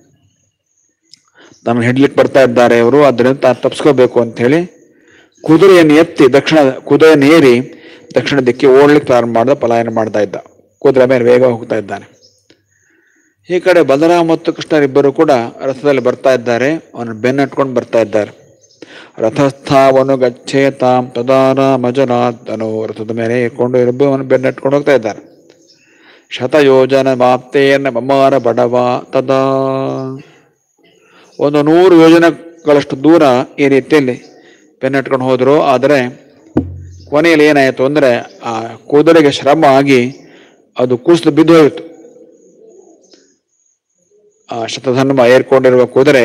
ತಾನು ಹಿಡ್ಲಿಕ್ಕೆ ಬರ್ತಾ ಇದ್ದಾರೆ ಇವರು, ಅದರಿಂದ ತಾನು ತಪ್ಪಿಸ್ಕೋಬೇಕು ಅಂತ ಹೇಳಿ ಕುದುರೆಯನ್ನು ಎತ್ತಿ ಕುದುರೆಯನ್ನು ಏರಿ ದಕ್ಷಿಣ ದಿಕ್ಕಿ ಓಡ್ಲಿಕ್ಕೆ ಪ್ರಾರಂಭ ಮಾಡ್ದ, ಪಲಾಯನ ಮಾಡ್ತಾ ಇದ್ದ. ಕುದುರೆ ಮೇಲೆ ವೇಗ ಹೋಗ್ತಾ ಇದ್ದಾನೆ. ಈ ಕಡೆ ಬಲರಾಮ ಮತ್ತು ಕೃಷ್ಣರಿಬ್ಬರು ಕೂಡ ರಥದಲ್ಲಿ ಬರ್ತಾ ಇದ್ದಾರೆ, ಅವನ ಬೆನ್ನಟ್ಕೊಂಡು ಬರ್ತಾ ಇದ್ದಾರೆ. ರಥಸ್ಥಾವನು ಗಚ್ಚೇತಾಂ ತದಾ ರಾಮಜನಾದನು. ರಥದ ಮೇಲೆ ಏರ್ಕೊಂಡು ಇರಬೇಕು, ಅವನು ಬೆನ್ನಟ್ಕೊಂಡು ಹೋಗ್ತಾ ಇದ್ದಾರೆ. ಶತಯೋಜನ ಮಾಪ್ತೇನ ಮಮಾರ ಬಡವ ತದಾ. 100 ಯೋಜನೆಗಳಷ್ಟು ದೂರ ಈ ರೀತಿಯಲ್ಲಿ ಬೆನ್ನಟ್ಕೊಂಡು ಹೋದರು. ಆದರೆ ಕೊನೆಯಲ್ಲಿ ಏನಾಯಿತು ಅಂದರೆ ಆ ಕುದುರೆಗೆ ಶ್ರಮ ಆಗಿ ಅದು ಕುಸಿದು ಬಿದ್ದು ಹೋಯಿತು. ಆ ಶತಧನ್ವ ಏರ್ಕೊಂಡಿರುವ ಕುದುರೆ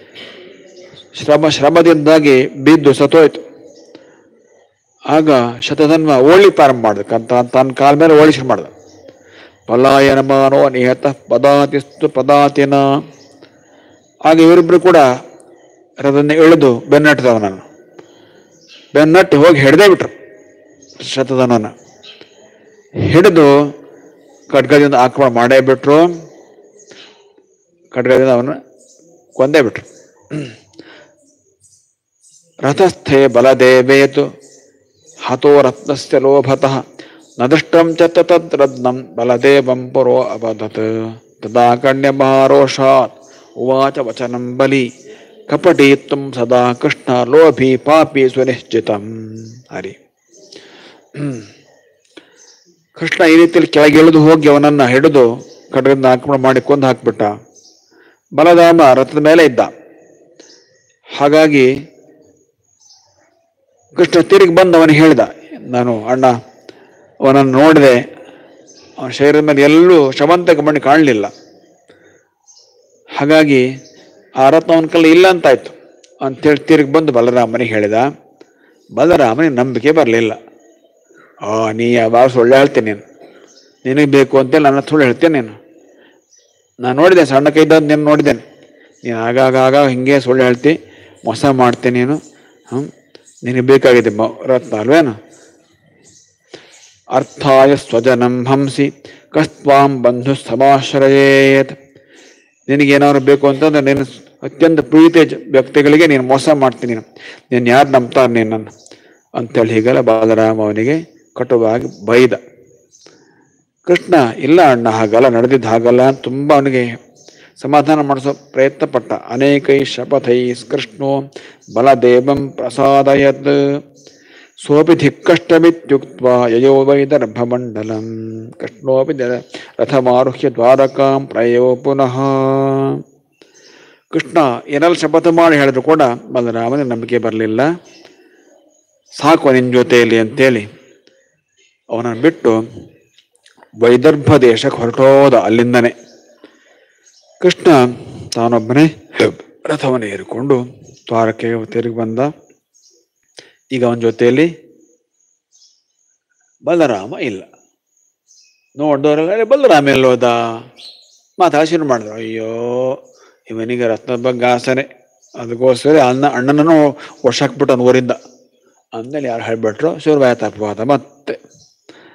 ಶ್ರಮದಿಂದಾಗಿ ಬಿದ್ದು ಸತ್ತೋಯ್ತು. ಆಗ ಶತಧನ್ವ ಓಡ್ಲಿಕ್ಕೆ ಪ್ರಾರಂಭ ಮಾಡ್ದ, ತನ್ನ ಕಾಲ ಮೇಲೆ ಓಡಿಸಿ ಮಾಡ್ದ. ಪಲಾಯನ ಮಾನೋ ನಿಹತ ಪದಾತಿಸ್ತು ಪದಾತಿನ. ಆಗ ಇವರಿಬ್ರು ಕೂಡ ರಥದಿಂದ ಇಳಿದು ಬೆನ್ನಟ್ಟಿದವನನ್ನು ಬೆನ್ನಟ್ಟಿ ಹೋಗಿ ಹಿಡ್ದೇ ಬಿಟ್ರು. ಶತಧನ್ವನ ಹಿಡಿದು ಖಡ್ಗದಿಂದ ಆಕ್ರಮಣ ಮಾಡೇ ಬಿಟ್ರು. ಖಡ್ಗದಿಂದ ಅವನು ಕೊಂದೇ ಬಿಟ್ರು. ರಥಸ್ಥೆ ಬಲದೇವೇತು ಹತೋ ರತ್ನಸ್ಯ ಲೋಭತಃ ನದೃಷ್ಟಂ ಚ ತದ್ರತ್ನಂ ಬಲದೇವಂ ಪುರೋ ಅಬದತ್. ತದಾ ಕಣ್ಯಮಾರೋಷಾತ್ ಉವಾಚ ವಚನಂ ಬಲಿ ಕಪಟೀತ್ವಂ ಸದಾ ಕೃಷ್ಣ ಲೋಭಿ ಪಾಪಿ ಸುನಿಶ್ಚಿತಂ. ಹರಿ ಕೃಷ್ಣ ಈ ರೀತಿಯಲ್ಲಿ ಕೆಳಗಿಳಿದು ಹೋಗಿ ಅವನನ್ನ ಹಿಡಿದು ಖಡ್ಗದಿಂದ ಆಕ್ರಮಣ ಮಾಡಿ ಕೊಂದು ಹಾಕ್ಬಿಟ್ಟ. ಬಲರಾಮ ರಥದ ಮೇಲೆ ಇದ್ದ. ಹಾಗಾಗಿ ಕೃಷ್ಣ ತಿರುಗಿ ಬಂದು ಅವನಿಗೆ ಹೇಳಿದ, ನಾನು ಅಣ್ಣ ಅವನನ್ನು ನೋಡಿದೆ, ಅವನ ಶರೀರದ ಮೇಲೆ ಎಲ್ಲೂ ಶವಂತಕ ಮಣ್ಣು ಕಾಣಲಿಲ್ಲ. ಹಾಗಾಗಿ ಆ ರತ್ನ ಅವನ ಕಲ್ಲ ಇಲ್ಲ ಅಂತಾಯ್ತು ಅಂತೇಳಿ ತಿರುಗಿ ಬಂದು ಬಲರಾಮನಿಗೆ ಹೇಳಿದ. ಬಲರಾಮನಿಗೆ ನಂಬಿಕೆ ಬರಲಿಲ್ಲ. ನೀ ಯಾವಾಗ ಸುಳ್ಳು ಹೇಳ್ತೀನಿ, ನಿನಗೆ ಬೇಕು ಅಂತೇಳಿ ನನ್ನ ಸುಳ್ಳು ಹೇಳ್ತೇನೆ. ನಾನು ನೋಡಿದ್ದೇನೆ, ಸಣ್ಣ ಕೈದಾದ ನೀನು ನೋಡಿದ್ದೇನೆ, ನೀನು ಆಗಾಗ ಹಿಂಗೆ ಸುಳ್ಳು ಹೇಳ್ತಿ, ಮೋಸ ಮಾಡ್ತೀನಿ ನೀನು. ನಿನಗೆ ಬೇಕಾಗಿದೆ ರತ್ನ ಅಲ್ವೇನು? ಅರ್ಥಾಯ ಸ್ವಜನಂ ಹಂಸಿ ಕಸ್ತ್ವಾಂ ಬಂಧು ಸಮಾಶ್ರಯೇತ್. ನಿನಗೇನಾದ್ರು ಬೇಕು ಅಂತಂದ್ರೆ ನೀನು ಅತ್ಯಂತ ಪ್ರೀತಿ ವ್ಯಕ್ತಿಗಳಿಗೆ ನೀನು ಮೋಸ ಮಾಡ್ತೀನಿ, ನೀನು ಯಾರು ನಂಬ್ತಾರೆ ನೀನನ್ನು ಅಂತೇಳಿ ಹೀಗೆಲ್ಲ ಬಲರಾಮ ಅವನಿಗೆ ಕಟುವಾಗಿ ಬೈದ. ಕೃಷ್ಣ ಇಲ್ಲ ಅಣ್ಣ, ಹಾಗಲ್ಲ ನಡೆದಿದ್ದು, ಹಾಗಲ್ಲ ಅಂತ ತುಂಬ ಅವನಿಗೆ ಸಮಾಧಾನ ಮಾಡಿಸೋ ಪ್ರಯತ್ನ ಪಟ್ಟ. ಅನೇಕೈ ಶಪಥೈ ಕೃಷ್ಣೋ ಬಲದೇವಂ ಪ್ರಸಾದಯತ್ ಸೋಪಿ ಧಿಕ್ಕಷ್ಟಮಿತ್ಯುಕ್ತ ಯಯೋ ವೈದರ್ಭಮಂಡಲಂ. ಕೃಷ್ಣೋಪಿ ರಥಮಾರುಹ್ಯ ದ್ವಾರಕಾಂ ಪ್ರಯೋ ಪುನಃ. ಕೃಷ್ಣ ಏನೆಲ್ಲ ಶಪಥ ಮಾಡಿ ಹೇಳಿದ್ರು ಕೂಡ ಬಲರಾಮನಿಗೆ ನಂಬಿಕೆ ಬರಲಿಲ್ಲ. ಸಾಕು ನಿನ್ನ ಜೊತೆಯಲ್ಲಿ ಅಂತೇಳಿ ಅವನನ್ನು ಬಿಟ್ಟು ವೈದರ್ಭ ದೇಶಕ್ಕೆ ಹೊರಟೋದ. ಅಲ್ಲಿಂದನೇ ಕೃಷ್ಣ ತಾನೊಬ್ಬನೇ ರಥವನ್ನು ಏರಿಕೊಂಡು ದ್ವಾರಕ್ಕೆ ತಿರುಗಿ ಬಂದ. ಈಗ ಅವನ ಜೊತೆಯಲ್ಲಿ ಬಲರಾಮ ಇಲ್ಲ. ನೋಡಿದವರೆಲ್ಲ ಬಲರಾಮ ಎಲ್ಲೋದ ಮಾತಾಶೀರ್ಣ ಮಾಡಿದ್ರು. ಅಯ್ಯೋ ಇವನಿಗೆ ರತ್ನದ ಬಗ್ಗೆ ಆಸನೆ, ಅದಕ್ಕೋಸ್ಕರ ಅಣ್ಣನನ್ನು ವರ್ಷಾಕ್ಬಿಟ್ಟನು ಊರಿಂದ ಅಂದೇಳಿ ಯಾರು ಹೇಳ್ಬಿಟ್ರು. ಶುರುವಾಯ್ತಪವಾದ ಮತ್ತೆ.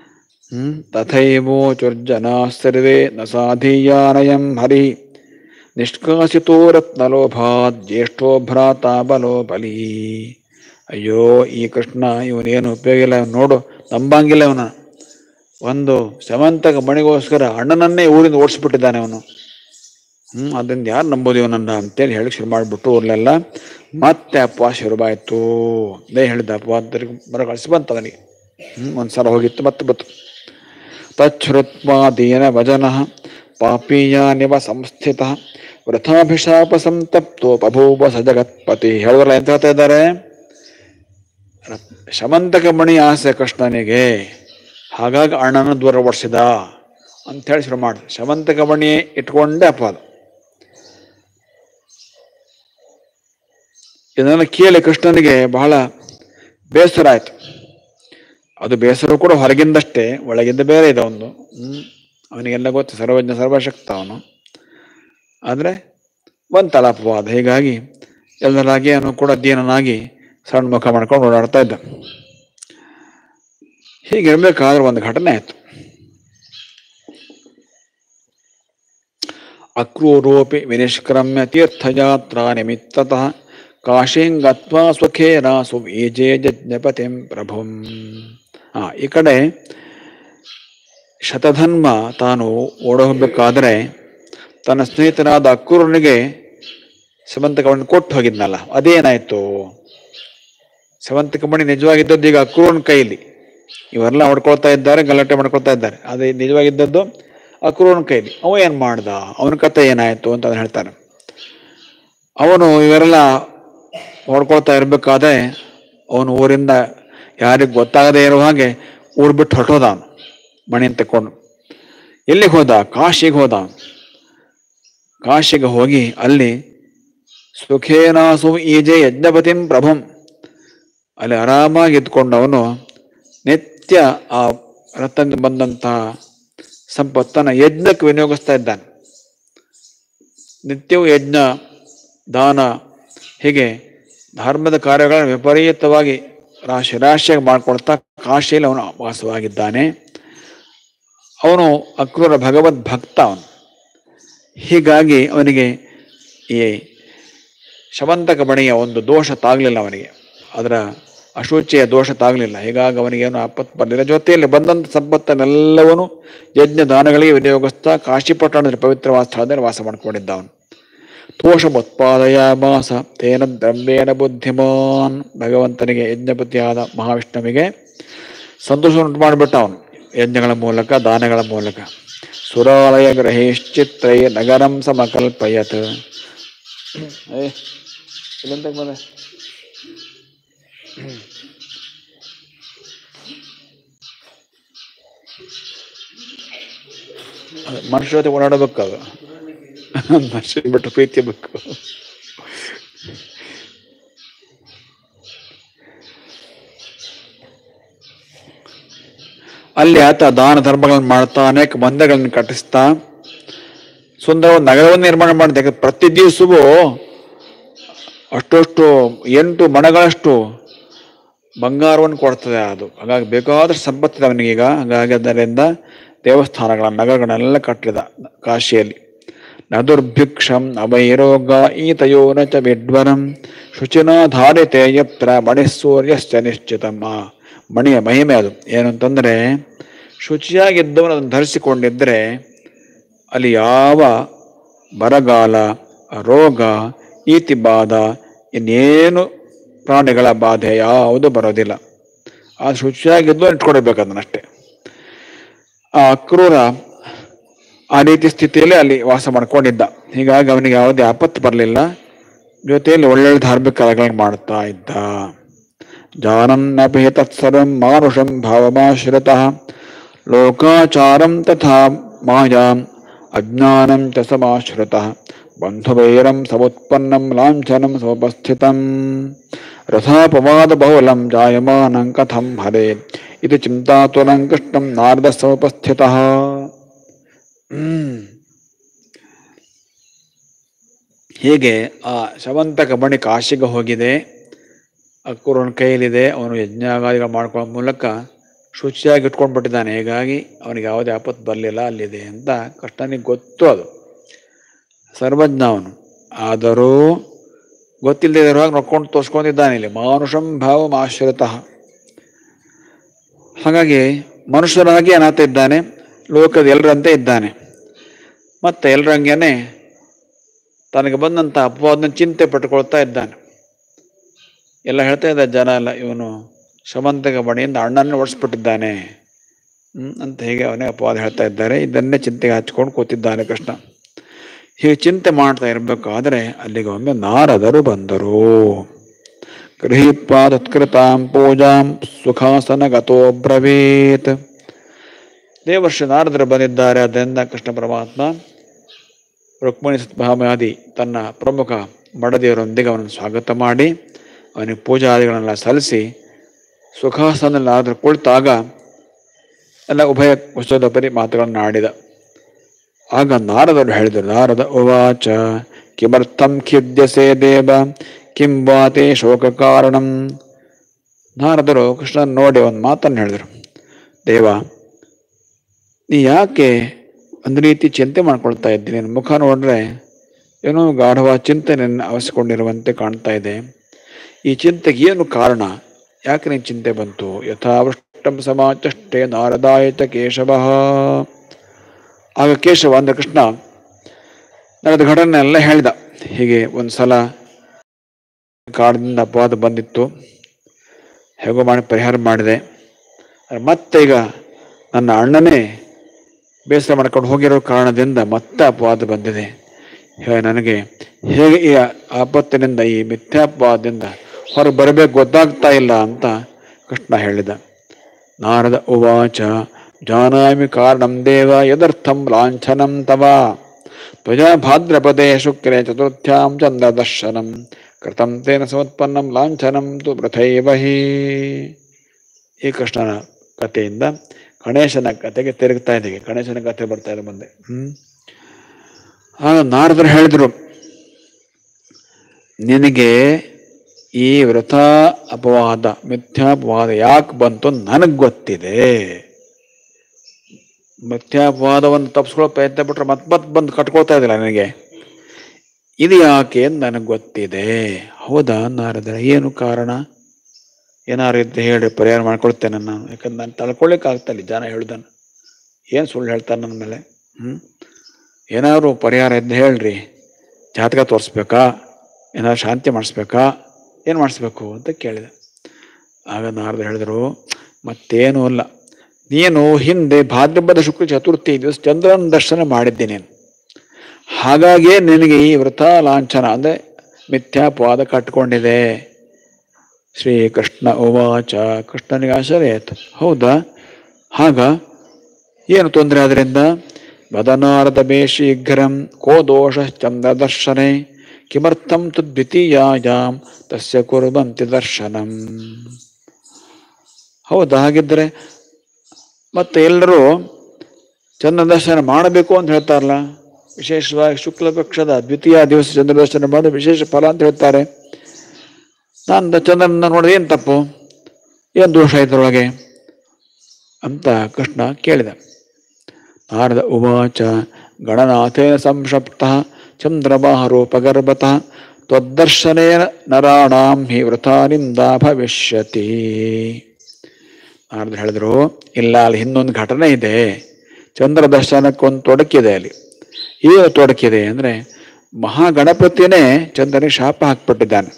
ತಥೈವೋಚುರ್ಜನಾ ಸರ್ವೇ ನ ಸಾಧೀಯಾನಯಂ ಹರಿ ನಿಷ್ಕಾಸಿತೋ ರತ್ನಲೋಭಾತ್ ಜ್ಯೇಷ್ಠೋ ಭ್ರಾತ ಬಲೋ ಬಲಿ. ಅಯ್ಯೋ ಈ ಕೃಷ್ಣ ಇವನೇನು ಉಪಯೋಗ ಇಲ್ಲ, ನೋಡು ನಂಬಂಗಿಲ್ಲ ಇವನ. ಒಂದು ಸಮಂತಕ ಮಣಿಗೋಸ್ಕರ ಅಣ್ಣನನ್ನೇ ಊರಿಂದ ಓಡಿಸ್ಬಿಟ್ಟಿದ್ದಾನೆ ಅವನು. ಅದರಿಂದ ಯಾರು ನಂಬೋದು ಇವನನ್ನ ಅಂತೇಳಿ ಹೇಳಿ ಶುರು ಮಾಡಿಬಿಟ್ಟು ಊರ್ಲೆಲ್ಲ ಮತ್ತೆ ಅಪವಾಸ ಶುರುವಾಯಿತು. ಅದೇ ಹೇಳಿದ ಅಪವಾದ ಬರ ಕಳಿಸಿ ಬಂತು ಅವನಿಗೆ. ಒಂದ್ಸಲ ಹೋಗಿತ್ತು ಮತ್ತೆ ಬತ್ತು. ತಚ್ಛ್ರುತ್ವಾ ದೀನ ಭಜನ ಪಾಪೀಯಾನಿವ ಸಂಸ್ಥಿತ ವೃಥಾಭಿಶಾಪ ಸಂತಪ್ತೋ ಬಭೂವ ಸ ಜಗತ್ಪತಿ. ಹೇಳಿದ್ರಲ್ಲ ಎಂತ ಹೇಳ್ತಾ ಇದ್ದಾರೆ, ಶಮಂತಕ ಮಣಿ ಆಸೆ ಕೃಷ್ಣನಿಗೆ, ಹಾಗಾಗಿ ಅಣ್ಣನ ದೂರ ಓಡಿಸಿದ ಅಂಥೇಳಿ ಶುರು ಮಾಡಿದ. ಶಮಂತಕ ಮಣಿ ಇಟ್ಕೊಂಡೆ ಅಪವಾದ. ಇದನ್ನು ಕೇಳಿ ಕೃಷ್ಣನಿಗೆ ಬಹಳ ಬೇಸರ ಆಯ್ತು. ಅದು ಬೇಸರ ಕೂಡ ಹೊರಗಿಂದಷ್ಟೇ, ಒಳಗಿಂದ ಬೇರೆ ಇದೆ ಒಂದು. ಅವನಿಗೆಲ್ಲ ಗೊತ್ತು, ಸರ್ವಜ್ಞ ಸರ್ವಶಕ್ತ ಅವನು. ಆದರೆ ಬಂತಲ್ಲ ಅಪವಾದ. ಹೀಗಾಗಿ ಎಲ್ಲರಾಗಿ ಅವನು ಕೂಡ ದೀನನಾಗಿ ಸಣ್ಣ ಮುಖ ಮಾಡ್ಕೊಂಡು ಓಡಾಡ್ತಾ ಇದ್ದ. ಹೀಗಿರ್ಬೇಕಾದ್ರೆ ಒಂದು ಘಟನೆ ಆಯ್ತು. ಅಕ್ರೂರೋಪಿ ವಿನಿಷ್ಕ್ರಮ್ಯ ತೀರ್ಥಯಾತ್ರಾ ನಿಮಿತ್ತತಃ ಕಾಶೀಂ ಗತ್ವಾ ಸ್ವಖೇನ ಸುವೀಜೆ ಯಜ್ಞಪತಿಂ ಪ್ರಭುಂ. ಈ ಕಡೆ ಶತಧನ್ವ ತಾನು ಓಡೋಗ್ಬೇಕಾದ್ರೆ ತನ್ನ ಸ್ನೇಹಿತನಾದ ಅಕ್ರೂರನಿಗೆ ಸಮಂತಕಮಣಿ ಕೊಟ್ಟು ಹೋಗಿದ್ನಲ್ಲ, ಅದೇನಾಯ್ತು? ಸಮಂತಕಮಣಿ ನಿಜವಾಗಿದ್ದದ್ದು ಈಗ ಅಕ್ರೂರನ ಕೈಲಿ. ಇವರೆಲ್ಲ ಹೊಡ್ಕೊಳ್ತಾ ಇದ್ದಾರೆ, ಗಲಾಟೆ ಮಾಡ್ಕೊಳ್ತಾ ಇದ್ದಾರೆ. ಅದೇ ನಿಜವಾಗಿದ್ದದ್ದು ಅಕ್ರೂರನ ಕೈಲಿ. ಅವ ಏನು ಮಾಡ್ದ, ಅವನ ಕತೆ ಏನಾಯ್ತು ಅಂತ ಹೇಳ್ತಾನೆ. ಅವನು ಇವರೆಲ್ಲ ಹೊಡ್ಕೊಳ್ತಾ ಇರ್ಬೇಕಾದ್ರೆ ಅವನು ಊರಿಂದ ಯಾರಿಗೆ ಗೊತ್ತಾಗದೇ ಇರೋ ಹಾಗೆ ಊರು ಬಿಟ್ಟು ಹೊರಟೋದ. ಅವನು ಮಣಿಯನ್ನು ತಕೊಂಡು ಎಲ್ಲಿಗೆ ಹೋದ? ಕಾಶಿಗೆ ಹೋದ. ಕಾಶಿಗೆ ಹೋಗಿ ಅಲ್ಲಿ ಸುಖೇನಾಸು ಈಜೆ ಯಜ್ಞಪತಿಂ ಪ್ರಭುಂ, ಅಲ್ಲಿ ಆರಾಮಾಗಿ ಇದ್ಕೊಂಡವನು ನಿತ್ಯ ಆ ರಥದಿಂದ ಬಂದಂತಹ ಸಂಪತ್ತನ್ನು ಯಜ್ಞಕ್ಕೆ ವಿನಿಯೋಗಿಸ್ತಾ ಇದ್ದಾನೆ. ನಿತ್ಯವೂ ಯಜ್ಞ, ದಾನ, ಹೀಗೆ ಧರ್ಮದ ಕಾರ್ಯಗಳನ್ನು ವಿಪರೀತವಾಗಿ ರಾಶಿಯಾಗಿ ಮಾಡಿಕೊಳ್ತಾ ಕಾಶಿಯಲ್ಲಿ ಅವನು ವಾಸವಾಗಿದ್ದಾನೆ. ಅವನು ಅಕ್ರೂರ ಭಗವದ್ ಭಕ್ತ ಅವನು. ಹೀಗಾಗಿ ಅವನಿಗೆ ಈ ಶಮಂತಕ ಮಣಿಯ ಒಂದು ದೋಷ ತಾಗಲಿಲ್ಲ, ಅವನಿಗೆ ಅದರ ಅಶುಚಿಯ ದೋಷ ತಾಗಲಿಲ್ಲ. ಹೀಗಾಗಿ ಅವನಿಗೇನು ಆಪತ್ತು ಬರಲಿಲ್ಲ. ಜೊತೆಯಲ್ಲಿ ಬಂದಂಥ ಸಂಪತ್ತನ್ನೆಲ್ಲವನು ಯಜ್ಞ ದಾನಗಳಿಗೆ ವಿನಿಯೋಗಿಸ್ತಾ ಕಾಶಿಪಟ್ಟಣದ ಪವಿತ್ರವಾದ ಸ್ಥಳದಲ್ಲಿ ವಾಸ ಮಾಡಿಕೊಂಡಿದ್ದ ಅವನು. ತೋಷಮುತ್ಪಾದಯಾಮಾಸ ತೇನ ದ್ರವ್ಯೇನ ಬುದ್ಧಿಮಾನ್. ಭಗವಂತನಿಗೆ ಯಜ್ಞಪತಿಯಾದ ಮಹಾವಿಷ್ಣುವಿಗೆ ಸಂತೋಷವನ್ನುಂಟು ಮಾಡಿಬಿಟ್ಟ ಅವನು ಯಜ್ಞಗಳ ಮೂಲಕ, ದಾನಗಳ ಮೂಲಕ. ಸುರಾಲಯ ಗ್ರಹೇಶ್ಚಿತ್ರೈ ನಗರಂ ಸಮಕಲ್ಪಯತ್. ಮನುಷ್ಯ ಜೊತೆ ಓಡಾಡಬೇಕು, ಅದು ಮನುಷ್ಯ ಬಿಟ್ಟು ಪ್ರೀತಿ ಬೇಕು. ಅಲ್ಲಿ ಆತ ದಾನ ಧರ್ಮಗಳನ್ನು ಮಾಡ್ತಾ ಅನೇಕ ಮಂದಿರಗಳನ್ನು ಕಟ್ಟಿಸ್ತಾ ಸುಂದರವಾದ ನಗರವನ್ನು ನಿರ್ಮಾಣ ಮಾಡಿದೆ. ಪ್ರತಿ ದಿವಸವೂ ಅಷ್ಟು 8 ಮಣಗಳಷ್ಟು ಬಂಗಾರವನ್ನು ಕೊಡ್ತದೆ ಅದು. ಹಾಗಾಗಿ ಬೇಕಾದಷ್ಟು ಸಂಪತ್ತಿದೆ ಅವನಿಗೀಗ. ಹಾಗಾಗಿ ಅದರಿಂದ ದೇವಸ್ಥಾನಗಳ ನಗರಗಳನ್ನೆಲ್ಲ ಕಟ್ಟಿದ ಕಾಶಿಯಲ್ಲಿ. ನ ದುರ್ಭಿಕ್ಷಂ ಅವೈರೋಗ ಈತಯೋನ ಚ ವಿಡ್ವರಂ ಶುಚಿನ ಧಾರಿತೆ ಯತ್ರ ಮಣಿಸೂರ್ಯಶ್ಚ ನಿಶ್ಚಿತಂ. ಮಣಿಯ ಮಹಿಮೆ ಅದು. ಏನು ಅಂತಂದರೆ, ಶುಚಿಯಾಗಿದ್ದವನು ಅದನ್ನು ಧರಿಸಿಕೊಂಡಿದ್ದರೆ ಅಲ್ಲಿ ಯಾವ ಬರಗಾಲ, ರೋಗ, ಈತಿ ಬಾಧ, ಇನ್ನೇನು ಪ್ರಾಣಿಗಳ ಬಾಧೆ ಯಾವುದು ಬರೋದಿಲ್ಲ. ಆ ಶುಚಿಯಾಗಿದ್ದು ಇಟ್ಕೊಡ್ಬೇಕು ಅದನ್ನಷ್ಟೇ. ಆ ಅಕ್ರೂರ ಆ ರೀತಿ ಸ್ಥಿತಿಯಲ್ಲಿ ಅಲ್ಲಿ ವಾಸ ಮಾಡ್ಕೊಂಡಿದ್ದ. ಹೀಗಾಗಿ ಅವನಿಗೆ ಯಾವುದೇ ಆಪತ್ತು ಬರಲಿಲ್ಲ. ಜೊತೆಯಲ್ಲಿ ಒಳ್ಳೊಳ್ಳೆ ಧಾರ್ಮಿಕ ಕಾರ್ಯಗಳನ್ನು ಮಾಡ್ತಾ ಇದ್ದ. ಜಾನನ್ನಪಿ ತತ್ಸರ್ವಂ ಮಾನುಷಂ ಭಾವಮಾಶ್ರಿತಃ ಲೋಕಾಚಾರಂ ತಥಾ ಮಾಯಾಂ ಅಜ್ಞಾನಂ ಚ ಸಮಾಶ್ರಿತಃ ಬಂಧುವೈರಂ ಸಮುತ್ಪನ್ನಂ ಲಾಂಛನಂ ಸಮುಪಸ್ಥಿತಂ ರಥಾಪವಾದ ಬಹುಲಂ ಜಾಯಮಾನಂ ಕಥಂ ಹರೇ ಇದು ಚಿಂತಾತುರಂ ಕೃಷ್ಣಂ ನಾರದ ಸಮುಪಸ್ಥಿತಃ. ಹೀಗೆ ಆ ಶಮಂತಕ ಮಣಿ ಕಾಶಿಗೆ ಹೋಗಿದೆ, ಅಕ್ರೂರನ ಕೈಯಲ್ಲಿದೆ. ಅವನು ಯಜ್ಞಾಗಾದಿಗಳು ಮಾಡ್ಕೊಳ್ಳೋ ಮೂಲಕ ಶುಚಿಯಾಗಿ ಇಟ್ಕೊಂಡ್ಬಿಟ್ಟಿದ್ದಾನೆ. ಹೀಗಾಗಿ ಅವನಿಗೆ ಯಾವುದೇ ಆಪತ್ತು ಬರಲಿಲ್ಲ, ಅಲ್ಲಿದೆ ಅಂತ ಕೃಷ್ಣನಿಗೆ ಗೊತ್ತು ಅದು. ಸರ್ವಜ್ಞ ಅವನು. ಆದರೂ ಗೊತ್ತಿಲ್ಲದೆ ಇರುವಾಗ ನೋಡ್ಕೊಂಡು ತೋರಿಸ್ಕೊಂಡಿದ್ದಾನೆ ಇಲ್ಲಿ ಮಾನುಷಂ ಭಾವಂ ಆಶ್ರಿತಃ. ಹಾಗಾಗಿ ಮನುಷ್ಯರಾಗಿ ಅನಾಥ ಇದ್ದಾನೆ, ಲೋಕದ ಎಲ್ಲರಂತೆ ಇದ್ದಾನೆ. ಮತ್ತು ಎಲ್ಲರಂಗೇನೆ ತನಗೆ ಬಂದಂಥ ಅಪವಾದನ ಚಿಂತೆ ಪಟ್ಟುಕೊಳ್ತಾ ಇದ್ದಾನೆ. ಎಲ್ಲ ಹೇಳ್ತಾ ಇದ್ದಾರೆ ಜನ ಎಲ್ಲ, ಇವನು ಶಮಂತಕ ಬಣಿಯಿಂದ ಅಣ್ಣನ ಓಡಿಸ್ಬಿಟ್ಟಿದ್ದಾನೆ ಅಂತ ಹೇಗೆ ಅವನೇ ಅಪವಾದ ಹೇಳ್ತಾ ಇದ್ದಾರೆ. ಇದನ್ನೇ ಚಿಂತೆಗೆ ಹಚ್ಕೊಂಡು ಕೂತಿದ್ದಾನೆ ಕೃಷ್ಣ. ಹೀಗೆ ಚಿಂತೆ ಮಾಡ್ತಾ ಇರಬೇಕಾದ್ರೆ ಅಲ್ಲಿಗೆ ಒಮ್ಮೆ ನಾರದರು ಬಂದರು. ಗೃಹೀತ್ವಾ ತತ್ಕೃತಾಂ ಪೂಜಾಂ ಸುಖಾಸನ ಗತೋ ಬ್ರವೀತ್. ದೇವರ್ಷಿ ನಾರದರು ಬಂದಿದ್ದಾರೆ. ಅದರಿಂದ ಕೃಷ್ಣ ಪರಮಾತ್ಮ ರುಕ್ಮಿಣಿ ಸತ್ಭಾಮಾದಿ ತನ್ನ ಪ್ರಮುಖ ಮಡದಿಯರೊಂದಿಗೆ ಅವನನ್ನು ಸ್ವಾಗತ ಮಾಡಿ ಅವನಿಗೆ ಪೂಜಾದಿಗಳನ್ನೆಲ್ಲ ಸಲ್ಲಿಸಿ ಸುಖಾಸನದಲ್ಲಿ ಆದರೂ ಕುಳಿತಾಗ ಎಲ್ಲ ಉಭಯ ಕುಶಲೋಪರಿ ಮಾತುಗಳನ್ನು ಆಡಿದ. ಆಗ ನಾರದರು ಹೇಳಿದರು, ನಾರದ ಉವಾಚ ಕಿಮರ್ಥಂ ಖಿದ್ಯಸೇ ದೇವ ಕಿಂ ವಾತೆ ಶೋಕ ಕಾರಣಂ. ನಾರದರು ಕೃಷ್ಣನ ನೋಡಿ ಒಂದು ಮಾತನ್ನು ಹೇಳಿದರು, ದೇವ ನೀ ಯಾಕೆ ಒಂದು ರೀತಿ ಚಿಂತೆ ಮಾಡ್ಕೊಳ್ತಾ ಇದ್ದೀನಿ, ನಿನ್ನ ಮುಖ ನೋಡ್ರೆ ಏನೋ ಗಾಢವಾದ ಚಿಂತನೆಯನ್ನು ಅವಸಿಕೊಂಡಿರುವಂತೆ ಕಾಣ್ತಾ ಇದೆ. ಈ ಚಿಂತೆಗೆ ಏನು ಕಾರಣ, ಯಾಕೆ ನೀನು ಚಿಂತೆ ಬಂತು? ಯಥಾವೃಷ್ಟಂ ಸಮಾಚಷ್ಟೇ ನಾರದಾಯತ ಕೇಶವ. ಆಗ ಕೇಶವ ಅಂದರೆ ಕೃಷ್ಣ ನಡೆದ ಘಟನೆ ಎಲ್ಲ ಹೇಳಿದ. ಹೀಗೆ ಒಂದು ಸಲ ಕಾಡಿನಿಂದ ಅಪವಾದ ಬಂದಿತ್ತು, ಹೇಗೋ ಮಾಡಿ ಪರಿಹಾರ ಮಾಡಿದೆ. ಮತ್ತೆ ಈಗ ನನ್ನ ಅಣ್ಣನೇ ಬೇಸರ ಮಾಡ್ಕೊಂಡು ಹೋಗಿರೋ ಕಾರಣದಿಂದ ಮತ್ತೆ ಅಪವಾದ ಬಂದಿದೆ. ನನಗೆ ಹೇಗೆ ಈ ಆಪತ್ತಿನಿಂದ, ಈ ಮಿಥ್ಯಾಪವಾದದಿಂದ ಹೊರಗೆ ಬರಬೇಕು ಗೊತ್ತಾಗ್ತಾ ಇಲ್ಲ ಅಂತ ಕೃಷ್ಣ ಹೇಳಿದ. ನಾರದ ಉವಾಚ ಜಾನಾಮಿ ಕಾರಣಂ ದೇವ ಯದರ್ಥಂ ಲಾಂಛನಂ ತವ ತ್ವಜಾ ಭಾದ್ರಪದೇ ಶುಕ್ರೇ ಚತುರ್ಥ್ಯಾಂ ಚಂದ್ರದರ್ಶನಂ ಕೃತಂ ತೇನ ಸಮತ್ಪನ್ನಂ ಲಾಂಛನಂ ತು ವೃಥೈವ ಹಿ. ಈ ಕೃಷ್ಣನ ಕಥೆಯಿಂದ ಗಣೇಶನ ಕಥೆಗೆ ತಿರುಗ್ತಾ ಇದ್ದೀವಿ. ಗಣೇಶನ ಕಥೆ ಬರ್ತಾ ಇದೆ ಮುಂದೆ. ಆಗ ನಾರದರು ಹೇಳಿದ್ರು, ನಿನಗೆ ಈ ವ್ರತ ಅಪವಾದ ಮಿಥ್ಯಾಪವಾದ ಯಾಕೆ ಬಂತು ನನಗೆ ಗೊತ್ತಿದೆ. ಮಿಥ್ಯಾಪವಾದವನ್ನು ತಪ್ಪಿಸ್ಕೊಳ್ಳೋ ಪ್ರಯತ್ನ ಬಿಟ್ರೆ ಮತ್ತೆ ಬಂದು ಕಟ್ಕೊಳ್ತಾ ಇದ್ದಿಲ್ಲ ನನಗೆ. ಇದು ಯಾಕೆ ಅಂತ ನನಗೆ ಗೊತ್ತಿದೆ. ಹೌದಾ ನಾರದರ, ಏನು ಕಾರಣ? ಏನಾರು ಇದ್ದು ಹೇಳಿ ಪರಿಹಾರ ಮಾಡ್ಕೊಳ್ತೇನೆ ನಾನು. ಯಾಕಂದ್ರೆ ನಾನು ತಳ್ಕೊಳ್ಳಿಕ್ಕೆ ಆಗ್ತಾಯಿಲ್ಲ ಜನ ಹೇಳ್ದಾನ, ಏನು ಸುಳ್ಳು ಹೇಳ್ತಾನೆ ನನ್ನ ಮೇಲೆ. ಏನಾದ್ರು ಪರಿಹಾರ ಇದ್ದು ಹೇಳ್ರಿ. ಜಾತಕ ತೋರಿಸ್ಬೇಕಾ, ಏನಾದ್ರು ಶಾಂತಿ ಮಾಡಿಸ್ಬೇಕಾ, ಏನು ಮಾಡಿಸ್ಬೇಕು ಅಂತ ಕೇಳಿದೆ. ಆಗ ನಾರದರು ಹೇಳಿದರು, ಮತ್ತೇನೂ ಅಲ್ಲ, ನೀನು ಹಿಂದೆ ಭಾದ್ರಪದ ಶುಕ್ಲ ಚತುರ್ಥಿ ದಿವಸ ಚಂದ್ರನ ದರ್ಶನ ಮಾಡಿದ್ದೀನಿ, ಹಾಗಾಗಿಯೇ ನಿನಗೆ ಈ ವ್ರತ ಲಾಂಛನ ಅಂದರೆ ಮಿಥ್ಯಾಪವಾದ ಕಟ್ಕೊಂಡಿದೆ. ಶ್ರೀಕೃಷ್ಣ ಉವಾಚ. ಕೃಷ್ಣನಿಗೆ ಆಶ್ಚರ್ಯ ಆಯಿತು, ಹೌದಾ, ಆಗ ಏನು ತೊಂದರೆ ಅದರಿಂದ? ವದನಾರದ ಮೇ ಶೀಘ್ರಂ ಕೋ ದೋಷ ಚಂದ್ರದರ್ಶನೆ ಕಿಮರ್ಥಂ ತು ದ್ವಿತೀಯಾಯಾಂ ತಸ್ಯ ಕುರ್ವಂತಿ ದರ್ಶನಂ. ಹೌದಾ, ಹಾಗಿದ್ದರೆ ಮತ್ತೆ ಎಲ್ಲರೂ ಚಂದ್ರದರ್ಶನ ಮಾಡಬೇಕು ಅಂತ ಹೇಳ್ತಾರಲ್ಲ, ವಿಶೇಷವಾಗಿ ಶುಕ್ಲ ಪಕ್ಷದ ದ್ವಿತೀಯ ದಿವಸ ಚಂದ್ರದರ್ಶನ ಮಾಡೋದು ವಿಶೇಷ ಫಲ ಅಂತ ಹೇಳ್ತಾರೆ. ನಾನು ಚಂದ್ರನ ನೋಡಿದ್ರೆ ಏನು ತಪ್ಪು, ಏನು ದೋಷ ಇದರೊಳಗೆ ಅಂತ ಕೃಷ್ಣ ಕೇಳಿದ. ನಾರದ ಉವಾಚ ಗಣನಾಥೇನ ಸಂಶಪ್ತಃ ಚಂದ್ರಮಾಹರೋಪಗರ್ಭತಃ ತ್ವದ್ದರ್ಶನೇನ ನರಾಣಾಂ ಹಿ ವೃಥಾನಿಂದ ಭವಿಷ್ಯತಿ. ನಾರದ್ರು ಹೇಳಿದ್ರು, ಇಲ್ಲ, ಅಲ್ಲಿ ಇನ್ನೊಂದು ಘಟನೆ ಇದೆ. ಚಂದ್ರ ದರ್ಶನಕ್ಕೊಂದು ತೊಡಕಿದೆ. ಅಲ್ಲಿ ಏನು ತೊಡಕಿದೆ ಅಂದರೆ, ಮಹಾಗಣಪತಿಯೇ ಚಂದ್ರನಿಗೆ ಶಾಪ ಹಾಕ್ಬಿಟ್ಟಿದ್ದಾನೆ.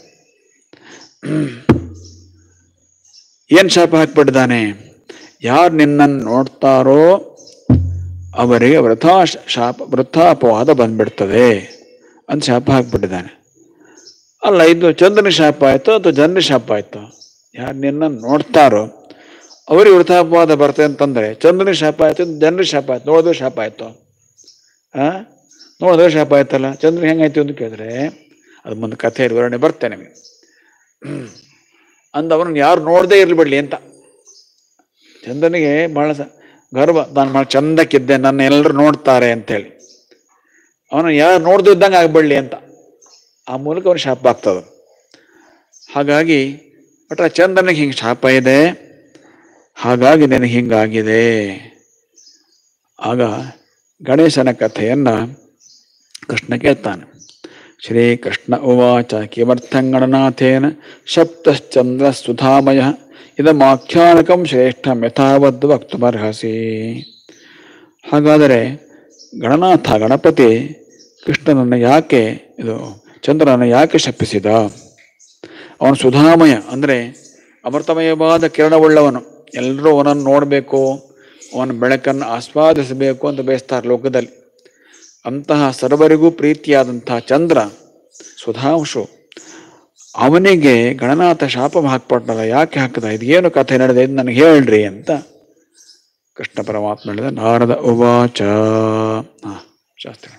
ಏನು ಶಾಪ ಹಾಕ್ಬಿಟ್ಟಿದ್ದಾನೆ? ಯಾರು ನಿನ್ನನ್ನು ನೋಡ್ತಾರೋ ಅವರಿಗೆ ವೃಥಾಪವಾದ ಬಂದ್ಬಿಡ್ತದೆ ಅಂತ ಶಾಪ ಹಾಕ್ಬಿಟ್ಟಿದ್ದಾನೆ. ಅಲ್ಲ, ಇದು ಚಂದ್ರನ ಶಾಪ ಆಯಿತು ಅಥವಾ ಜನರ ಶಾಪ ಆಯಿತು? ಯಾರು ನಿನ್ನನ್ನು ನೋಡ್ತಾರೋ ಅವರಿಗೆ ವೃಥಾಪವಾದ ಬರ್ತದೆ ಅಂತಂದರೆ ಚಂದ್ರನ ಶಾಪ ಆಯಿತು, ಜನರ ಶಾಪ ಆಯಿತು, ನೋಡಿದ್ರೆ ಶಾಪ ಆಯಿತು. ನೋಡಿದ್ರೆ ಶಾಪ ಆಯ್ತಲ್ಲ, ಚಂದ್ರ ಹೆಂಗಾಯ್ತು ಅಂತ ಕೇಳಿದ್ರೆ ಅದು ಮುಂದೆ ಕಥೆ ವಿವರಣೆ ಬರ್ತೇನೆ ನಿಮಗೆ. ಅಂದವರನ್ನು ಯಾರು ನೋಡದೇ ಇರಲಿ ಬಿಡಲಿ ಅಂತ. ಚಂದ್ರನಿಗೆ ಬಹಳ ಗರ್ವ, ನಾನು ಭಾಳ ಚಂದಕ್ಕಿದ್ದೆ, ನನ್ನ ಎಲ್ಲರೂ ನೋಡ್ತಾರೆ ಅಂತೇಳಿ. ಅವನು ಯಾರು ನೋಡ್ದು ಇದ್ದಂಗೆ ಆಗ್ಬಿಡಲಿ ಅಂತ, ಆ ಮೂಲಕ ಅವನು ಶಾಪ ಆಗ್ತದೆ. ಹಾಗಾಗಿ ಬಟ್ ಆ ಚಂದ್ರನಿಗೆ ಹಿಂಗೆ ಶಾಪ ಇದೆ, ಹಾಗಾಗಿ ನನಗೆ ಹಿಂಗಾಗಿದೆ. ಆಗ ಗಣೇಶನ ಕಥೆಯನ್ನು ಕೃಷ್ಣ ಕೇಳ್ತಾನೆ. ಶ್ರೀಕೃಷ್ಣ ಉವಾಚ ಕಿಮರ್ಥಂ ಗಣನಾಥೇನ ಸಪ್ತಶ್ಚಂದ್ರ ಸುಧಾಮಯ ಇದಮಾಖ್ಯಾನಕಂ ಶ್ರೇಷ್ಠಂ ಯಥಾವದ್ ವಕ್ತುಮರ್ಹಸಿ. ಹಾಗಾದರೆ ಗಣನಾಥ ಗಣಪತಿ ಕೃಷ್ಣನನ್ನು ಯಾಕೆ ಚಂದ್ರನನ್ನು ಯಾಕೆ ಶಪಿಸಿದ? ಅವನು ಸುಧಾಮಯ ಅಂದರೆ ಅಮೃತಮಯವಾದ ಕಿರಣವುಳ್ಳವನು. ಎಲ್ಲರೂ ಅವನನ್ನು ನೋಡಬೇಕು, ಅವನ ಬೆಳಕನ್ನು ಆಸ್ವಾದಿಸಬೇಕು ಅಂತ ಬಯಸ್ತಾರೆ ಲೋಕದಲ್ಲಿ. ಅಂತಹ ಸರ್ವರಿಗೂ ಪ್ರೀತಿಯಾದಂತಹ ಚಂದ್ರ ಸುಧಾಂಶು, ಅವನಿಗೆ ಗಣನಾಥ ಶಾಪ ಹಾಕ್ಪಟ್ಟಲ್ಲ. ಯಾಕೆ ಹಾಕಿದ? ಇದೇನು ಕಥೆ ನಡೆದ, ಇದು ನನಗೆ ಹೇಳ್ರಿ ಅಂತ ಕೃಷ್ಣ ಪರಮಾತ್ಮ ಹೇಳಿದ. ನಾರದ ಉವಾಚ. ಶಾಸ್ತ್ರ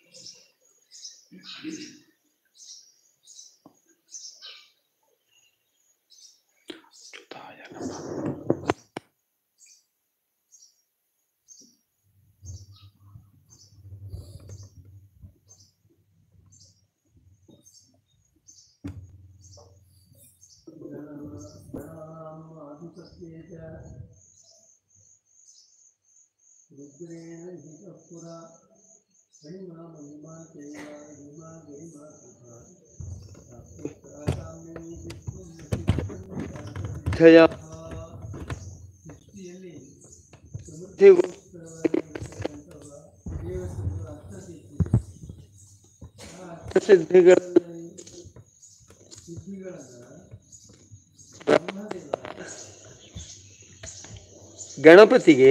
ಗಣಪತಿಗೆ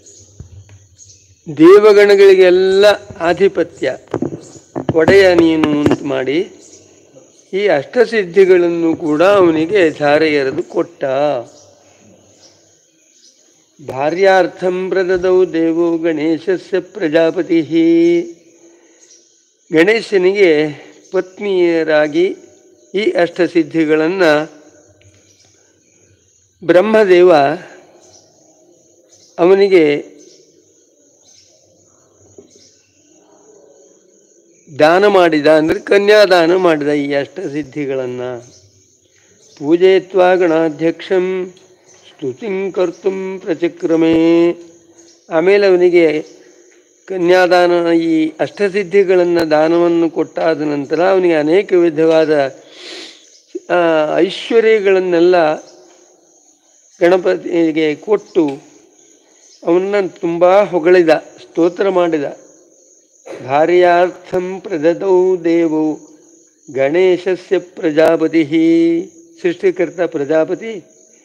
ದೇವಗಣಗಳಿಗೆಲ್ಲ ಆಧಿಪತ್ಯ ಒಡೆಯ ನೀನು ಅಂತ ಮಾಡಿ ಈ ಅಷ್ಟಸಿದ್ಧಿಗಳನ್ನು ಕೂಡ ಅವನಿಗೆ ಧಾರೆ ಎರೆದು ಕೊಟ್ಟ. ಭಾರ್ಯಾರ್ಥಂ ಪ್ರದದೌ ದೇವೋ ಗಣೇಶಸ್ಯ ಪ್ರಜಾಪತಿ. ಗಣೇಶನಿಗೆ ಪತ್ನಿಯರಾಗಿ ಈ ಅಷ್ಟಸಿದ್ಧಿಗಳನ್ನು ಬ್ರಹ್ಮದೇವ ಅವನಿಗೆ ದಾನ ಮಾಡಿದ, ಅಂದರೆ ಕನ್ಯಾದಾನ ಮಾಡಿದ ಈ ಅಷ್ಟಸಿದ್ಧಿಗಳನ್ನು. ಪೂಜಯಿತ್ವಾ ಗಣಾಧ್ಯಕ್ಷಂ ಸ್ತುತಿಂ ಕರ್ತುಂ ಪ್ರಚಕ್ರಮೇ. ಆಮೇಲೆ ಅವನಿಗೆ ಕನ್ಯಾದಾನ ಈ ಅಷ್ಟಸಿದ್ಧಿಗಳನ್ನು ದಾನವನ್ನು ಕೊಟ್ಟಾದ ನಂತರ ಅವನಿಗೆ ಅನೇಕ ವಿಧವಾದ ಐಶ್ವರ್ಯಗಳನ್ನೆಲ್ಲ ಗಣಪತಿಗೆ ಕೊಟ್ಟು ಅವನನ್ನು ತುಂಬ ಹೊಗಳಿದ, ಸ್ತೋತ್ರ ಮಾಡಿದ. ಭಾರ್ಯಾರ್ಥಂ ಪ್ರದದೌ ದೇವೋ ಗಣೇಶಸ್ಯ ಪ್ರಜಾಪತಿ. ಸೃಷ್ಟಿಕರ್ತ ಪ್ರಜಾಪತಿ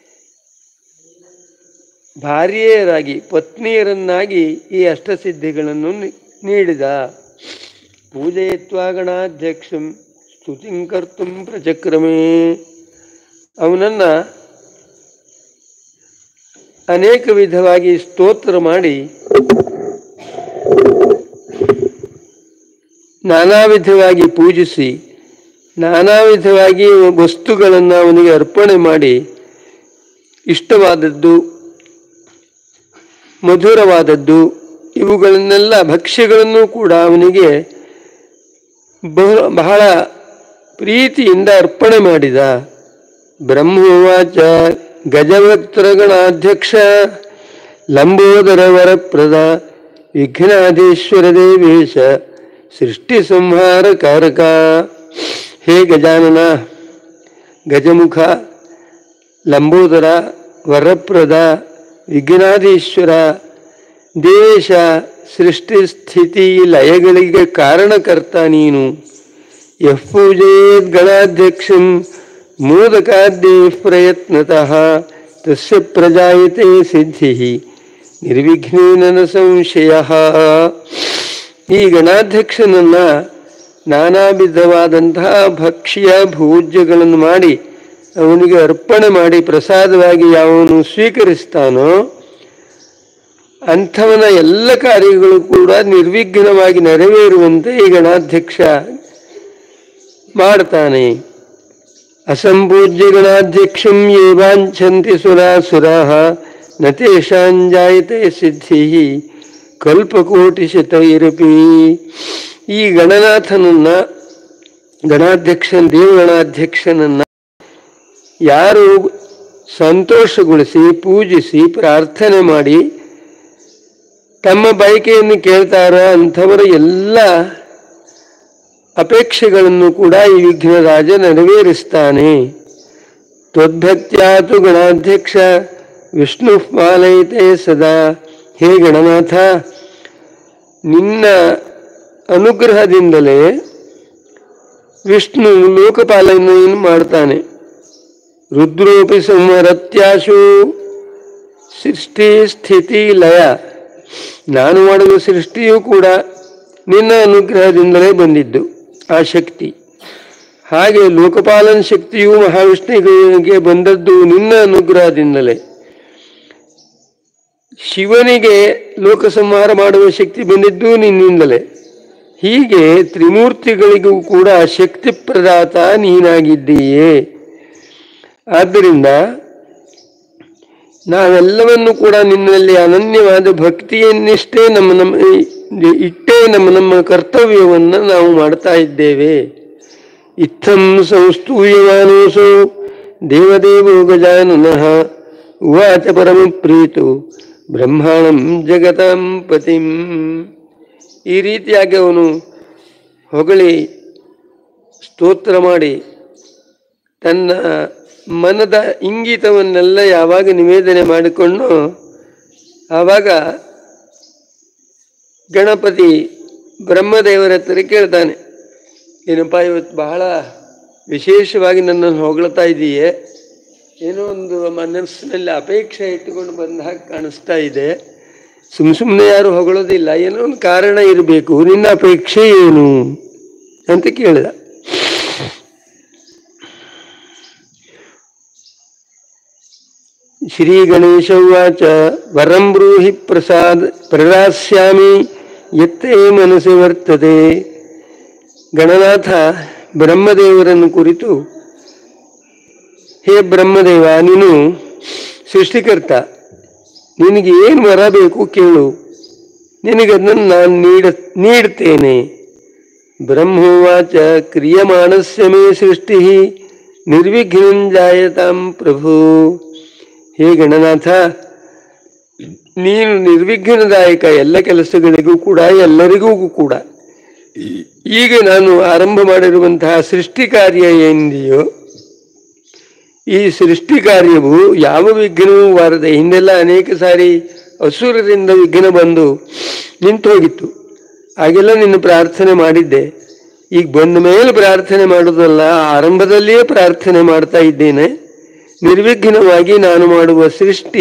ಭಾರ್ಯೆಯರಾಗಿ ಪತ್ನಿಯರನ್ನಾಗಿ ಈ ಅಷ್ಟಸಿದ್ಧಿಗಳನ್ನು ನೀಡಿದ. ಪೂಜಯಿತ್ವಾ ಗಣಾಧ್ಯಕ್ಷಂ ಸ್ತುತಿಂ ಕರ್ತುಂ ಪ್ರಚಕ್ರಮೇ. ಅವನನ್ನು ಅನೇಕ ವಿಧವಾಗಿ ಸ್ತೋತ್ರ ಮಾಡಿ ನಾನಾ ವಿಧವಾಗಿ ಪೂಜಿಸಿ ನಾನಾ ವಿಧವಾಗಿ ವಸ್ತುಗಳನ್ನು ಅವನಿಗೆ ಅರ್ಪಣೆ ಮಾಡಿ ಇಷ್ಟವಾದದ್ದು ಮಧುರವಾದದ್ದು ಇವುಗಳನ್ನೆಲ್ಲ ಭಕ್ಷ್ಯಗಳನ್ನು ಕೂಡ ಅವನಿಗೆ ಬಹಳ ಪ್ರೀತಿಯಿಂದ ಅರ್ಪಣೆ ಮಾಡಿದ. ಬ್ರಹ್ಮೋವಾಚ ಗಜವಕ್ತ್ರಗಣಾಧ್ಯಕ್ಷ ಲಂಬೋದರ ವರಪ್ರದ ವಿಘ್ನಾಧೀಶ್ವರ ದೇವೇಶ ಸೃಷ್ಟಿ ಸಂಹಾರ ಕಾರಕ. ಹೇ ಗಜಾನನ, ಗಜಮುಖ, ಲಂಬೋದರ, ವರಪ್ರದ, ವಿಘ್ನಾಧೀಶ್ವರ, ದೇಶ, ಸೃಷ್ಟಿ ಸ್ಥಿತಿ ಲಯಗಳಿಗೆ ಕಾರಣಕರ್ತ ನೀನು. ಯಃ ಪೂಜೇತ್ ಗಣಾಧ್ಯಕ್ಷಂ ಮೋದಕಾದ್ಯ ಪ್ರಯತ್ನತಃ ತಸ್ಯ ಪ್ರಜಾಯತೆ ಸಿದ್ಧಿ ನಿರ್ವಿಘ್ನೇನ ನ ಸಂಶಯಃ. ಈ ಗಣಾಧ್ಯಕ್ಷನನ್ನು ನಾನಾ ವಿಧವಾದಂತಹ ಭಕ್ಷ್ಯ ಭೋಜ್ಯಗಳನ್ನು ಮಾಡಿ ಅವನಿಗೆ ಅರ್ಪಣೆ ಮಾಡಿ ಪ್ರಸಾದವಾಗಿ ಯಾವನು ಸ್ವೀಕರಿಸ್ತಾನೋ ಅಂಥವನ ಎಲ್ಲ ಕಾರ್ಯಗಳು ಕೂಡ ನಿರ್ವಿಘ್ನವಾಗಿ ನೆರವೇರುವಂತೆ ಈ ಗಣಾಧ್ಯಕ್ಷ ಮಾಡ್ತಾನೆ. ಅಸಂಪೂಜ್ಯ ಗಣಾಧ್ಯಕ್ಷಂ ಯೇ ವಾಂಛಂತಿ ಸುರಾಸುರಾಃ ನ ತೇಷಾಂ ಜಾಯತೆ ಸಿದ್ಧಿಃ ಕಲ್ಪಕೋಟಿಶತೈರಪಿ. ಈ ಗಣನಾಥನನ್ನ ದೇವಗಣಾಧ್ಯಕ್ಷನನ್ನ ಯಾರು ಸಂತೋಷಗೊಳಿಸಿ ಪೂಜಿಸಿ ಪ್ರಾರ್ಥನೆ ಮಾಡಿ ತಮ್ಮ ಬಯಕೆಯನ್ನು ಕೇಳ್ತಾರೋ ಅಂಥವರ ಎಲ್ಲ ಅಪೇಕ್ಷೆಗಳನ್ನು ಕೂಡ ಈ ವಿಘ್ನರಾಜ ನೆರವೇರಿಸ್ತಾನೆ. ತ್ವದ್ಭಕ್ತ್ಯಾತು ಗಣಾಧ್ಯಕ್ಷ ವಿಷ್ಣು ಪಾಲಯತೆ ಸದಾ. ಹೇ ಗಣನಾಥ, ನಿನ್ನ ಅನುಗ್ರಹದಿಂದಲೇ ವಿಷ್ಣು ಲೋಕಪಾಲನೆಯನ್ನು ಮಾಡ್ತಾನೆ. ರುದ್ರೋಪಿ ಸಂವರತ್ಯಾಶು ಸೃಷ್ಟಿ ಸ್ಥಿತಿ ಲಯ. ನಾನು ಮಾಡುವ ಸೃಷ್ಟಿಯೂ ಕೂಡ ನಿನ್ನ ಅನುಗ್ರಹದಿಂದಲೇ ಬಂದಿದ್ದು ಆ ಶಕ್ತಿ. ಹಾಗೆ ಲೋಕಪಾಲನ ಶಕ್ತಿಯು ಮಹಾವಿಷ್ಣುವಿಗೆ ಬಂದದ್ದು ನಿನ್ನ ಅನುಗ್ರಹದಿಂದಲೇ. ಶಿವನಿಗೆ ಲೋಕ ಸಂಹಾರ ಮಾಡುವ ಶಕ್ತಿ ಬಂದಿದ್ದು ನಿನ್ನಿಂದಲೇ. ಹೀಗೆ ತ್ರಿಮೂರ್ತಿಗಳಿಗೂ ಕೂಡ ಶಕ್ತಿ ಪ್ರದಾತ ನೀನಾಗಿದ್ದೀಯೇ. ಆದ್ದರಿಂದ ನಾವೆಲ್ಲವನ್ನು ಕೂಡ ನಿನ್ನಲ್ಲಿ ಅನನ್ಯವಾದ ಭಕ್ತಿಯನ್ನಿಷ್ಟೇ ಇಟ್ಟೇ ನಮ್ಮ ಕರ್ತವ್ಯವನ್ನು ನಾವು ಮಾಡ್ತಾ ಇದ್ದೇವೆ. ಇತ್ತಂ ಸಂಸ್ತೂಯಮಾನೋಸೋ ದೇವದೇವೋ ಗಜಾನನಃ ಉವಾಚ ಪರಮ ಪ್ರೀತು ಬ್ರಹ್ಮಾಣಂ ಜಗತಾಂ ಪತಿಂ. ಈ ರೀತಿಯಾಗಿ ಅವನು ಹೊಗಳಿ ಸ್ತೋತ್ರ ಮಾಡಿ ತನ್ನ ಮನದ ಇಂಗಿತವನ್ನೆಲ್ಲ ಯಾವಾಗ ನಿವೇದನೆ ಮಾಡಿಕೊಂಡು ಆವಾಗ ಗಣಪತಿ ಬ್ರಹ್ಮದೇವರ ಹತ್ರ ಕೇಳ್ತಾನೆ, ಏನಪ್ಪ ಇವತ್ತು ಬಹಳ ವಿಶೇಷವಾಗಿ ನನ್ನನ್ನು ಹೊಗಳ್ತಾ ಇದೆಯೇ, ಏನೋ ಒಂದು ಮನಸ್ಸಿನಲ್ಲಿ ಅಪೇಕ್ಷೆ ಇಟ್ಟುಕೊಂಡು ಬಂದ ಹಾಗೆ ಕಾಣಿಸ್ತಾ ಇದೆ. ಸುಮ್ಮನೆ ಯಾರು ಹೊಗಳೋದಿಲ್ಲ, ಏನೋ ಒಂದು ಕಾರಣ ಇರಬೇಕು, ನಿನ್ನ ಅಪೇಕ್ಷೆ ಏನು ಅಂತ ಕೇಳಿದ. ಶ್ರೀ ಗಣೇಶ ಉವಾಚ ವರಂ ಬ್ರೂಹಿ ಪ್ರದಾಸ್ಯಾಮಿ ಯತ್ತೇ ಮನಸ್ಸು ವರ್ತದೆ. ಗಣನಾಥ ಬ್ರಹ್ಮದೇವರನ್ನು ಕುರಿತು, ಹೇ ಬ್ರಹ್ಮದೇವ, ನೀನು ಸೃಷ್ಟಿಕರ್ತ, ನಿನಗೆ ಏನು ವರ ಬೇಕು ಕೇಳು, ನಿನಗದನ್ನು ನಾನು ನೀಡ್ತೇನೆ. ಬ್ರಹ್ಮೋವಾಚ ಕ್ರಿಯಮಾಣಸ್ಯ ಮೇ ಸೃಷ್ಟಿ ನಿರ್ವಿಘ್ನಂ ಜಾಯತಾಂ ಪ್ರಭು. ಹೇ ಗಣನಾಥ, ನೀನು ನಿರ್ವಿಘ್ನದಾಯಕ, ಎಲ್ಲ ಕೆಲಸಗಳಿಗೂ ಕೂಡ ಎಲ್ಲರಿಗೂ ಕೂಡ. ಈಗ ನಾನು ಆರಂಭ ಮಾಡಿರುವಂತಹ ಸೃಷ್ಟಿ ಕಾರ್ಯ ಏನಿದೆಯೋ ಈ ಸೃಷ್ಟಿ ಕಾರ್ಯವು ಯಾವ ವಿಘ್ನವೂ ಬಾರದೆ. ಹಿಂದೆಲ್ಲ ಅನೇಕ ಸಾರಿ ಅಸುರರಿಂದ ವಿಘ್ನ ಬಂದು ನಿಂತು ಹೋಗಿತ್ತು, ಹಾಗೆಲ್ಲ ನಿನ್ನ ಪ್ರಾರ್ಥನೆ ಮಾಡಿದ್ದೆ. ಈಗ ಬಂದ ಮೇಲೆ ಪ್ರಾರ್ಥನೆ ಮಾಡೋದಲ್ಲ, ಆರಂಭದಲ್ಲಿಯೇ ಪ್ರಾರ್ಥನೆ ಮಾಡ್ತಾ ಇದ್ದೇನೆ. ನಿರ್ವಿಘ್ನವಾಗಿ ನಾನು ಮಾಡುವ ಸೃಷ್ಟಿ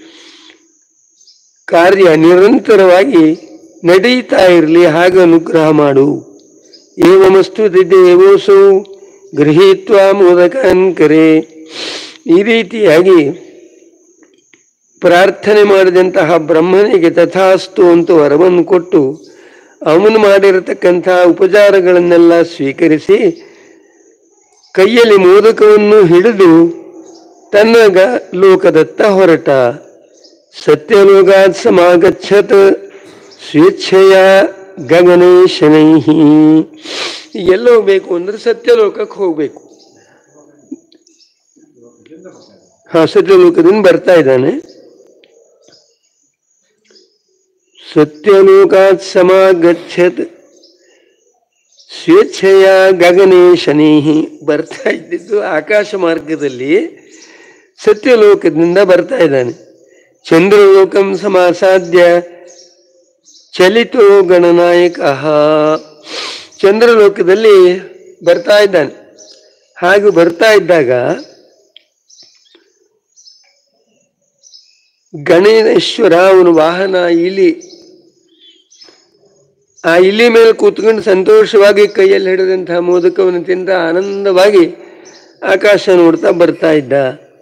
ಕಾರ್ಯ ನಿರಂತರವಾಗಿ ನಡೀತಾ ಇರಲಿ, ಹಾಗೆ ಅನುಗ್ರಹ ಮಾಡು. ಏವಮಸ್ತು ದೇವೋಸು ಗೃಹೀತ್ವಾ ಮೋದಕಾನ್ ಕರೆ. ಈ ರೀತಿಯಾಗಿ ಪ್ರಾರ್ಥನೆ ಮಾಡಿದಂತಹ ಬ್ರಹ್ಮನಿಗೆ ತಥಾಸ್ತು ಅಂತ ವರವನ್ನು ಕೊಟ್ಟು ಅವನು ಮಾಡಿರತಕ್ಕಂಥ ಉಪಚಾರಗಳನ್ನೆಲ್ಲ ಸ್ವೀಕರಿಸಿ ಕೈಯಲ್ಲಿ ಮೋದಕವನ್ನು ಹಿಡಿದು ತನ್ನ ಲೋಕದತ್ತ ಹೊರಟ. ಸತ್ಯಲೋಕಾತ್ ಸಮಾಗಚ್ಚತ್ ಸ್ವೇಚ್ಛೆಯ ಗಗನೇ ಶನೈಹಿ. ಎಲ್ಲ ಹೋಗ್ಬೇಕು ಅಂದ್ರೆ ಸತ್ಯಲೋಕಕ್ಕೆ ಹೋಗ್ಬೇಕು. ಸತ್ಯಲೋಕದಿಂದ ಬರ್ತಾ ಇದ್ದಾನೆ. ಸತ್ಯಲೋಕಾತ್ ಸಮಾಗಚ್ಚತ್ ಸ್ವೇಚ್ಛೆಯ ಗಗನೇ ಶನೈಹಿ. ಬರ್ತಾ ಇದ್ದಿದ್ದು ಆಕಾಶ ಮಾರ್ಗದಲ್ಲಿ ಸತ್ಯಲೋಕದಿಂದ ಬರ್ತಾ ಇದ್ದಾನೆ. ಚಂದ್ರಲೋಕಂ ಸಮಾಸಾದ್ಯ ಚಲಿತೋ ಗಣನಾಯಕ. ಚಂದ್ರಲೋಕದಲ್ಲಿ ಬರ್ತಾ ಇದ್ದಾನೆ. ಹಾಗೆ ಬರ್ತಾ ಇದ್ದಾಗ ಗಣೇಶ್ವರ ಅವನ ವಾಹನ ಇಲಿ, ಆ ಇಲಿ ಮೇಲೆ ಕೂತ್ಕೊಂಡು ಸಂತೋಷವಾಗಿ ಕೈಯಲ್ಲಿ ಹಿಡಿದಂತಹ ಮೋದಕವನ್ನು ತಿಂದ ಆನಂದವಾಗಿ ಆಕಾಶ ನೋಡ್ತಾ ಬರ್ತಾ ಇದ್ದ.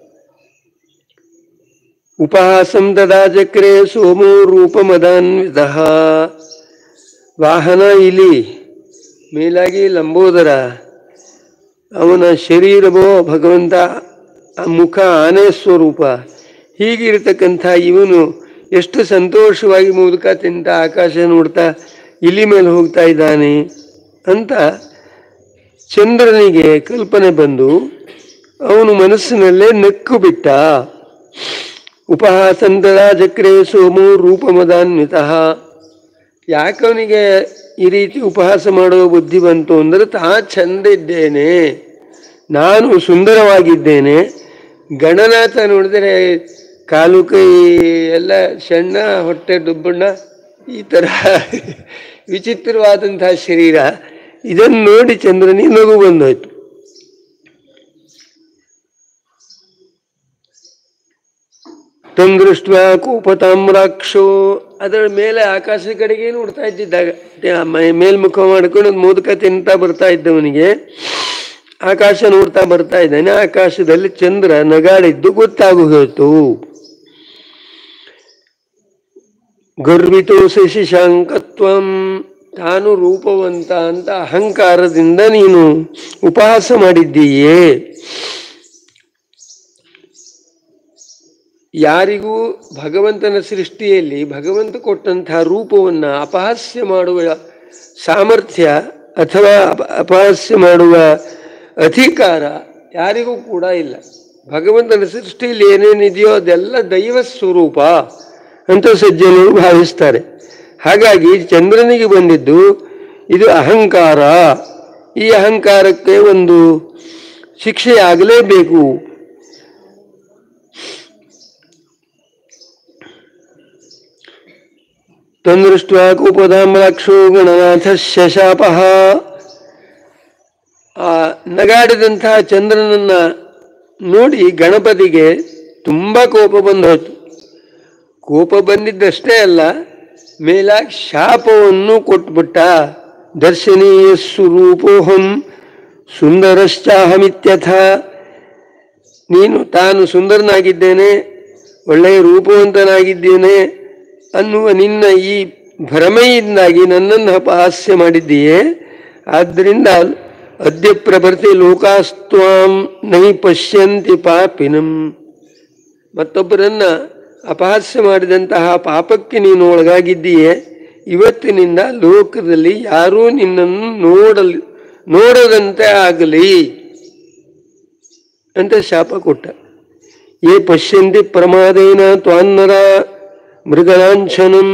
ಉಪಹಾಸಂ ತದಾ ಚಕ್ರೆ ಸೋಮೋ ರೂಪಮದಾನ್ವಿತ. ವಾಹನ ಇಲಿ, ಮೇಲಾಗಿ ಲಂಬೋದರ, ಅವನ ಶರೀರವೋ ಭಗವಂತ, ಮುಖ ಆನೆ ಸ್ವರೂಪ. ಹೀಗಿರತಕ್ಕಂಥ ಇವನು ಎಷ್ಟು ಸಂತೋಷವಾಗಿ ಮೋದಕ ತಿಂತ ಆಕಾಶ ನೋಡ್ತಾ ಇಲಿ ಮೇಲೆ ಹೋಗ್ತಾ ಇದ್ದಾನೆ ಅಂತ ಚಂದ್ರನಿಗೆ ಕಲ್ಪನೆ ಬಂದು ಅವನು ಮನಸ್ಸಿನಲ್ಲೇ ನಕ್ಕು ಬಿಟ್ಟ. ಉಪಹಾಸಂತದ ಚಕ್ರೆ ಸೋಮೋ ರೂಪಮದಾನ್ವಿತ. ಯಾಕವನಿಗೆ ಈ ರೀತಿ ಉಪಹಾಸ ಮಾಡುವ ಬುದ್ಧಿ ಬಂತು ಅಂದರೆ ತಾ ಚಂದ ಇದ್ದೇನೆ, ನಾನು ಸುಂದರವಾಗಿದ್ದೇನೆ. ಗಣನಾಥ ನೋಡಿದರೆ ಕಾಲು ಕೈ ಎಲ್ಲ ಸಣ್ಣ, ಹೊಟ್ಟೆ ದುಬ್ಬಣ್ಣ, ಈ ತರಹ ವಿಚಿತ್ರವಾದಂತಹ ಶರೀರ. ಇದನ್ನು ನೋಡಿ ಚಂದ್ರನಿಗೆ ನಗು ಬಂದೋಯ್ತು. ತಂದೃಷ್ಟ ಕೂಪತಾಮ್ರಾಕ್ಷೋ, ಅದರ ಮೇಲೆ ಆಕಾಶ ಕಡೆಗೆ ನೋಡ್ತಾ ಇದ್ದಿದ್ದಾಗ ಮೇಲ್ಮುಖ ಮಾಡ್ಕೊಂಡು ಮೋದಕ ತಿಂತಾ ಬರ್ತಾ ಇದ್ದವನಿಗೆ ಆಕಾಶ ನೋಡ್ತಾ ಬರ್ತಾ ಇದ್ದಾನೆ. ಆಕಾಶದಲ್ಲಿ ಚಂದ್ರ ನಗಾಡಿದ್ದು ಗೊತ್ತಾಗೋಯ್ತು. ಗರ್ವಿತೋ ಶಶಾಂಕತ್ವಂ, ತಾನು ರೂಪವಂತ ಅಂತ ಅಹಂಕಾರದಿಂದ ನೀನು ಉಪಹಾಸ ಮಾಡಿದ್ದೀಯೇ. ಯಾರಿಗೂ ಭಗವಂತನ ಸೃಷ್ಟಿಯಲ್ಲಿ ಭಗವಂತ ಕೊಟ್ಟಂತಹ ರೂಪವನ್ನ ಅಪಹಾಸ್ಯ ಮಾಡುವ ಸಾಮರ್ಥ್ಯ ಅಥವಾ ಅಪಹಾಸ್ಯ ಮಾಡುವ ಅಧಿಕಾರ ಯಾರಿಗೂ ಕೂಡ ಇಲ್ಲ. ಭಗವಂತನ ಸೃಷ್ಟಿಯಲ್ಲಿ ಏನೇನಿದೆಯೋ ಅದೆಲ್ಲ ದೈವ ಸ್ವರೂಪ ಅಂತ ಸಜ್ಜನರು ಭಾವಿಸ್ತಾರೆ. ಹಾಗಾಗಿ ಚಂದ್ರನಿಗೆ ಬಂದಿದ್ದು ಇದು ಅಹಂಕಾರ. ಈ ಅಹಂಕಾರಕ್ಕೆ ಒಂದು ಶಿಕ್ಷೆಯಾಗಲೇಬೇಕು. ತಂದೃಷ್ಟ ಕೂಪದಾಮ್ರಾಕ್ಷೋ ಗಣನಾಥ ಶಶಾಪಃ, ಆ ನಗಾಡಿದಂತಹ ಚಂದ್ರನನ್ನ ನೋಡಿ ಗಣಪತಿಗೆ ತುಂಬಾ ಕೋಪ ಬಂದೋಯ್ತು. ಕೋಪ ಬಂದಿದ್ದಷ್ಟೇ ಅಲ್ಲ, ಮೇಲಾಗಿ ಶಾಪವನ್ನು ಕೊಟ್ಬಿಟ್ಟ. ದರ್ಶನೀಯ ಸ್ವರೂಪೋಹಂ ಸುಂದರಶ್ಚಾಹಮಿತ್ಯಥ, ನೀನು ತಾನು ಸುಂದರನಾಗಿದ್ದೇನೆ, ಒಳ್ಳೆಯ ರೂಪವಂತನಾಗಿದ್ದೇನೆ ಅನ್ನುವ ನಿನ್ನ ಈ ಭ್ರಮೆಯಿಂದಾಗಿ ನನ್ನನ್ನು ಅಪಹಾಸ್ಯ ಮಾಡಿದ್ದೀಯೇ. ಆದ್ದರಿಂದ ಅದ್ಯ ಪ್ರಭೃತಿ ಲೋಕಾಸ್ತ್ವಾಂ ನೈ ಪಶ್ಯಂತಿ ಪಾಪಿನಂ, ಮತ್ತೊಬ್ಬರನ್ನ ಅಪಹಾಸ್ಯ ಮಾಡಿದಂತಹ ಪಾಪಕ್ಕೆ ನೀನು ಒಳಗಾಗಿದ್ದೀಯೇ. ಇವತ್ತಿನಿಂದ ಲೋಕದಲ್ಲಿ ಯಾರೂ ನಿನ್ನನ್ನು ನೋಡದಂತೆ ಆಗಲಿ ಅಂತ ಶಾಪ ಕೊಟ್ಟ. ಯೇ ಪಶ್ಯಂತಿ ಪ್ರಮಾದೇನ ತ್ವಾನ್ನರ ಮೃಗಲಾಂಛನಂ,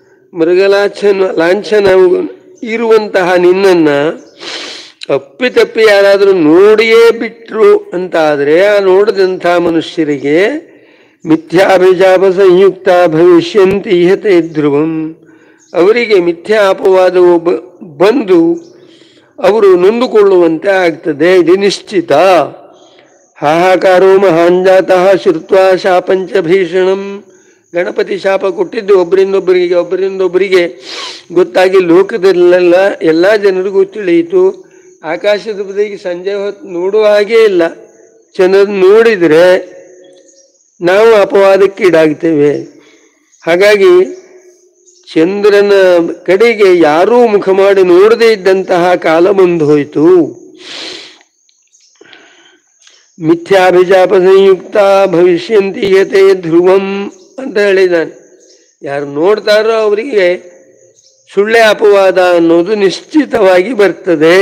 ಲಾಂಛನ ಇರುವಂತಹ ನಿನ್ನನ್ನ ಅಪ್ಪಿತಪ್ಪಿ ಯಾರಾದರೂ ನೋಡಿಯೇ ಬಿಟ್ರು ಅಂತಾದರೆ ಆ ನೋಡದಂತಹ ಮನುಷ್ಯರಿಗೆ ಮಿಥ್ಯಾಭಿಜಾಪ ಸಂಯುಕ್ತ ಭವಿಷ್ಯಂತಿ ಇಹತೆ ಧ್ರುವಂ, ಅವರಿಗೆ ಮಿಥ್ಯಾ ಅಪವಾದವು ಬಂದು ಅವರು ನೊಂದುಕೊಳ್ಳುವಂತೆ ಆಗ್ತದೆ, ಇದು ನಿಶ್ಚಿತ. ಹಾಹಾಕಾರೋ ಮಹಾಂಜಾತಃ ಶ್ರುತ್ವಾ ಶಾಪಂಚ ಭೀಷಣಂ, ಗಣಪತಿ ಶಾಪ ಕೊಟ್ಟಿದ್ದು ಒಬ್ಬರಿಂದೊಬ್ಬರಿಗೆ ಗೊತ್ತಾಗಿ ಲೋಕದಲ್ಲೆಲ್ಲ ಎಲ್ಲ ಜನರಿಗೂ ತಿಳಿಯಿತು. ಆಕಾಶದ ಬದಿಗೆ ಸಂಜೆ ಹೊತ್ತು ನೋಡುವ ಹಾಗೇ ಇಲ್ಲ. ಚಂದ್ರ ನೋಡಿದರೆ ನಾವು ಅಪವಾದಕ್ಕೀಡಾಗ್ತೇವೆ. ಹಾಗಾಗಿ ಚಂದ್ರನ ಕಡೆಗೆ ಯಾರೂ ಮುಖ ಮಾಡಿ ನೋಡದೇ ಇದ್ದಂತಹ ಕಾಲ ಬಂದು ಹೋಯಿತು. ಮಿಥ್ಯಾಭಿಜಾಪ ಸಂಯುಕ್ತ ಭವಿಷ್ಯಂತಿ ಯತೆ ಧ್ರುವಂ ಅಂತ ಹೇಳಿದ್ದಾನೆ. ಯಾರು ನೋಡ್ತಾರೋ ಅವರಿಗೆ ಸುಳ್ಳೆ ಅಪವಾದ ಅನ್ನೋದು ನಿಶ್ಚಿತವಾಗಿ ಬರ್ತದೆ.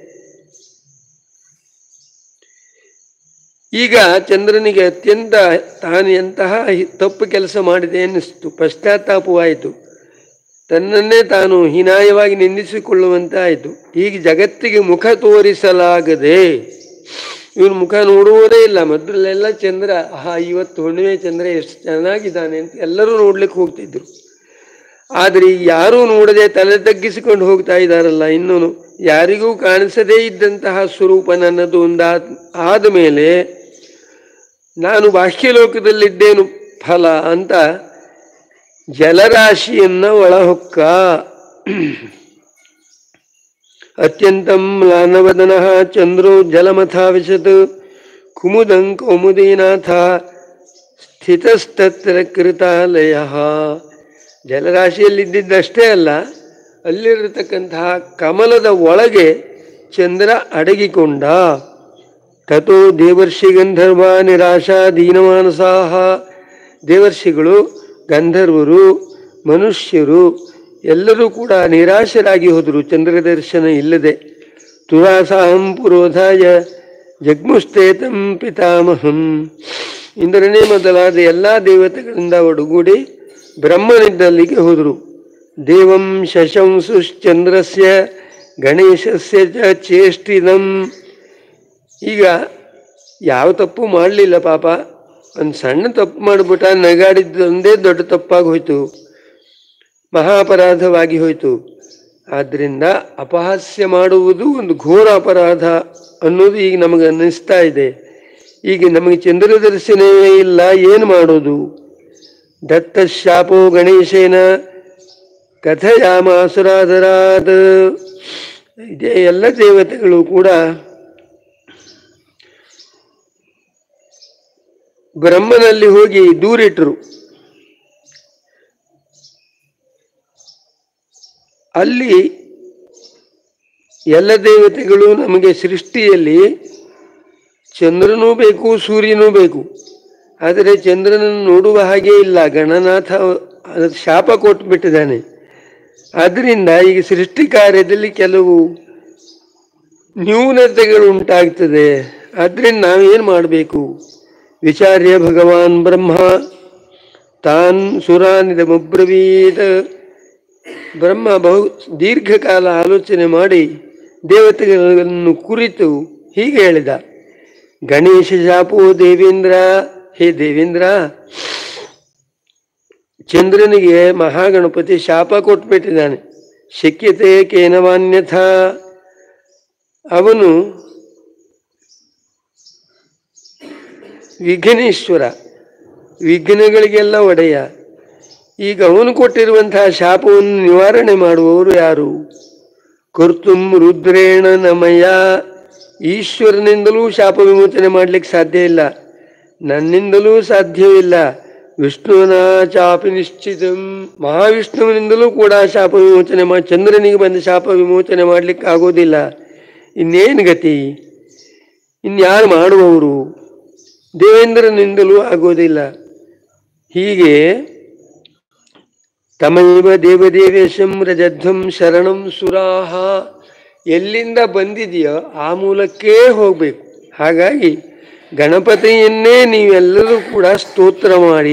ಈಗ ಚಂದ್ರನಿಗೆ ಅತ್ಯಂತ ತಾನು ಎಂತಹ ತಪ್ಪು ಕೆಲಸ ಮಾಡಿದೆ ಅನ್ನಿಸ್ತು, ಪಶ್ಚಾತ್ತಾಪವಾಯಿತು. ತನ್ನನ್ನೇ ತಾನು ಹೀನಾಯವಾಗಿ ನಿಂದಿಸಿಕೊಳ್ಳುವಂತೆ ಆಯಿತು. ಈಗ ಜಗತ್ತಿಗೆ ಮುಖ ತೋರಿಸಲಾಗದೆ, ಇವನು ಮುಖ ನೋಡುವುದೇ ಇಲ್ಲ. ಮೊದಲೆಲ್ಲ ಚಂದ್ರ, ಇವತ್ತು ಹುಣ್ಣಿಮೆ ಚಂದ್ರ ಎಷ್ಟು ಚೆನ್ನಾಗಿದ್ದಾನೆ ಅಂತ ಎಲ್ಲರೂ ನೋಡ್ಲಿಕ್ಕೆ ಹೋಗ್ತಿದ್ರು. ಆದರೆ ಯಾರೂ ನೋಡದೆ ತಲೆ ತಗ್ಗಿಸಿಕೊಂಡು ಹೋಗ್ತಾ ಇದ್ದಾರಲ್ಲ. ಇನ್ನೂ ಯಾರಿಗೂ ಕಾಣಿಸದೇ ಇದ್ದಂತಹ ಸ್ವರೂಪ ನನ್ನದು ಆದ ಮೇಲೆ ನಾನು ಬಾಹ್ಯಲೋಕದಲ್ಲಿದ್ದೇನು ಫಲ ಅಂತ ಜಲರಾಶಿಯನ್ನ ಒಳಹೊಕ್ಕ. ಅತ್ಯಂತಂ ಮ್ಲಾನವದನಃ ಚಂದ್ರೋ ಜಲಮಥಾವಿಶತ್ ಕುಮುದಂ ಕೌಮುದೀನಾಥ ಸ್ಥಿತಸ್ತತ್ರ ಕೃತಾಲಯ. ಜಲರಾಶಿಯಲ್ಲಿದ್ದಷ್ಟೇ ಅಲ್ಲ, ಅಲ್ಲಿರತಕ್ಕಂತಹ ಕಮಲದ ಒಳಗೆ ಚಂದ್ರ ಅಡಗಿಕೊಂಡ. ತಥೋ ದೇವರ್ಷಿ ಗಂಧರ್ವ ನಿರಾಶಾ ದೀನಮಾನಸಾಹ, ದೇವರ್ಷಿಗಳು, ಗಂಧರ್ವರು, ಮನುಷ್ಯರು ಎಲ್ಲರೂ ಕೂಡ ನಿರಾಶರಾಗಿ ಹೋದರು ಚಂದ್ರ ದರ್ಶನ ಇಲ್ಲದೆ. ತುರಾಸಾಹಂ ಪುರೋಧಾಯ ಜಗ್ಮುಸ್ತೇತಂ ಪಿತಾಮಹಂ, ಇಂದ್ರನೇ ಮೊದಲಾದ ಎಲ್ಲ ದೇವತೆಗಳಿಂದ ಒಡಗೂಡಿ ಬ್ರಹ್ಮನಿದ್ದಲ್ಲಿಗೆ ಹೋದರು. ದೇವಂ ಶಶಂಸುಶ್ಚಂದ್ರಸ್ಯ ಗಣೇಶಸ್ಯ ಚ ಚೇಷ್ಟಿದಂ. ಈಗ ಯಾವ ತಪ್ಪು ಮಾಡಲಿಲ್ಲ ಪಾಪ, ಒಂದು ಸಣ್ಣ ತಪ್ಪು ಮಾಡಿಬಿಟ್ಟ, ನಗಾಡಿದ್ದೊಂದೇ ದೊಡ್ಡ ತಪ್ಪಾಗಿ ಹೋಯ್ತು, ಮಹಾಪರಾಧವಾಗಿ ಹೋಯಿತು. ಆದ್ದರಿಂದ ಅಪಹಾಸ್ಯ ಮಾಡುವುದು ಒಂದು ಘೋರ ಅಪರಾಧ ಅನ್ನೋದು ಈಗ ನಮಗೆ ಅನ್ನಿಸ್ತಾ ಇದೆ. ಈಗ ನಮಗೆ ಚಂದ್ರ ದರ್ಶನವೇ ಇಲ್ಲ, ಏನು ಮಾಡೋದು? ದತ್ತ ಶಾಪೋ ಗಣೇಶೇನ ಕಥಯಾಮಾಸುರಾಧರಾದ. ಇದೇ ಎಲ್ಲ ದೇವತೆಗಳು ಕೂಡ ಬ್ರಹ್ಮನಲ್ಲಿ ಹೋಗಿ ದೂರಿಟ್ರು. ಅಲ್ಲಿ ಎಲ್ಲ ದೇವತೆಗಳು ನಮಗೆ ಸೃಷ್ಟಿಯಲ್ಲಿ ಚಂದ್ರನೂ ಬೇಕು, ಸೂರ್ಯನೂ ಬೇಕು, ಆದರೆ ಚಂದ್ರನನ್ನು ನೋಡುವ ಹಾಗೆ ಇಲ್ಲ. ಗಣನಾಥ ಶಾಪ ಕೊಟ್ಟುಬಿಟ್ಟಿದ್ದಾನೆ. ಆದ್ದರಿಂದ ಈಗ ಸೃಷ್ಟಿ ಕಾರ್ಯದಲ್ಲಿ ಕೆಲವು ನ್ಯೂನತೆಗಳು ಉಂಟಾಗ್ತದೆ. ಆದ್ದರಿಂದ ನಾವೇನು ಮಾಡಬೇಕು? ವಿಚಾರ್ಯ ಭಗವಾನ್ ಬ್ರಹ್ಮ ತಾನ್ ಸುರಾನಿದಮಬ್ರವೀತ್. ಬ್ರಹ್ಮ ಬಹು ದೀರ್ಘಕಾಲ ಆಲೋಚನೆ ಮಾಡಿ ದೇವತೆಗಳನ್ನು ಕುರಿತು ಹೀಗೆ ಹೇಳಿದ. ಗಣೇಶ ಶಾಪೋ ದೇವೇಂದ್ರ, ಹೇ ದೇವೇಂದ್ರ, ಚಂದ್ರನಿಗೆ ಮಹಾಗಣಪತಿ ಶಾಪ ಕೊಟ್ಬಿಟ್ಟಿದ್ದಾನೆ. ಶಕ್ಯತೆ ಕೇನವಾನ್ಯಥ, ಅವನು ವಿಘ್ನೇಶ್ವರ, ವಿಘ್ನಗಳಿಗೆಲ್ಲ ಒಡೆಯ. ಈಗ ಅವನು ಕೊಟ್ಟಿರುವಂತಹ ಶಾಪವನ್ನು ನಿವಾರಣೆ ಮಾಡುವವರು ಯಾರು? ಕರ್ತುಂ ರುದ್ರೇಣ ನಮಯ. ಈಶ್ವರನಿಂದಲೂ ಶಾಪ ವಿಮೋಚನೆ ಮಾಡಲಿಕ್ಕೆ ಸಾಧ್ಯ ಇಲ್ಲ, ನನ್ನಿಂದಲೂ ಸಾಧ್ಯವಿಲ್ಲ. ವಿಷ್ಣುವಿನ ಚಾಪಿ ನಿಶ್ಚಿತಂ, ಮಹಾವಿಷ್ಣುವಿನಿಂದಲೂ ಕೂಡ ಶಾಪ ವಿಮೋಚನೆ ಚಂದ್ರನಿಗೆ ಬಂದ ಶಾಪ ವಿಮೋಚನೆ ಮಾಡಲಿಕ್ಕೆ ಆಗೋದಿಲ್ಲ. ಇನ್ನೇನು ಗತಿ? ಇನ್ಯಾರು ಮಾಡುವವರು? ದೇವೇಂದ್ರನಿಂದಲೂ ಆಗೋದಿಲ್ಲ. ಹೀಗೆ ತಮೈವ ದೇವದೇವೇಶಂ ರಜಧ್ವಂ ಶರಣಂ ಸುರಾಹ, ಎಲ್ಲಿಂದ ಬಂದಿದೆಯೋ ಆ ಮೂಲಕ್ಕೇ ಹೋಗಬೇಕು. ಹಾಗಾಗಿ ಗಣಪತಿಯನ್ನೇ ನೀವೆಲ್ಲರೂ ಕೂಡ ಸ್ತೋತ್ರ ಮಾಡಿ.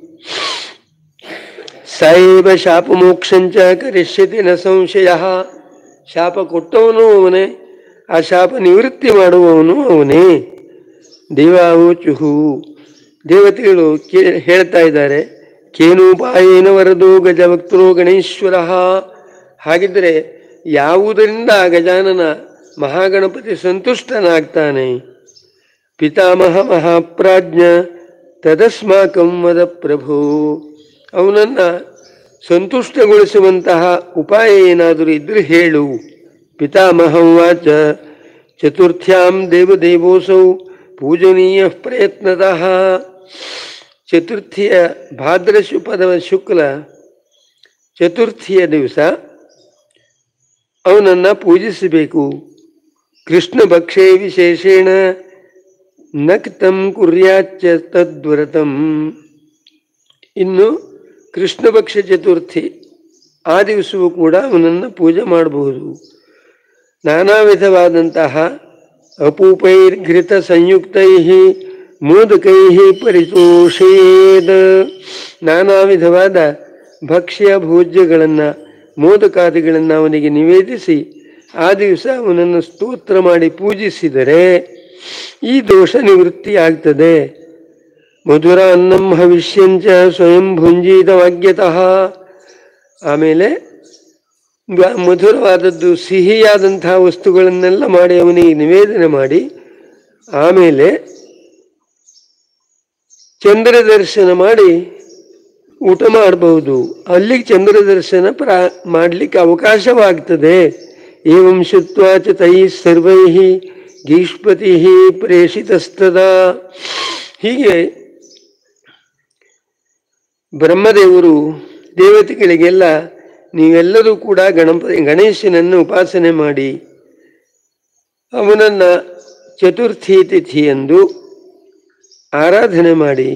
ಸೈವ ಶಾಪ ಮೋಕ್ಷಂಚ ಕರಿಷ್ಯತಿ ನ ಸಂಶಯ. ಶಾಪ ಕೊಟ್ಟವನು ಅವನೇ, ಆ ಶಾಪ ನಿವೃತ್ತಿ ಮಾಡುವವನು ಅವನೇ. ದೇವಾವೋಚುಹು, ದೇವತೆಗಳು ಹೇಳ್ತಾ ಇದ್ದಾರೆ, ಕೇನೋಪಾಯೇನ ವರದೋ ಗಜವಕ್ತರೋ ಗಣೇಶ್ವರ. ಹಾಗಿದ್ರೆ ಯಾವುದರಿಂದ ಗಜಾನನ ಮಹಾಗಣಪತಿ ಸಂತುಷ್ಟನಾಗ್ತಾನೆ? ಪಿತಾಮಹ ಮಹಾಪ್ರಾಜ್ಞ ತದಸ್ಮಾಕಂ ವದ ಪ್ರಭು. ಅವನನ್ನು ಸಂತುಷ್ಟಗೊಳಿಸುವಂತಹ ಉಪಾಯ ಏನಾದರೂ ಇದ್ರೆ ಹೇಳು. ಪಿತಾಮಹಂ ವಾಚ ಚತುರ್ಥ್ಯಾಂ ದೇವದೇವೋಸೌ ಪೂಜನೀಯ ಪ್ರಯತ್ನತಃ. ಚತುರ್ಥಿಯ ಭಾದ್ರಶುಪದ ಶುಕ್ಲ ಚತುರ್ಥಿಯ ದಿವಸ ಅವನನ್ನು ಪೂಜಿಸಬೇಕು. ಕೃಷ್ಣ ಭಕ್ಷೇ ವಿಶೇಷೇಣ ನಕ್ತಂ ಕುರ್ಯಾಚ್ಚ ತದ್ವ್ರತಂ. ಇನ್ನು ಕೃಷ್ಣ ಭಕ್ಷ ಚತುರ್ಥಿ ಆ ದಿವಸವೂ ಕೂಡ ಅವನನ್ನು ಪೂಜೆ ಮಾಡಬಹುದು. ನಾನಾ ವಿಧವಾದಂತಹ ಅಪೂಪೈರ್ಘೃತ ಸಂಯುಕ್ತೈ ಮೋದಕೈ ಪರಿತೋಷೇದ. ನಾನಾ ವಿಧವಾದ ಭಕ್ಷ್ಯ ಭೋಜ್ಯಗಳನ್ನು, ಮೋದಕಾದಿಗಳನ್ನು ಅವನಿಗೆ ನಿವೇದಿಸಿ ಆ ದಿವಸ ಅವನನ್ನು ಸ್ತೋತ್ರ ಮಾಡಿ ಪೂಜಿಸಿದರೆ ಈ ದೋಷ ನಿವೃತ್ತಿ ಆಗ್ತದೆ. ಮಧುರ ಅನ್ನಂ ಹವಿಷ್ಯಂಚ ಸ್ವಯಂ ಭುಂಜೀತ ವಾಗ್ಯತಃ. ಆಮೇಲೆ ಮಧುರವಾದದ್ದು ಸಿಹಿಯಾದಂತಹ ವಸ್ತುಗಳನ್ನೆಲ್ಲ ಮಾಡಿ ಅವನಿಗೆ ನಿವೇದನೆ ಮಾಡಿ ಆಮೇಲೆ ಚಂದ್ರ ದರ್ಶನ ಮಾಡಿ ಊಟ ಮಾಡಬಹುದು. ಅಲ್ಲಿಗೆ ಚಂದ್ರ ದರ್ಶನ ಮಾಡಲಿಕ್ಕೆ ಅವಕಾಶವಾಗ್ತದೆ. ಏವಂ ಶುತ್ವಾ ಚ ತೈ ಸರ್ವೈ ಗೀಷ್ಪತಿ ಪ್ರೇಷಿತಸ್ತದ. ಹೀಗೆ ಬ್ರಹ್ಮದೇವರು ದೇವತೆಗಳಿಗೆಲ್ಲ ನೀವೆಲ್ಲರೂ ಕೂಡ ಗಣೇಶನನ್ನು ಉಪಾಸನೆ ಮಾಡಿ ಅವನನ್ನು ಚತುರ್ಥಿ ತಿಥಿಯಂದು ಆರಾಧನೆ ಮಾಡಿ.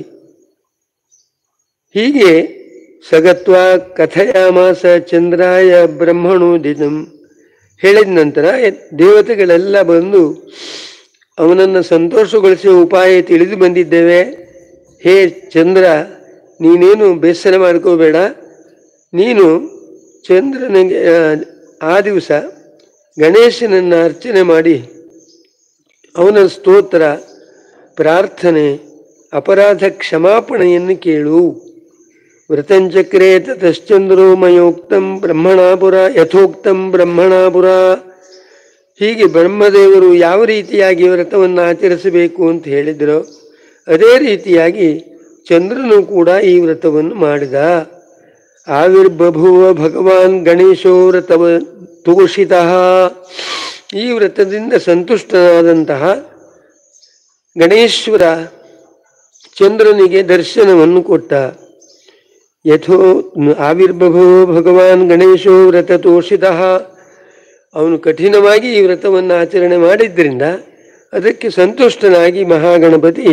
ಹೀಗೆ ಸಗತ್ವ ಕಥಯಾಮಾಸ ಚಂದ್ರಾಯ ಬ್ರಹ್ಮಣೋದಿತಂ ಹೇಳಿದ ನಂತರ ದೇವತೆಗಳೆಲ್ಲ ಬಂದು ಅವನನ್ನು ಸಂತೋಷಗೊಳಿಸುವ ಉಪಾಯ ತಿಳಿದು ಬಂದಿದ್ದೇವೆ. ಹೇ ಚಂದ್ರ, ನೀನೇನು ಬೇಸರ ಮಾಡ್ಕೋಬೇಡ, ನೀನು ಚಂದ್ರನಿಗೆ ಆ ದಿವಸ ಗಣೇಶನನ್ನು ಅರ್ಚನೆ ಮಾಡಿ ಅವನ ಸ್ತೋತ್ರ, ಪ್ರಾರ್ಥನೆ, ಅಪರಾಧ ಕ್ಷಮಾಪಣೆಯನ್ನು ಕೇಳು. ವ್ರತಂಚಕ್ರೇ ತತಶ್ಚಂದ್ರೋ ಮಯೋಕ್ತಂ ಬ್ರಹ್ಮಣಾಪುರ ಯಥೋಕ್ತಂ ಬ್ರಹ್ಮಣಾಪುರ. ಹೀಗೆ ಬ್ರಹ್ಮದೇವರು ಯಾವ ರೀತಿಯಾಗಿ ವ್ರತವನ್ನು ಆಚರಿಸಬೇಕು ಅಂತ ಹೇಳಿದರೋ ಅದೇ ರೀತಿಯಾಗಿ ಚಂದ್ರನು ಕೂಡ ಈ ವ್ರತವನ್ನು ಮಾಡಿದ. ಆವಿರ್ಬಭುವ ಭಗವಾನ್ ಗಣೇಶೋ ವ್ರತವ ತೋಷಿತಃ. ಈ ವ್ರತದಿಂದ ಸಂತುಷ್ಟನಾದಂತಹ ಗಣೇಶ್ವರ ಚಂದ್ರನಿಗೆ ದರ್ಶನವನ್ನು ಕೊಟ್ಟ. ಯಥೋ ಆವಿರ್ಬಭೋ ಭಗವಾನ್ ಗಣೇಶೋ ವ್ರತ ತೋಷಿತಃ. ಅವನು ಕಠಿಣವಾಗಿ ಈ ವ್ರತವನ್ನು ಆಚರಣೆ ಮಾಡಿದ್ದರಿಂದ ಅದಕ್ಕೆ ಸಂತುಷ್ಟನಾಗಿ ಮಹಾಗಣಪತಿ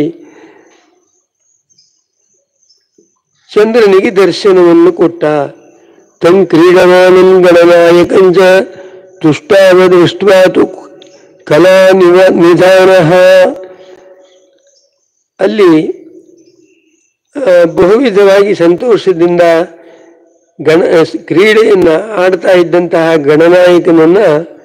ಚಂದ್ರನಿಗೆ ದರ್ಶನವನ್ನು ಕೊಟ್ಟ. ತಂ ಕ್ರೀಡಮಾನಂ ಗಣನಾಯಕಂಚ ತುಷ್ಟಾವದೃಷ್ಟ್ವಾ ತು ಕಲಾ ನಿಧಾನಃ. ಅಲ್ಲಿ ಬಹುವಿಧವಾಗಿ ಸಂತೋಷದಿಂದ ಕ್ರೀಡೆಯನ್ನು ಆಡ್ತಾ ಇದ್ದಂತಹ ಗಣನಾಯಕನನ್ನ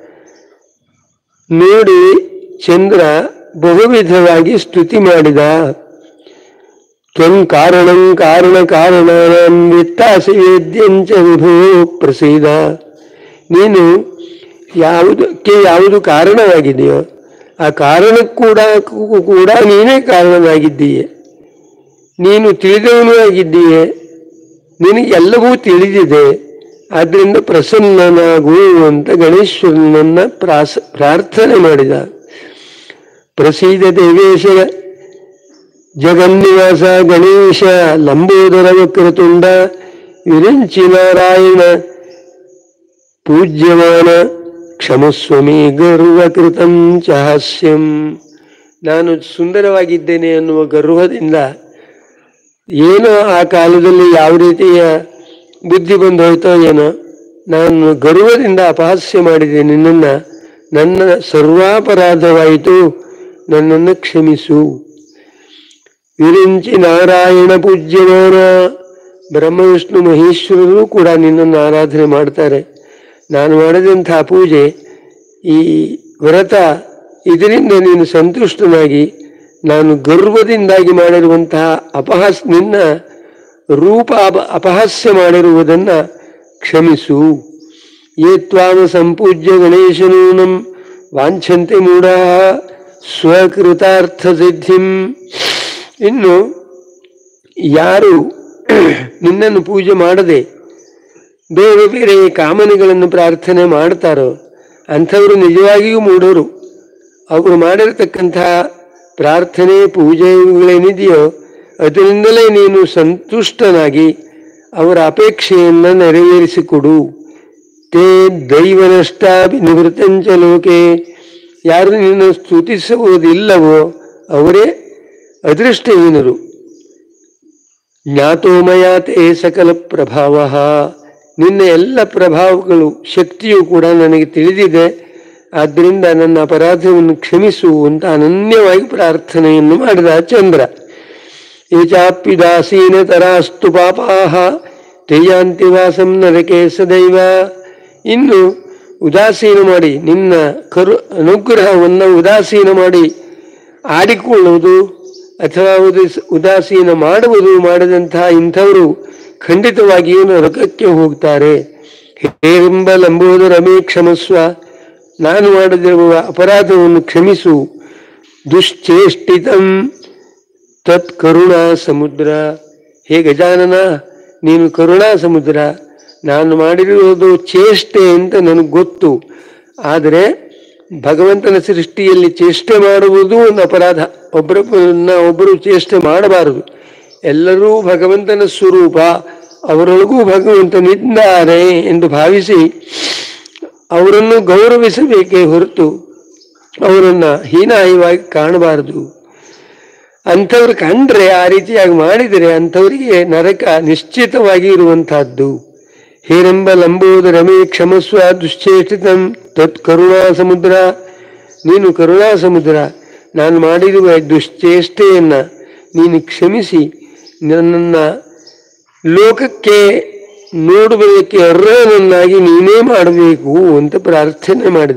ನೋಡಿ ಚಂದ್ರ ಬಹುವಿಧವಾಗಿ ಸ್ತುತಿ ಮಾಡಿದ. ತ್ವಂ ಕಾರಣಂ ಕಾರಣ ಕಾರಣಾನಾಂ ವಿತ್ತಾಸಿ ವೇದ್ಯಂಚ ವಿಭೋ ಪ್ರಸೀದ. ನೀನು ಯಾವುದು ಕಾರಣವಾಗಿದೆಯೋ ಆ ಕಾರಣಕ್ಕೂ ಕೂಡ ನೀನೇ ಕಾರಣನಾಗಿದ್ದೀಯೆ. ನೀನು ತಿಳಿದವನೂ ಆಗಿದ್ದೀಯೆ, ನಿನಗೆ ಎಲ್ಲವೂ ತಿಳಿದಿದೆ. ಆದ್ದರಿಂದ ಪ್ರಸನ್ನನಾಗು ಅಂತ ಗಣೇಶ್ವರನನ್ನ ಪ್ರಾರ್ಥನೆ ಮಾಡಿದ. ಪ್ರಸೀದ ದೇವೇಶ ಜಗನ್ನಿವಾಸ ಗಣೇಶ ಲಂಬೋದರ ವಕ್ರತುಂಡ ವಿರಿಂಚಿ ನಾರಾಯಣ ಪೂಜ್ಯಮಾನ ಕ್ಷಮಸ್ವಮಿ ಗರ್ವಕೃತಂ ಚಾಸ್ಯಂ. ನಾನು ಸುಂದರವಾಗಿದ್ದೇನೆ ಅನ್ನುವ ಗರ್ವದಿಂದ ಏನೋ ಆ ಕಾಲದಲ್ಲಿ ಯಾವ ರೀತಿಯ ಬುದ್ಧಿ ಬಂದು ಹೋಯ್ತೋ ಏನೋ, ನಾನು ಗರ್ವದಿಂದ ಅಪಹಾಸ್ಯ ಮಾಡಿದೆ ನಿನ್ನನ್ನು, ನನ್ನ ಸರ್ವಾಪರಾಧವಾಯಿತು, ನನ್ನನ್ನು ಕ್ಷಮಿಸು. ವಿರಿಂಚಿ ನಾರಾಯಣ ಪೂಜ್ಯಮಾನ. ಬ್ರಹ್ಮ ವಿಷ್ಣು ಮಹೇಶ್ವರರು ಕೂಡ ನಿನ್ನನ್ನು ಆರಾಧನೆ ಮಾಡ್ತಾರೆ. ನಾನು ಮಾಡಿದಂತಹ ಪೂಜೆ, ಈ ವ್ರತ, ಇದರಿಂದ ನೀನು ಸಂತುಷ್ಟನಾಗಿ ನಾನು ಗರ್ವದಿಂದಾಗಿ ಮಾಡಿರುವಂತಹ ನಿನ್ನ ರೂಪ ಅಪಹಾಸ್ಯ ಮಾಡಿರುವುದನ್ನು ಕ್ಷಮಿಸು. ಯೇ ತ್ವಾಮ ಸಂಪೂಜ್ಯ ಗಣೇಶನೂನಂ ವಾಂಛಂತೆ ಮೂಢ ಸ್ವಕೃತಾರ್ಥ ಸಿದ್ಧಿಂ. ಇನ್ನು ಯಾರು ನಿನ್ನನ್ನು ಪೂಜೆ ಮಾಡದೆ ಬೇರೆ ಬೇರೆ ಕಾಮನೆಗಳನ್ನು ಪ್ರಾರ್ಥನೆ ಮಾಡ್ತಾರೋ ಅಂಥವರು ನಿಜವಾಗಿಯೂ ಮೂಢರು. ಅವರು ಮಾಡಿರತಕ್ಕಂತಹ ಪ್ರಾರ್ಥನೆ ಪೂಜೆಗಳೇನಿದೆಯೋ ಅದರಿಂದಲೇ ನೀನು ಸಂತುಷ್ಟನಾಗಿ ಅವರ ಅಪೇಕ್ಷೆಯನ್ನು ನೆರವೇರಿಸಿಕೊಡು. ತೇ ದೈವನಷ್ಟಾಭಿ ನಿವೃತ್ತಂಚ ಲೋಕೆ. ಯಾರು ನಿನ್ನ ಸ್ತುತಿಸುವುದಿಲ್ಲವೋ ಅವರೇ ಅದೃಷ್ಟಹೀನರು. ಜ್ಞಾತೋಮಯ ತೇ ಸಕಲ ಪ್ರಭಾವ. ನಿನ್ನ ಎಲ್ಲ ಪ್ರಭಾವಗಳು, ಶಕ್ತಿಯು ಕೂಡ ನನಗೆ ತಿಳಿದಿದೆ. ಆದ್ದರಿಂದ ನನ್ನ ಅಪರಾಧವನ್ನು ಕ್ಷಮಿಸು ಅಂತ ಅನನ್ಯವಾಗಿ ಪ್ರಾರ್ಥನೆಯನ್ನು ಮಾಡಿದ ಚಂದ್ರ. ಏಚಾಪ್ಯುದಾಸೀನ ತರಾಸ್ತು ಪಾಪಾಹ ತೇಯಾಂತಿ ವಾಸಂ ನರಕೆ ಸದೈವ. ಇನ್ನು ಉದಾಸೀನ ಮಾಡಿ, ನಿನ್ನ ಅನುಗ್ರಹವನ್ನು ಉದಾಸೀನ ಮಾಡಿ ಆಡಿಕೊಳ್ಳುವುದು ಅಥವಾ ಉದಾಸೀನ ಮಾಡಿದಂತಹ ಇಂಥವರು ಖಂಡಿತವಾಗಿಯೂ ನರಕಕ್ಕೆ ಹೋಗ್ತಾರೆ. ಹೇರೆಂಬ ಲಂಬೋದರ ಮೇ ಕ್ಷಮಸ್ವ. ನಾನು ಮಾಡದಿರುವ ಅಪರಾಧವನ್ನು ಕ್ಷಮಿಸು. ದುಶ್ಚೇಷ್ಟಿತಂ ತತ್ ಕರುಣಾ ಸಮುದ್ರ. ಹೇ ಗಜಾನನ, ನೀನು ಕರುಣಾ ಸಮುದ್ರ. ನಾನು ಮಾಡಿರುವುದು ಚೇಷ್ಟೆ ಅಂತ ನನಗೆ ಗೊತ್ತು. ಆದರೆ ಭಗವಂತನ ಸೃಷ್ಟಿಯಲ್ಲಿ ಚೇಷ್ಟೆ ಮಾಡುವುದು ಒಂದು ಅಪರಾಧ. ಒಬ್ಬರು ಚೇಷ್ಟೆ ಮಾಡಬಾರದು. ಎಲ್ಲರೂ ಭಗವಂತನ ಸ್ವರೂಪ, ಅವರೊಳಗೂ ಭಗವಂತನಿದ್ದಾರೆ ಎಂದು ಭಾವಿಸಿ ಅವರನ್ನು ಗೌರವಿಸಬೇಕೇ ಹೊರತು ಅವರನ್ನು ಹೀನಾಯವಾಗಿ ಕಾಣಬಾರದು. ಅಂಥವ್ರು ಕಂಡ್ರೆ, ಆ ರೀತಿಯಾಗಿ ಮಾಡಿದರೆ ಅಂಥವರಿಗೆ ನರಕ ನಿಶ್ಚಿತವಾಗಿ ಇರುವಂತಹದ್ದು. ಹೇರೆಂಬ ಲಂಬೋದರ ಮೇ ಕ್ಷಮಸ್ವ ದುಶ್ಚೇಷ್ಟಿತಂ ತತ್ ಕರುಣಾ ಸಮುದ್ರ. ನೀನು ಕರುಣಾ ಸಮುದ್ರ. ನಾನು ಮಾಡಿರುವ ದುಶ್ಚೇಷ್ಟೆಯನ್ನು ನೀನು ಕ್ಷಮಿಸಿ ನನ್ನನ್ನು ಲೋಕಕ್ಕೆ ನೋಡುವುದಕ್ಕೆ ಅರ್ಹನನ್ನಾಗಿ ನೀನೇ ಮಾಡಬೇಕು ಅಂತ ಪ್ರಾರ್ಥನೆ ಮಾಡಿದ.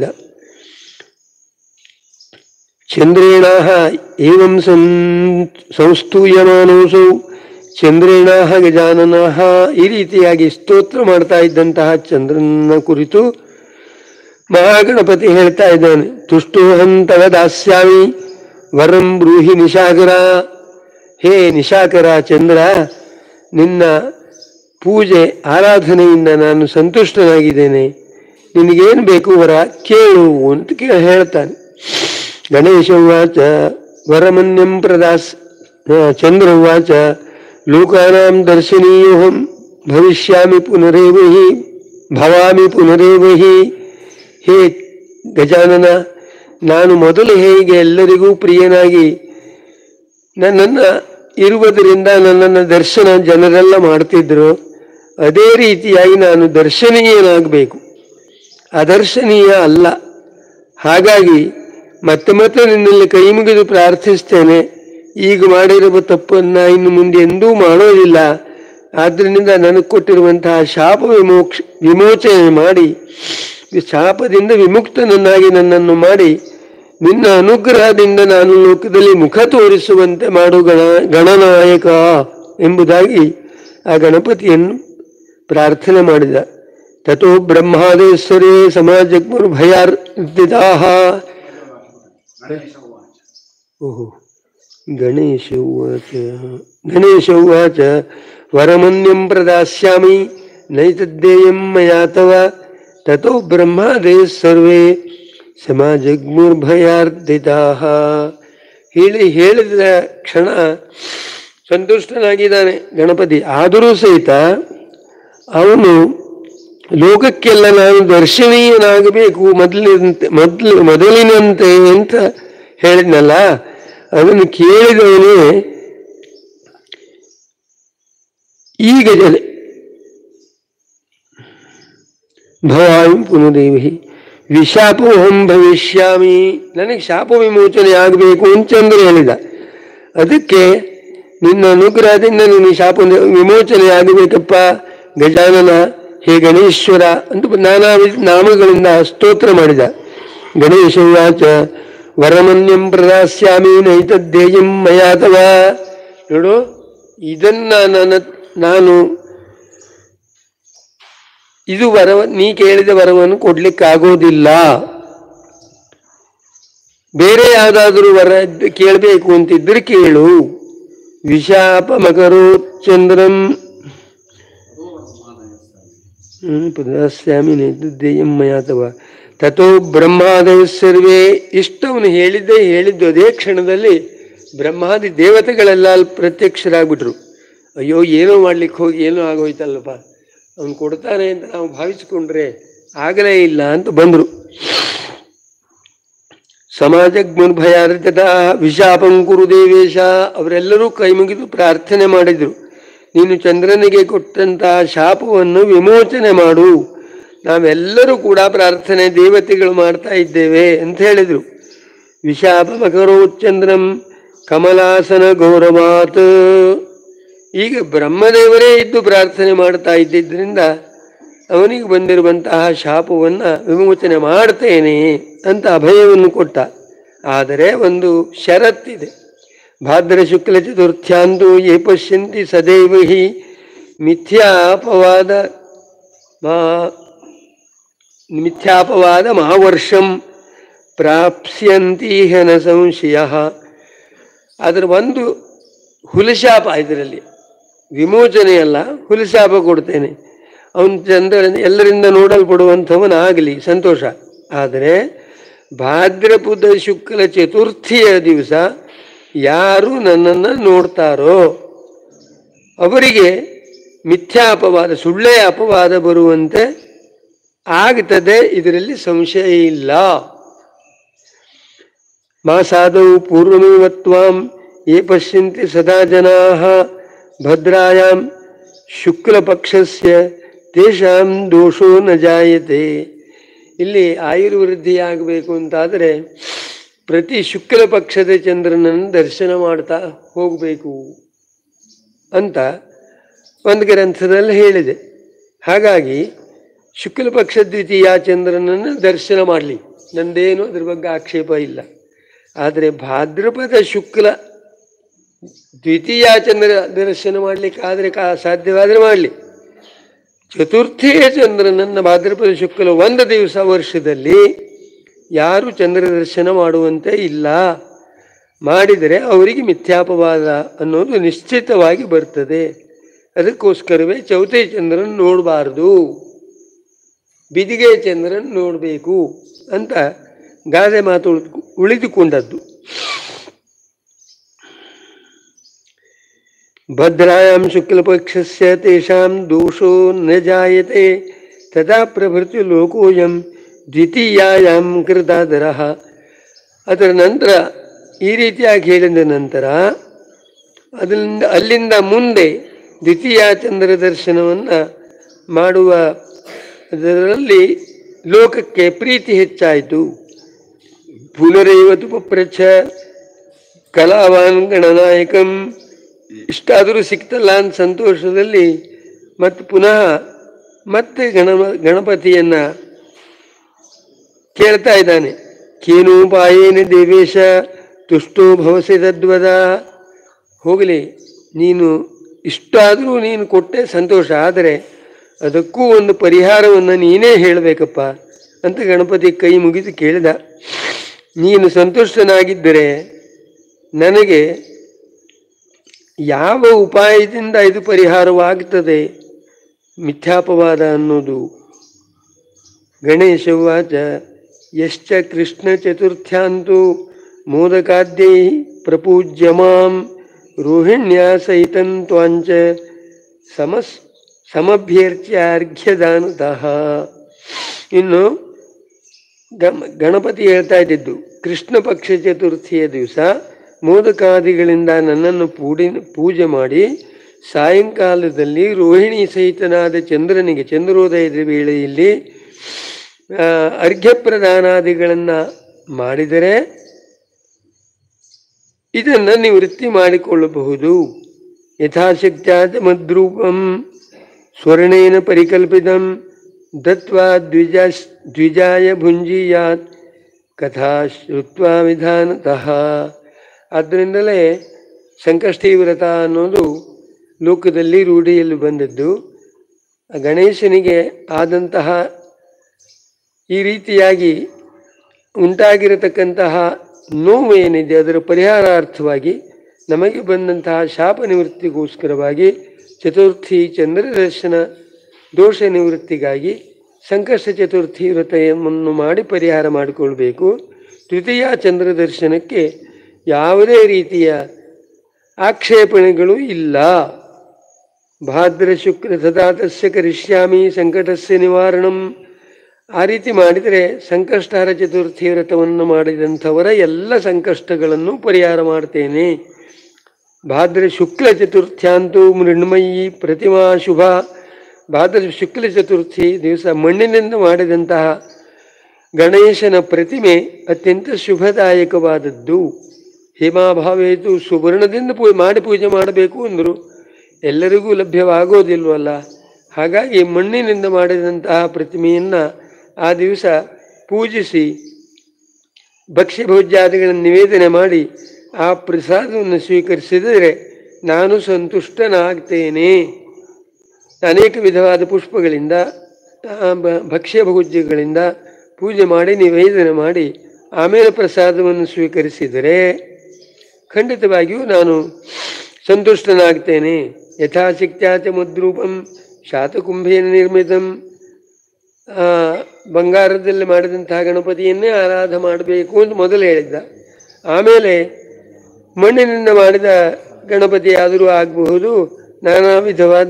ಚಂದ್ರೇಣಾಹ ಏವಂ ಸಂಸ್ತೂಯಮಾನೋಸೌ ಚಂದ್ರೇಣಾಹ ಗಜಾನನಃ, ಈ ರೀತಿಯಾಗಿ ಸ್ತೋತ್ರ ಮಾಡ್ತಾ ಇದ್ದಂತಹ ಚಂದ್ರನ ಕುರಿತು ಮಹಾಗಣಪತಿ ಹೇಳ್ತಾ ಇದ್ದಾನೆ. ತುಷ್ಟೋಹಂ ತವ ದಾಸ್ಯಾಮಿ ವರಂ ಬ್ರೂಹಿ ನಿಶಾಕರ. ಹೇ ನಿಶಾಕರ ಚಂದ್ರ, ನಿನ್ನ ಪೂಜೆ ಆರಾಧನೆಯಿಂದ ನಾನು ಸಂತುಷ್ಟನಾಗಿದ್ದೇನೆ, ನಿನಗೇನು ಬೇಕು ವರ ಕೇಳು ಅಂತ ಹೇಳ್ತಾನೆ. ಗಣೇಶ ಉವಾಚ ವರಮನ್ಯಂ ಪ್ರದಾಸ್ ಚಂದ್ರ ಉವಾಚ ಲೋಕಾನಾಂ ದರ್ಶನೀಯೋಹಂ ಭವಿಷ್ಯಾಮಿ ಪುನರೇವಹಿ ಭವಾಮಿ ಪುನರೇವಹಿ. ಹೇ ಗಜಾನನ, ನಾನು ಮೊದಲು ಹೇಗೆ ಎಲ್ಲರಿಗೂ ಪ್ರಿಯನಾಗಿ ನನ್ನನ್ನು ಇರುವುದರಿಂದ ನನ್ನನ್ನು ದರ್ಶನ ಜನರೆಲ್ಲ ಮಾಡ್ತಿದ್ರು, ಅದೇ ರೀತಿಯಾಗಿ ನಾನು ದರ್ಶನೀಯನಾಗಬೇಕು, ಅದರ್ಶನೀಯ ಅಲ್ಲ. ಹಾಗಾಗಿ ಮತ್ತೆ ಮತ್ತೆ ನಿನ್ನಲ್ಲಿ ಕೈ ಮುಗಿದು ಪ್ರಾರ್ಥಿಸ್ತೇನೆ, ಈಗ ಮಾಡಿರುವ ತಪ್ಪನ್ನು ಇನ್ನು ಮುಂದೆ ಎಂದೂ ಮಾಡೋದಿಲ್ಲ. ಆದ್ದರಿಂದ ನನಗೆ ಕೊಟ್ಟಿರುವಂತಹ ಶಾಪ ವಿಮೋಚನೆ ಮಾಡಿ, ಶಾಪದಿಂದ ವಿಮುಕ್ತನನ್ನಾಗಿ ನನ್ನನ್ನು ಮಾಡಿ, ನಿನ್ನ ಅನುಗ್ರಹದಿಂದ ನಾನು ಲೋಕದಲ್ಲಿ ಮುಖ ತೋರಿಸುವಂತೆ ಮಾಡು ಗಣನಾಯಕ ಎಂಬುದಾಗಿ ಆ ಗಣಪತಿಯನ್ನು ಪ್ರಾರ್ಥನೆ ಮಾಡಿದ. ತಥೋ ಬ್ರಹ್ಮಾದೇಶ್ವರೇ ಸಮಾಜಗ್ಮುರ್ಭಯಾರ್ದಿತಾಃ. ಓಹೋ, ಗಣೇಶ ಉವಾಚ ವರಮನ್ಯಂ ಪ್ರದಾಸ್ಯಾಮಿ ನೈತದ್ದೇಯಂ ಮಯಾ ತವ ತಥೋ ಬ್ರಹ್ಮಾದೇಶ್ ಸರ್ವೇ ಸಮಾಜಗ್ಮುರ್ಭಯಾರ್ದಿತಾಃ. ಹೇಳಿದ ಕ್ಷಣ ಸಂತುಷ್ಟನಾಗಿದ್ದಾನೆ ಗಣಪತಿ. ಆದರೂ ಸಹಿತ ಅವನು ಲೋಕಕ್ಕೆಲ್ಲ ನಾನು ದರ್ಶನೀಯನಾಗಬೇಕು ಮೊದಲಿನಂತೆ ಅಂತ ಹೇಳಿದ್ನಲ್ಲ, ಅದನ್ನು ಕೇಳಿದವನೇ ಈಗ ಭವಾಮಿ ಪುನರೇವಹಿ ವಿಶಾಪೋಹಂ ಭವಿಷ್ಯಾಮಿ, ನನಗೆ ಶಾಪ ವಿಮೋಚನೆ ಆಗಬೇಕು ಅಂತ ಚಂದ್ರ ಹೇಳಿದ. ಅದಕ್ಕೆ ನಿನ್ನ ಅನುಗ್ರಹದಿಂದ ನಿನ್ನ ಶಾಪ ವಿಮೋಚನೆ ಆಗಬೇಕಪ್ಪ ಗಜಾನನ, ಹೇ ಗಣೇಶ್ವರ ಅಂತ ನಾನಾ ನಾಮಗಳಿಂದ ಸ್ತೋತ್ರ ಮಾಡಿದ. ಗಣೇಶ ಉವಾಚ ವರಮನ್ಯಂ ಪ್ರದಾಸ್ಯಾಮಿ ನೈತದ್ದೇಯಂ ಮಯಾ ತವ. ನೋಡು, ಇದನ್ನ ನಾನು ಇದು ನೀ ಕೇಳಿದ ವರವನ್ನು ಕೊಡ್ಲಿಕ್ಕಾಗೋದಿಲ್ಲ. ಬೇರೆ ಯಾವುದಾದ್ರೂ ವರ ಕೇಳಬೇಕು ಅಂತಿದ್ರೆ ಕೇಳು. ವಿಶಾಪ ಮಕರೋ ಚಂದ್ರಂ ಪ್ರದಾಸ್ಯಾಮಿ ನೈತದ್ದೇಯಂ ಮಯಾ ತವ ತಥೋ ಬ್ರಹ್ಮಾದಯ ಸರ್ವೇ. ಇಷ್ಟವನು ಹೇಳಿದ್ದು ಅದೇ ಕ್ಷಣದಲ್ಲಿ ಬ್ರಹ್ಮಾದಿ ದೇವತೆಗಳೆಲ್ಲ ಪ್ರತ್ಯಕ್ಷರಾಗ್ಬಿಟ್ರು. ಅಯ್ಯೋ, ಏನೋ ಮಾಡ್ಲಿಕ್ಕೆ ಹೋಗಿ ಏನೋ ಆಗೋಯ್ತಲ್ಲಪ್ಪ, ಅವನು ಕೊಡ್ತಾನೆ ಅಂತ ನಾವು ಭಾವಿಸಿಕೊಂಡ್ರೆ ಆಗಲೇ ಇಲ್ಲ ಅಂತ ಬಂದರು. ಸಮಾಜಗ್ಮುರ್ಭಯಾರ್ದಿತ ವಿಶಾಪಂ ಕುರು ದೇವೇಶ. ಅವರೆಲ್ಲರೂ ಕೈ ಮುಗಿದು ಪ್ರಾರ್ಥನೆ ಮಾಡಿದರು, ನೀನು ಚಂದ್ರನಿಗೆ ಕೊಟ್ಟಂತಹ ಶಾಪವನ್ನು ವಿಮೋಚನೆ ಮಾಡು. ನಾವೆಲ್ಲರೂ ಕೂಡ ಪ್ರಾರ್ಥನೆ ದೇವತೆಗಳು ಮಾಡ್ತಾ ಇದ್ದೇವೆ ಅಂತ ಹೇಳಿದರು. ವಿಶಾಪ ಮಕರೋಚ್ಚಂದ್ರಂ ಕಮಲಾಸನ ಗೌರವಾತ್. ಈಗ ಬ್ರಹ್ಮದೇವರೇ ಇದ್ದು ಪ್ರಾರ್ಥನೆ ಮಾಡ್ತಾ ಇದ್ದಿದ್ದರಿಂದ ಅವನಿಗೆ ಬಂದಿರುವಂತಹ ಶಾಪವನ್ನು ವಿಮೋಚನೆ ಮಾಡ್ತೇನೆ ಅಂತ ಅಭಯವನ್ನು ಕೊಟ್ಟ. ಆದರೆ ಒಂದು ಷರತ್ತಿದೆ. ಭಾದ್ರ ಶುಕ್ಲ ಚತುರ್ಥ್ಯಾಂದು ಯೇ ಪಶ್ಯಂತಿ ಸದೈವ ಹಿ ಮಿಥ್ಯಾಪವಾದ ಮಹಾವರ್ಷಂ ಪ್ರಾಪ್ಸ್ಯಂತಿ ನ ಸಂಶಯ. ಅದರ ಒಂದು ಹುಲಶಾಪ, ಇದರಲ್ಲಿ ವಿಮೋಚನೆಯಲ್ಲ, ಹುಲಶಾಪ ಕೊಡ್ತೇನೆ. ಅವನು ಚಂದ್ರ ಎಲ್ಲರಿಂದ ನೋಡಲ್ಪಡುವಂಥವನಾಗಲಿ, ಸಂತೋಷ. ಆದರೆ ಭಾದ್ರಪದ ಶುಕ್ಲ ಚತುರ್ಥಿಯ ದಿವಸ ಯಾರು ನನ್ನನ್ನು ನೋಡ್ತಾರೋ ಅವರಿಗೆ ಮಿಥ್ಯಾಪವಾದ, ಸುಳ್ಳೆ ಅಪವಾದ ಬರುವಂತೆ ಆಗ್ತದೆ, ಇದರಲ್ಲಿ ಸಂಶಯ ಇಲ್ಲ. ಮಾಸಾದೌ ಪೂರ್ವಮೇವ ತ್ವಾಂ ಯೇ ಪಶ್ಯಂತಿ ಸದಾ ಜನಾಃ ಭದ್ರಾಯಾಂ ಶುಕ್ಲಪಕ್ಷಸ್ಯ ತೇಷಾಂ ದೋಷೋ ನ ಜಾಯತೆ. ಇಲ್ಲಿ ಆಯುರ್ವೃದ್ಧಿಯಾಗಬೇಕು ಅಂತಾದರೆ ಪ್ರತಿ ಶುಕ್ಲ ಪಕ್ಷದ ಚಂದ್ರನನ್ನು ದರ್ಶನ ಮಾಡ್ತಾ ಹೋಗಬೇಕು ಅಂತ ಒಂದು ಗ್ರಂಥದಲ್ಲಿ ಹೇಳಿದೆ. ಹಾಗಾಗಿ ಶುಕ್ಲ ಪಕ್ಷ ದ್ವಿತೀಯ ಚಂದ್ರನನ್ನು ದರ್ಶನ ಮಾಡಲಿ, ನಂದೇನು ಅದ್ರ ಬಗ್ಗೆ ಆಕ್ಷೇಪ ಇಲ್ಲ. ಆದರೆ ಭಾದ್ರಪದ ಶುಕ್ಲ ದ್ವಿತೀಯ ಚಂದ್ರ ದರ್ಶನ ಮಾಡಲಿಕ್ಕಾದರೆ ಸಾಧ್ಯವಾದರೆ ಮಾಡಲಿ. ಚತುರ್ಥಿಯ ಚಂದ್ರನನ್ನು ಭಾದ್ರಪದ ಶುಕ್ಲ ಒಂದು ದಿವಸ ವರ್ಷದಲ್ಲಿ ಯಾರು ಚಂದ್ರ ದರ್ಶನ ಮಾಡುವಂತೆ ಇಲ್ಲ. ಮಾಡಿದರೆ ಅವರಿಗೆ ಮಿಥ್ಯಾಪವಾದ ಅನ್ನೋದು ನಿಶ್ಚಿತವಾಗಿ ಬರ್ತದೆ. ಅದಕ್ಕೋಸ್ಕರವೇ ಚೌತಿ ಚಂದ್ರನ ನೋಡಬಾರ್ದು, ಬಿದಿಗೆ ಚಂದ್ರನ್ ನೋಡಬೇಕು ಅಂತ ಗಾದೆ ಮಾತು ಉಳಿದುಕೊಂಡದ್ದು. ಭದ್ರಾಯಾಂ ಶುಕ್ಲಪಕ್ಷಸ್ಯ ತೇಷಾಂ ದೋಷೋ ನ ಜಾಯತೆ ತದಾ ಪ್ರಭೃತಿ ಲೋಕೋಯಂ ದ್ವಿತೀಯಾಯಾಂ ಕೃತಾದರಃ. ಅದರ ನಂತರ ಈ ರೀತಿಯಾಗಿ ಹೇಳಿದ ನಂತರ ಅಲ್ಲಿಂದ ಮುಂದೆ ದ್ವಿತೀಯ ಚಂದ್ರ ದರ್ಶನವನ್ನು ಮಾಡುವ ಅದರಲ್ಲಿ ಲೋಕಕ್ಕೆ ಪ್ರೀತಿ ಹೆಚ್ಚಾಯಿತು. ಪುನರೇವತು ಪಪ್ರಚ್ಛ ಕಲಾವಾನ್ ಗಣನಾಯಕಂ. ಇಷ್ಟಾದರೂ ಸಿಕ್ತಲ್ಲ ಅಂತ ಸಂತೋಷದಲ್ಲಿ ಮತ್ತೆ ಗಣಪತಿಯನ್ನ ಕೇಳ್ತಾ ಇದ್ದಾನೆ. ಕೇನೋಪಾಯೇನ ದೇವೇಶ ತುಷ್ಟೋ ಭವಸಿ ತದ್ವದ. ಹೋಗಲಿ, ನೀನು ಇಷ್ಟಾದರೂ ನೀನು ಕೊಟ್ಟೆ ಸಂತೋಷ, ಆದರೆ ಅದಕ್ಕೂ ಒಂದು ಪರಿಹಾರವನ್ನು ನೀನೇ ಹೇಳಬೇಕಪ್ಪ ಅಂತ ಗಣಪತಿ ಕೈ ಮುಗಿದು ಕೇಳಿದ. ನೀನು ಸಂತುಷ್ಟನಾಗಿದ್ದರೆ ನನಗೆ ಯಾವ ಉಪಾಯದಿಂದ ಇದು ಪರಿಹಾರವಾಗ್ತದೆ ಮಿಥ್ಯಾಪವಾದ ಅನ್ನೋದು. ಗಣೇಶವಾಚ ಯಶ್ಚ ಕೃಷ್ಣ ಚತುರ್ಥ್ಯಾಂತು ಮೋದಕಾದ್ಯೈ ಪ್ರಪೂಜ್ಯ ಮಾಂ ರೋಹಿಣ್ಯಾ ಸಹಿತಂ ತ್ವಾಂಚ ಸಮಭ್ಯರ್ಚ್ಯಾರ್ಘ್ಯದಾನತಃ. ಇನ್ನು ಗಣಪತಿ ಹೇಳ್ತಾ ಇದ್ದಿದ್ದು, ಕೃಷ್ಣ ಪಕ್ಷ ಚತುರ್ಥಿಯ ದಿವಸ ಮೋದಕಾದಿಗಳಿಂದ ನನ್ನನ್ನು ಪೂಜೆ ಮಾಡಿ ಸಾಯಂಕಾಲದಲ್ಲಿ ರೋಹಿಣಿ ಸಹಿತನಾದ ಚಂದ್ರನಿಗೆ ಚಂದ್ರೋದಯದ ವೇಳೆಯಲ್ಲಿ ಅರ್ಘ್ಯ ಪ್ರದಾನಾದಿಗಳನ್ನು ಮಾಡಿದರೆ ಇದನ್ನು ನಿವೃತ್ತಿ ಮಾಡಿಕೊಳ್ಳಬಹುದು. ಯಥಾಶಕ್ತ್ಯಾದ ಮದ್ರೂಪಂ ಸ್ವರ್ಣೇನ ಪರಿಕಲ್ಪಿತಂ ದತ್ವಾ ದ್ವಿಜಾಯ ಭುಂಜೀಯಾತ್ ಕಥಾ ಶ್ರುತ್ವಾ ವಿಧಾನತಃ. ಆದ್ದರಿಂದಲೇ ಸಂಕಷ್ಟಿ ವ್ರತ ಅನ್ನೋದು ಲೋಕದಲ್ಲಿ ರೂಢಿಯಲ್ಲಿ ಬಂದದ್ದು. ಗಣೇಶನಿಗೆ ಆದಂತಹ ಈ ರೀತಿಯಾಗಿ ಉಂಟಾಗಿರತಕ್ಕಂತಹ ನೋವೇನಿದೆ ಅದರ ಪರಿಹಾರಾರ್ಥವಾಗಿ ನಮಗೆ ಬಂದಂತಹ ಶಾಪ ನಿವೃತ್ತಿಗೋಸ್ಕರವಾಗಿ ಚತುರ್ಥಿ ಚಂದ್ರ ದರ್ಶನ ದೋಷ ನಿವೃತ್ತಿಗಾಗಿ ಸಂಕಷ್ಟ ಚತುರ್ಥಿ ವ್ರತವನ್ನು ಮಾಡಿ ಪರಿಹಾರ ಮಾಡಿಕೊಳ್ಬೇಕು. ತೃತೀಯ ಚಂದ್ರ ದರ್ಶನಕ್ಕೆ ಯಾವುದೇ ರೀತಿಯ ಆಕ್ಷೇಪಣೆಗಳು ಇಲ್ಲ. ಭಾದ್ರ ಶುಕ್ರ ಸದಾ ತಸ್ಯ ಕರಿಷ್ಯಾಮಿ ಸಂಕಟಸ್ಯ ನಿವಾರಣಂ. ಆ ರೀತಿ ಮಾಡಿದರೆ ಸಂಕಷ್ಟಹರ ಚತುರ್ಥಿ ವ್ರತವನ್ನು ಮಾಡಿದಂಥವರ ಎಲ್ಲ ಸಂಕಷ್ಟಗಳನ್ನು ಪರಿಹಾರ ಮಾಡ್ತೇನೆ. ಭಾದ್ರ ಶುಕ್ಲ ಚತುರ್ಥ್ಯಾಂತೂ ಮೃಣ್ಮಯಿ ಪ್ರತಿಮಾ ಶುಭ. ಭಾದ್ರ ಶುಕ್ಲ ಚತುರ್ಥಿ ದಿವಸ ಮಣ್ಣಿನಿಂದ ಮಾಡಿದಂತಹ ಗಣೇಶನ ಪ್ರತಿಮೆ ಅತ್ಯಂತ ಶುಭದಾಯಕವಾದದ್ದು. ಹೇಮಾಭಾವೇತು ಸುವರ್ಣದಿಂದ ಮಾಡಿ ಪೂಜೆ ಮಾಡಬೇಕು ಅಂದರು, ಎಲ್ಲರಿಗೂ ಲಭ್ಯವಾಗೋದಿಲ್ವಲ್ಲ. ಹಾಗಾಗಿ ಮಣ್ಣಿನಿಂದ ಮಾಡಿದಂತಹ ಪ್ರತಿಮೆಯನ್ನು ಆ ದಿವಸ ಪೂಜಿಸಿ ಭಕ್ಷ್ಯ ಭೋಜ್ಯಾದಿಗಳನ್ನು ನಿವೇದನೆ ಮಾಡಿ ಆ ಪ್ರಸಾದವನ್ನು ಸ್ವೀಕರಿಸಿದರೆ ನಾನು ಸಂತುಷ್ಟನಾಗ್ತೇನೆ. ಅನೇಕ ವಿಧವಾದ ಪುಷ್ಪಗಳಿಂದ ಭಕ್ಷ್ಯ ಭೋಜ್ಯಗಳಿಂದ ಪೂಜೆ ಮಾಡಿ ನಿವೇದನೆ ಮಾಡಿ ಆಮೇಲೆ ಪ್ರಸಾದವನ್ನು ಸ್ವೀಕರಿಸಿದರೆ ಖಂಡಿತವಾಗಿಯೂ ನಾನು ಸಂತುಷ್ಟನಾಗ್ತೇನೆ. ಯಥಾಶಕ್ತ್ಯಾಚ ಮದ್ರೂಪಂ ಶಾತಕುಂಭೇನ ನಿರ್ಮಿತಂ. ಬಂಗಾರದಲ್ಲಿ ಮಾಡಿದಂತಹ ಗಣಪತಿಯನ್ನೇ ಆರಾಧ ಮಾಡಬೇಕು ಅಂತ ಮೊದಲು ಹೇಳಿದ್ದ. ಆಮೇಲೆ ಮಣ್ಣಿನಿಂದ ಮಾಡಿದ ಗಣಪತಿ ಆದರೂ ಆಗಬಹುದು, ನಾನಾ ವಿಧವಾದ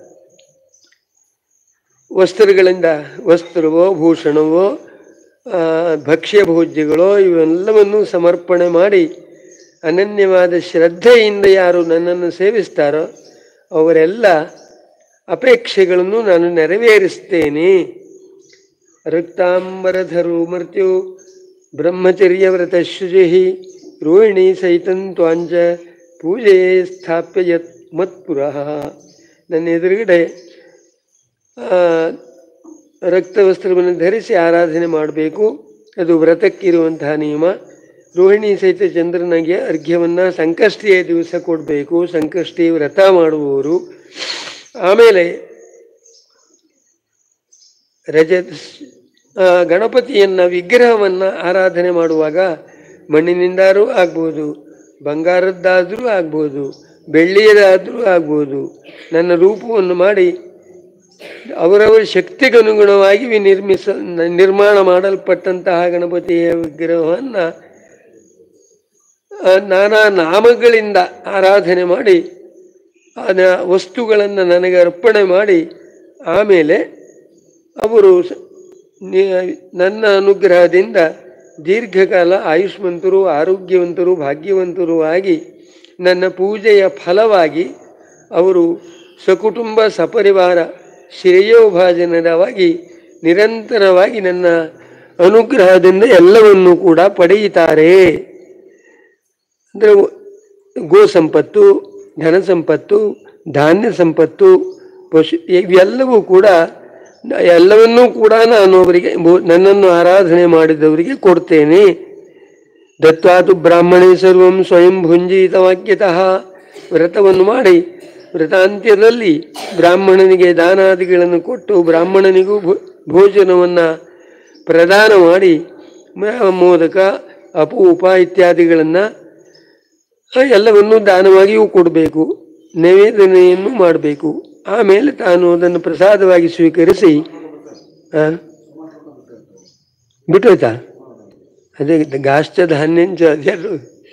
ವಸ್ತ್ರವೋ ಭೂಷಣವೋ ಭಕ್ಷ್ಯ ಭೋಜ್ಯಗಳೋ ಇವೆಲ್ಲವನ್ನು ಸಮರ್ಪಣೆ ಮಾಡಿ ಅನನ್ಯವಾದ ಶ್ರದ್ಧೆಯಿಂದ ಯಾರು ನನ್ನನ್ನು ಸೇವಿಸ್ತಾರೋ ಅವರೆಲ್ಲ ಅಪೇಕ್ಷೆಗಳನ್ನು ನಾನು ನೆರವೇರಿಸ್ತೇನೆ. ರಕ್ತಾಂಬರಧರೋ ಮರ್ತ್ಯೋ ಬ್ರಹ್ಮಚರ್ಯ ವ್ರತ ಶುಚಿ ರೋಹಿಣಿ ಸಹಿತಂ ತ್ವಾಂಚ ಪೂಜೆ ಸ್ಥಾಪ್ಯ ಮತ್ಪುರಃ. ನನ್ನ ಎದುರುಗಡೆ ರಕ್ತವಸ್ತ್ರವನ್ನು ಧರಿಸಿ ಆರಾಧನೆ ಮಾಡಬೇಕು. ಅದು ವ್ರತಕ್ಕಿರುವಂತಹ ನಿಯಮ. ರೋಹಿಣಿ ಸಹಿತ ಚಂದ್ರನಿಗೆ ಅರ್ಘ್ಯವನ್ನು ಸಂಕಷ್ಟಿಯ ದಿವಸ ಕೊಡಬೇಕು, ಸಂಕಷ್ಟಿ ವ್ರತ ಮಾಡುವವರು. ಆಮೇಲೆ ಗಣಪತಿಯನ್ನು ವಿಗ್ರಹವನ್ನು ಆರಾಧನೆ ಮಾಡುವಾಗ ಮಣ್ಣಿನಿಂದಾದರೂ ಆಗ್ಬೋದು, ಬಂಗಾರದ್ದಾದರೂ ಆಗ್ಬೋದು, ಬೆಳ್ಳಿಯದಾದರೂ ಆಗ್ಬೋದು, ನನ್ನ ರೂಪವನ್ನು ಮಾಡಿ ಅವರವರ ಶಕ್ತಿಗನುಗುಣವಾಗಿ ನಿರ್ಮಾಣ ಮಾಡಲ್ಪಟ್ಟಂತಹ ಗಣಪತಿಯ ವಿಗ್ರಹವನ್ನು ನಾನಾ ನಾಮಗಳಿಂದ ಆರಾಧನೆ ಮಾಡಿ ವಸ್ತುಗಳನ್ನು ನನಗೆ ಅರ್ಪಣೆ ಮಾಡಿ ಆಮೇಲೆ ಅವರು ನನ್ನ ಅನುಗ್ರಹದಿಂದ ದೀರ್ಘಕಾಲ ಆಯುಷ್ಮಂತರು, ಆರೋಗ್ಯವಂತರು, ಭಾಗ್ಯವಂತರು ಆಗಿ ನನ್ನ ಪೂಜೆಯ ಫಲವಾಗಿ ಅವರು ಸಕುಟುಂಬ ಸಪರಿವಾರ ಶ್ರೇಯೋಭಾಜನವಾಗಿ ನಿರಂತರವಾಗಿ ನನ್ನ ಅನುಗ್ರಹದಿಂದ ಎಲ್ಲವನ್ನೂ ಕೂಡ ಪಡೆಯುತ್ತಾರೆ. ಅಂದರೆ ಗೋ ಸಂಪತ್ತು, ಧನ ಸಂಪತ್ತು, ಧಾನ್ಯ ಸಂಪತ್ತು, ಪಶು ಇವೆಲ್ಲವೂ ಕೂಡ ಎಲ್ಲವನ್ನೂ ಕೂಡ ನಾನು ಅವರಿಗೆ ನನ್ನನ್ನು ಆರಾಧನೆ ಮಾಡಿದವರಿಗೆ ಕೊಡ್ತೇನೆ. ದತ್ವಾತು ಬ್ರಾಹ್ಮಣೇ ಸರ್ವಂ ಸ್ವಯಂ ಭುಂಜಿತವಾಕ್ಯತಃ. ವ್ರತವನ್ನು ಮಾಡಿ ವ್ರತಾಂತ್ಯದಲ್ಲಿ ಬ್ರಾಹ್ಮಣನಿಗೆ ದಾನಾದಿಗಳನ್ನು ಕೊಟ್ಟು ಬ್ರಾಹ್ಮಣನಿಗೂ ಭೋಜನವನ್ನು ಪ್ರದಾನ ಮಾಡಿ ಮೋದಕ, ಅಪೂಪ ಇತ್ಯಾದಿಗಳನ್ನು ಎಲ್ಲವನ್ನೂ ದಾನವಾಗಿಯೂ ಕೊಡಬೇಕು, ನೈವೇದನೆಯನ್ನು ಮಾಡಬೇಕು. ಆಮೇಲೆ ತಾನು ಅದನ್ನು ಪ್ರಸಾದವಾಗಿ ಸ್ವೀಕರಿಸಿ ಬಿಟ್ಟೋಯ್ತಾ. ಅದೇ ಗಾಶ್ಚ ಧಾನ್ಯಂಚ ಅದೆಲ್ಲೂ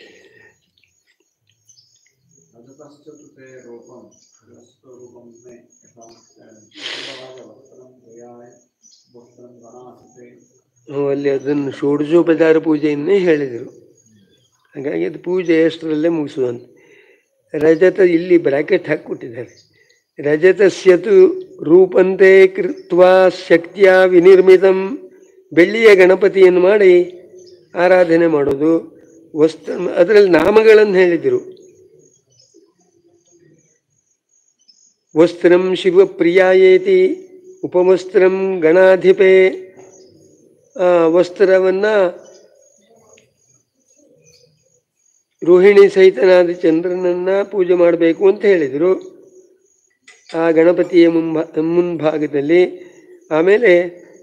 ಅಲ್ಲಿ ಅದನ್ನು ಷೋಡಶೋಪಚಾರ ಪೂಜೆಯನ್ನೇ ಹೇಳಿದರು. ಹಾಗಾಗಿ ಅದು ಪೂಜೆ ಎಷ್ಟರಲ್ಲೇ ಮುಗಿಸುವಂತೆ. ರಜತ ಇಲ್ಲಿ ಬ್ರ್ಯಾಕೆಟ್ ಹಾಕಿಕೊಟ್ಟಿದ್ದಾರೆ. ರಜತಸ್ಯತು ರೂಪಂತೆ ಕೃತ್ವಾ ಶಕ್ತಿಯ ವಿನಿರ್ಮಿತಂ. ಬೆಳ್ಳಿಯ ಗಣಪತಿಯನ್ನು ಮಾಡಿ ಆರಾಧನೆ ಮಾಡೋದು. ವಸ್ತ್ರ ಅದರಲ್ಲಿ ನಾಮಗಳನ್ನು ಹೇಳಿದರು. ವಸ್ತ್ರಂ ಶಿವಪ್ರಿಯಾಯೇತಿ, ಉಪವಸ್ತ್ರಂ ಗಣಾಧಿಪೇ. ವಸ್ತ್ರವನ್ನು ರೋಹಿಣಿ ಸಹಿತನಾದ ಚಂದ್ರನನ್ನು ಪೂಜೆ ಮಾಡಬೇಕು ಅಂತ ಹೇಳಿದರು ಆ ಗಣಪತಿಯ ಮುಂಭಾಗದಲ್ಲಿ. ಆಮೇಲೆ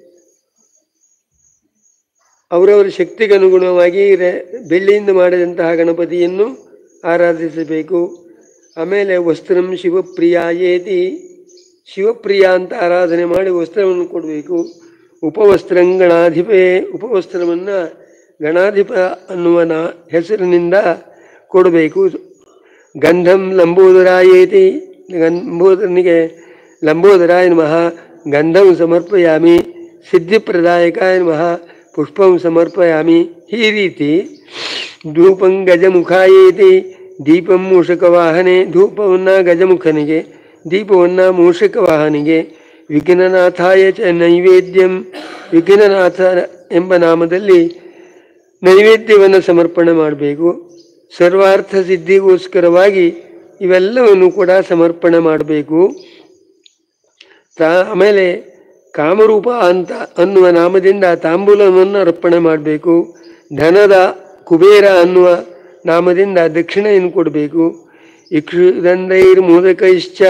ಅವರವರ ಶಕ್ತಿಗನುಗುಣವಾಗಿ ಬೆಳ್ಳಿಯಿಂದ ಮಾಡಿದಂತಹ ಗಣಪತಿಯನ್ನು ಆರಾಧಿಸಬೇಕು. ಆಮೇಲೆ ವಸ್ತ್ರಂ ಶಿವಪ್ರಿಯಾಯೇತಿ, ಶಿವಪ್ರಿಯ ಅಂತ ಆರಾಧನೆ ಮಾಡಿ ವಸ್ತ್ರವನ್ನು ಕೊಡಬೇಕು. ಉಪವಸ್ತ್ರಂ ಗಣಾಧಿಪೇ, ಉಪವಸ್ತ್ರವನ್ನು ಗಣಾಧಿಪ ಅನ್ನುವ ಹೆಸರಿನಿಂದ ಕೊಡಬೇಕು. ಗಂಧಂ ಲಂಬೋದರಾಯೇತಿ, ಲಂಬೋದರನಿಗೆ ಲಂಬೋದರಾಯ ನಮಃ ಗಂಧಂ ಸಮರ್ಪಯಾಮಿ, ಸಿದ್ಧಿಪ್ರದಾಯಕಾಯ ನಮಃ ಪುಷ್ಪಂ ಸಮರ್ಪಯಾಮಿ. ಈ ರೀತಿ ಧೂಪಂ ಗಜಮುಖಾಯೇತಿ, ದೀಪಂ ಮೂಷಕವಾಹನೆ, ಧೂಪವನ್ನು ಗಜಮುಖನಿಗೆ, ದೀಪವನ್ನು ಮೂಷಕವಾಹನಿಗೆ. ವಿಘ್ನನಾಥಾಯ ಚ ನೈವೇದ್ಯಂ, ವಿಘ್ನನಾಥ ಎಂಬ ನಾಮದಲ್ಲಿ ನೈವೇದ್ಯವನ್ನು ಸಮರ್ಪಣೆ ಮಾಡಬೇಕು. ಸರ್ವಾರ್ಥ ಸಿದ್ಧಿಗೋಸ್ಕರವಾಗಿ ಇವೆಲ್ಲವನ್ನು ಕೂಡ ಸಮರ್ಪಣೆ ಮಾಡಬೇಕು. ಆಮೇಲೆ ಕಾಮರೂಪ ಅಂತ ಅನ್ನುವ ನಾಮದಿಂದ ತಾಂಬೂಲವನ್ನು ಅರ್ಪಣೆ ಮಾಡಬೇಕು. ಧನದ ಕುಬೇರ ಅನ್ನುವ ನಾಮದಿಂದ ದಕ್ಷಿಣೆಯನ್ನು ಕೊಡಬೇಕು. ಇಕ್ಷುದಂಡೈರ್ ಮೋದಕೈಶ್ಚ,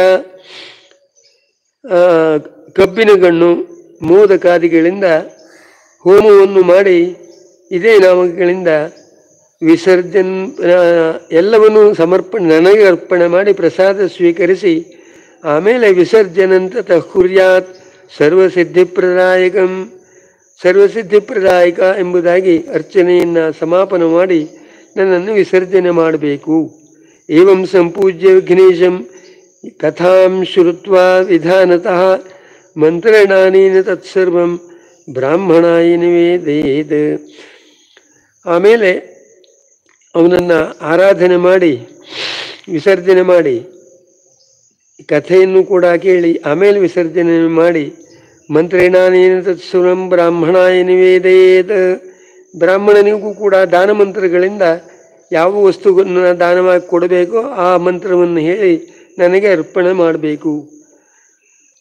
ಕಬ್ಬಿನ ಗಣ್ಣು ಮೋದಕಾದಿಗಳಿಂದ ಹೋಮವನ್ನು ಮಾಡಿ ಇದೇ ನಾಮಗಳಿಂದ ವಿಸರ್ಜನ್ ಎಲ್ಲವನ್ನೂ ಸಮರ್ಪಣೆ ನನಗೆ ಅರ್ಪಣೆ ಮಾಡಿ ಪ್ರಸಾದ ಸ್ವೀಕರಿಸಿ ಆಮೇಲೆ ವಿಸರ್ಜನಂತ ಕುರ್ಯಾತ್ ಸರ್ವಸಿದ್ಧಿಪ್ರದಾಯಕಂ, ಸರ್ವಸಿದ್ಧಿಪ್ರದಾಯಕ ಎಂಬುದಾಗಿ ಅರ್ಚನೆಯನ್ನು ಸಮಾಪನ ಮಾಡಿ ನನ್ನನ್ನು ವಿಸರ್ಜನೆ ಮಾಡಬೇಕು. ಏವಂ ಸಂಪೂಜ್ಯ ವಿಘ್ನೇಶಂ ಕಥಾಂ ಶ್ರುತ್ವಾ ವಿಧಾನತಃ ಮಂತ್ರಣಾನೇನ ತತ್ಸರ್ವಂ ಬ್ರಾಹ್ಮಣಾಯ ನಿವೇದಯೇತ್. ಆಮೇಲೆ ಅವನನ್ನು ಆರಾಧನೆ ಮಾಡಿ ವಿಸರ್ಜನೆ ಮಾಡಿ ಕಥೆಯನ್ನು ಕೂಡ ಕೇಳಿ ಆಮೇಲೆ ವಿಸರ್ಜನೆ ಮಾಡಿ ಮಂತ್ರೇಣಾನೇನ ತತ್ಸರ್ವಂ ಬ್ರಾಹ್ಮಣಾಯ ನಿವೇದಯೇತ್. ಬ್ರಾಹ್ಮಣನಿಗೂ ಕೂಡ ದಾನ ಮಂತ್ರಗಳಿಂದ ಯಾವ ವಸ್ತುವನ್ನು ದಾನವಾಗಿ ಕೊಡಬೇಕೋ ಆ ಮಂತ್ರವನ್ನು ಹೇಳಿ ನನಗೆ ಅರ್ಪಣೆ ಮಾಡಬೇಕು.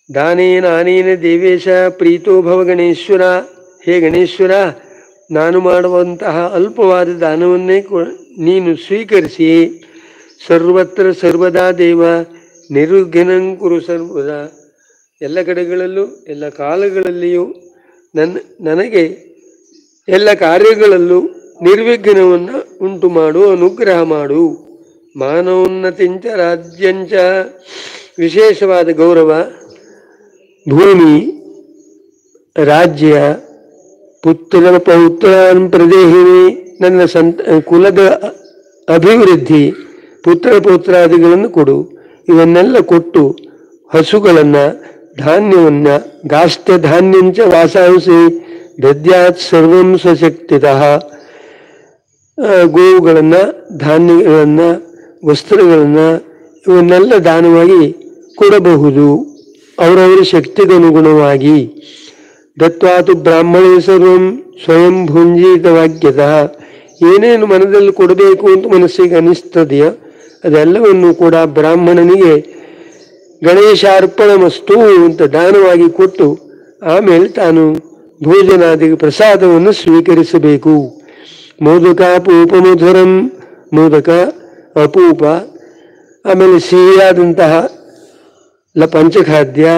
ದಾನೇನ ಆನೇನ ದೇವೇಶ ಪ್ರೀತೋ ಭವ ಗಣೇಶ್ವರ. ಹೇ ಗಣೇಶ್ವರ, ನಾನು ಮಾಡುವಂತಹ ಅಲ್ಪವಾದ ದಾನವನ್ನೇ ನೀನು ಸ್ವೀಕರಿಸಿ. ಸರ್ವತ್ರ ಸರ್ವದಾ ದೇವ ನಿರ್ವಿಘ್ನಂ ಕುರು ಸರ್ವದಾ. ಎಲ್ಲ ಕಡೆಗಳಲ್ಲೂ ಎಲ್ಲ ಕಾಲಗಳಲ್ಲಿಯೂ ನನಗೆ ಎಲ್ಲ ಕಾರ್ಯಗಳಲ್ಲೂ ನಿರ್ವಿಘ್ನವನ್ನು ಉಂಟು ಮಾಡು, ಅನುಗ್ರಹ ಮಾಡು. ಮಾನೋನ್ನತಿಂಚ ರಾಜ್ಯಂಚ, ವಿಶೇಷವಾದ ಗೌರವ, ಭೂಮಿ, ರಾಜ್ಯ, ಪುತ್ರ ಪೌತ್ರಾನ್ ಪ್ರದೇಹಿನಿ, ನನ್ನ ಕುಲದ ಅಭಿವೃದ್ಧಿ, ಪುತ್ರ ಪೌತ್ರಾದಿಗಳನ್ನು ಕೊಡು. ಇವನ್ನೆಲ್ಲ ಕೊಟ್ಟು ಹಸುಗಳನ್ನು, ಧಾನ್ಯವನ್ನು, ಗಾಸ್ತ್ಯ ಧಾನ್ಯಂಚ ವಾಸಾಂಸಿ ದದ್ಯಾತ್ ಸರ್ವಂ ಸ್ವಶಕ್ತಿತಃ. ಗೋವುಗಳನ್ನು, ಧಾನ್ಯಗಳನ್ನು, ವಸ್ತ್ರಗಳನ್ನು ಇವನ್ನೆಲ್ಲ ದಾನವಾಗಿ ಕೊಡಬಹುದು ಅವರವರ ಶಕ್ತಿಗನುಗುಣವಾಗಿ. ದತ್ವಾತು ಬ್ರಾಹ್ಮಣೇ ಸರ್ವಂ ಸ್ವಯಂ ಭುಂಜೀತ ವಾಕ್ಯತಃ. ಏನೇನು ಮನದಲ್ಲಿ ಕೊಡಬೇಕು ಅಂತ ಮನಸ್ಸಿಗೆ ಅನಿಸ್ತದೆಯೋ ಅದೆಲ್ಲವನ್ನು ಕೂಡ ಬ್ರಾಹ್ಮಣನಿಗೆ ಗಣೇಶಾರ್ಪಣಮಸ್ತು ಅಂತ ದಾನವಾಗಿ ಕೊಟ್ಟು ಆಮೇಲೆ ತಾನು ಭೋಜನಾದಿ ಪ್ರಸಾದವನ್ನು ಸ್ವೀಕರಿಸಬೇಕು. ಮೋದಕ ಅಪೂಪ ಮಧುರಂ, ಮೋದಕ ಅಪೂಪ, ಆಮೇಲೆ ಸಿಹಿಯಾದಂತಹ ಪಂಚಖಾದ್ಯ,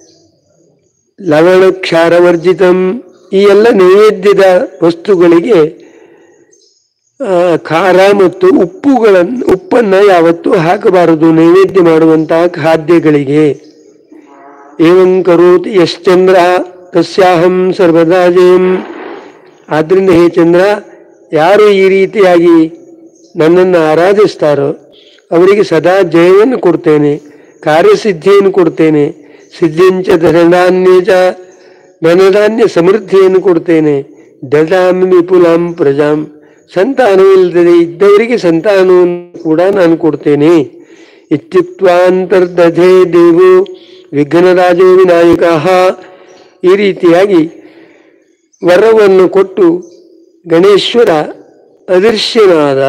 ಲವಣ ಕ್ಷಾರವರ್ಜಿತಂ, ಈ ಎಲ್ಲ ನೈವೇದ್ಯದ ವಸ್ತುಗಳಿಗೆ ಖಾರ ಮತ್ತು ಉಪ್ಪನ್ನು ಯಾವತ್ತೂ ಹಾಕಬಾರದು ನೈವೇದ್ಯ ಮಾಡುವಂತಹ ಖಾದ್ಯಗಳಿಗೆ. ಏವಂ ಕರೋತಿ ಯಶ್ಚಂದ್ರ ತಸ್ಯಾಹಂ ಸರ್ವದಾ ಜಯಂ. ಆದ್ದರಿಂದ ಹೇ ಚಂದ್ರ, ಯಾರು ಈ ರೀತಿಯಾಗಿ ನನ್ನನ್ನು ಆರಾಧಿಸ್ತಾರೋ ಅವರಿಗೆ ಸದಾ ಜಯವನ್ನು ಕೊಡ್ತೇನೆ, ಕಾರ್ಯಸಿದ್ಧಿಯನ್ನು ಕೊಡ್ತೇನೆ. ಸಿದ್ಧಿಂಚ ಧನಧಾನ್ಯಚ, ಧನಧಾನ್ಯ ಸಮೃದ್ಧಿಯನ್ನು ಕೊಡ್ತೇನೆ. ದದಾಮಿ ವಿಪುಲಾಂ ಪ್ರಜಾಂ, ಸಂತಾನವಿಲ್ಲದೆ ಇದ್ದವರಿಗೆ ಸಂತಾನವನ್ನು ಕೂಡ ನಾನು ಕೊಡ್ತೇನೆ. ಇತ್ಯುಕ್ತ್ವಾಂತರ್ದಧೇ ದೇವೋ ವಿಘ್ನರಾಜೋ ವಿನಾಯಕ. ಈ ರೀತಿಯಾಗಿ ವರವನ್ನು ಕೊಟ್ಟು ಗಣೇಶ್ವರ ಅದೃಶ್ಯನಾದ.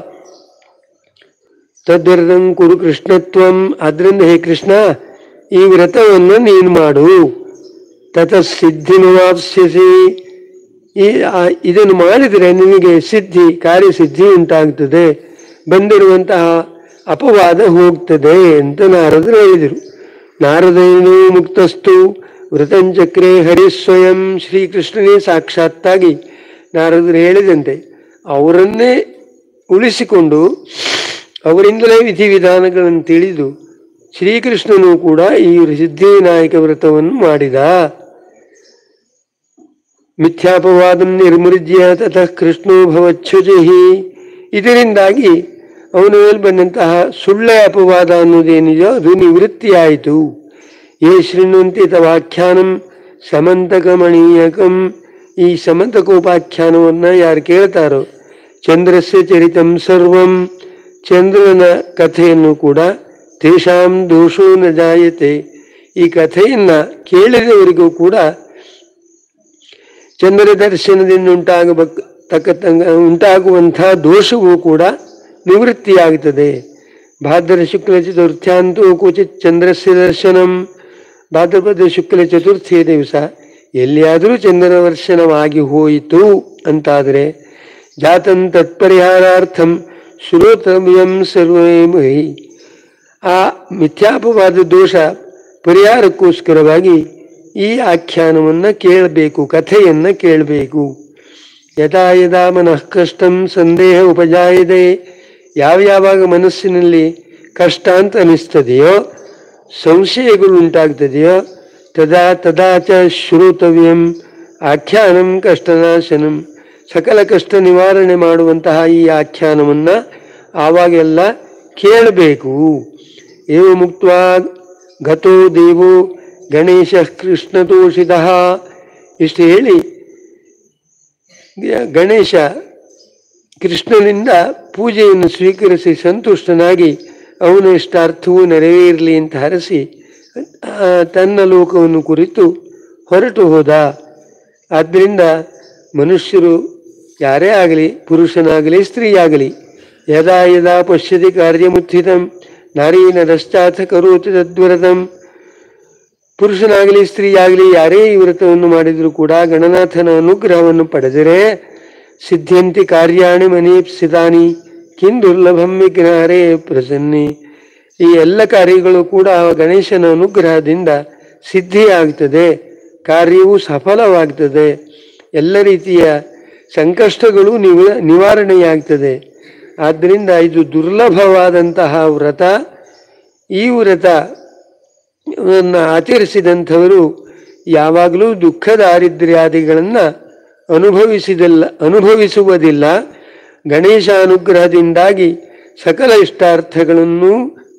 ತದ್ವ್ರತಂ ಕುರು ಕೃಷ್ಣತ್ವಂ, ಆದ್ದರಿಂದ ಹೇ ಕೃಷ್ಣ ಈ ವ್ರತವನ್ನು ನೀನು ಮಾಡು. ತತಃಸಿದ್ಧಿಮವಾಪ್ಸ್ಯಸಿ, ಇದನ್ನು ಮಾಡಿದರೆ ನಿನಗೆ ಸಿದ್ಧಿ, ಕಾರ್ಯಸಿದ್ಧಿ ಉಂಟಾಗ್ತದೆ, ಬಂದಿರುವಂತಹ ಅಪವಾದ ಹೋಗ್ತದೆ ಅಂತ ನಾರದರು ಹೇಳಿದರು. ನಾರದೇನು ಮುಕ್ತಸ್ತು ವೃತಂಚಕ್ರೆ ಹರಿಸ್ವಯಂ. ಶ್ರೀಕೃಷ್ಣನೇ ಸಾಕ್ಷಾತ್ತಾಗಿ ನಾರದರು ಹೇಳಿದಂತೆ ಅವರನ್ನೇ ಉಳಿಸಿಕೊಂಡು ಅವರಿಂದಲೇ ವಿಧಿವಿಧಾನಗಳನ್ನು ತಿಳಿದು ಶ್ರೀಕೃಷ್ಣನು ಕೂಡ ಈ ಸಿದ್ಧಿವಿನಾಯಕ ವ್ರತವನ್ನು ಮಾಡಿದ. ಮಿಥ್ಯಾಪವಾದಂ ನಿರ್ಮೃಜ್ಯ ತತಃ ಕೃಷ್ಣೋ ಭವಚ್ಯುಜಿ. ಇದರಿಂದಾಗಿ ಅವನ ಮೇಲೆ ಬಂದಂತಹ ಸುಳ್ಳೆ ಅಪವಾದ ಅನ್ನೋದೇನಿದೆಯೋ ಅದು ನಿವೃತ್ತಿಯಾಯಿತು. ಯೇ ಶೃಣ್ವಂತಿ ತವಾಖ್ಯಾನಂ ಸಮಂತಕಮಣೀಯಕಂ. ಈ ಸಮಂತಕೋಪಾಖ್ಯಾನವನ್ನು ಯಾರು ಕೇಳ್ತಾರೋ, ಚಂದ್ರಸ್ಯ ಚರಿತಂ ಸರ್ವಂ, ಚಂದ್ರನ ಕಥೆಯನ್ನು ಕೂಡ, ತೇಷಾಂ ದೋಷೋ ನ ಜಾಯತೆ. ಈ ಕಥೆಯನ್ನು ಕೇಳಿದವರಿಗೂ ಕೂಡ ಚಂದ್ರ ದರ್ಶನದಿಂದ ಉಂಟಾಗುವಂಥ ದೋಷವೂ ಕೂಡ ನಿವೃತ್ತಿಯಾಗುತ್ತದೆ. ಭಾದ್ರ ಶುಕ್ಲ ಚತುರ್ಥ್ಯಾಂತೂ ಕ್ವಚಿತ್ ಚಂದ್ರಸ್ಯ ದರ್ಶನಂ. ಭಾದ್ರಪದ ಶುಕ್ಲ ಚತುರ್ಥಿಯ ದಿವಸ ಎಲ್ಲಿಯಾದರೂ ಚಂದ್ರನ ದರ್ಶನವಾಗಿ ಹೋಯಿತು ಅಂತಾದರೆ ಜಾತಂ ತತ್ಪರಿಹಾರಾರ್ಥಂ ಶ್ರೋತವ್ಯಂ ಸರ್ವಮಹಿ. ಆ ಮಿಥ್ಯಾಪವಾದ ದೋಷ ಪರಿಹಾರಕ್ಕೋಸ್ಕರವಾಗಿ ಈ ಆಖ್ಯಾನವನ್ನು ಕೇಳಬೇಕು, ಕಥೆಯನ್ನು ಕೇಳಬೇಕು. ಯದಾ ಯದಾ ಮನಃ ಕಷ್ಟಂ ಸಂದೇಹ ಉಪಜಾಯದೆ. ಯಾವಾಗ ಮನಸ್ಸಿನಲ್ಲಿ ಕಷ್ಟ ಅಂತ ಅನಿಸ್ತದೆಯೋ, ಸಂಶಯಗಳು ಉಂಟಾಗ್ತದೆಯೋ, ತದಾ ಚ ಶ್ರೋತವ್ಯಂ ಆಖ್ಯಾನಂ ಕಷ್ಟನಾಶನಂ. ಸಕಲ ಕಷ್ಟ ನಿವಾರಣೆ ಮಾಡುವಂತಹ ಈ ಆಖ್ಯಾನವನ್ನು ಆವಾಗೆಲ್ಲ ಕೇಳಬೇಕು. ಏವ ಮುಕ್ತ್ವಾ ಗತೋ ದೇವೋ ಗಣೇಶ ಕೃಷ್ಣತೋಷಿತ. ಇಷ್ಟು ಹೇಳಿ ಗಣೇಶ ಕೃಷ್ಣನಿಂದ ಪೂಜೆಯನ್ನು ಸ್ವೀಕರಿಸಿ ಸಂತುಷ್ಟನಾಗಿ ಅವನ ಇಷ್ಟಾರ್ಥವೂ ನೆರವೇರಲಿ ಅಂತ ಹರಸಿ ತನ್ನ ಲೋಕವನ್ನು ಕುರಿತು ಹೊರಟು ಹೋದ. ಆದ್ದರಿಂದ ಮನುಷ್ಯರು ಯಾರೇ ಆಗಲಿ, ಪುರುಷನಾಗಲಿ ಸ್ತ್ರೀಯಾಗಲಿ, ಯದಾ ಯದಾ ಪಶ್ಯತಿ ಕಾರ್ಯಮುತ್ಥಿತಂ ನಾರೀನರಶ್ಚಾಥ ಕರೋತಿ ತದ್ವ್ರತಂ. ಪುರುಷನಾಗಲಿ ಸ್ತ್ರೀಯಾಗಲಿ ಯಾರೇ ಈ ವ್ರತವನ್ನು ಮಾಡಿದರೂ ಕೂಡ ಗಣನಾಥನ ಅನುಗ್ರಹವನ್ನು ಪಡೆದರೆ ಸಿದ್ಧ್ಯಂತಿ ಕಾರ್ಯಾಣಿ ಮನೀಪ್ಸಿತಾನಿ ಕಿಂ ದುರ್ಲಭಂ ವಿಘ್ನಾರೇ ಪ್ರಸನ್ನಿ. ಈ ಎಲ್ಲ ಕಾರ್ಯಗಳು ಕೂಡ ಗಣೇಶನ ಅನುಗ್ರಹದಿಂದ ಸಿದ್ಧಿಯಾಗ್ತದೆ, ಕಾರ್ಯವು ಸಫಲವಾಗ್ತದೆ, ಎಲ್ಲ ರೀತಿಯ ಸಂಕಷ್ಟಗಳು ನಿವಾರಣೆಯಾಗ್ತದೆ. ಆದ್ದರಿಂದ ಇದು ದುರ್ಲಭವಾದಂತಹ ವ್ರತ. ಈ ವ್ರತವನ್ನು ಆಚರಿಸಿದಂಥವರು ಯಾವಾಗಲೂ ದುಃಖ ದಾರಿದ್ರ್ಯಾದಿಗಳನ್ನು ಅನುಭವಿಸುವುದಿಲ್ಲ. ಗಣೇಶ ಅನುಗ್ರಹದಿಂದಾಗಿ ಸಕಲ ಇಷ್ಟಾರ್ಥಗಳನ್ನು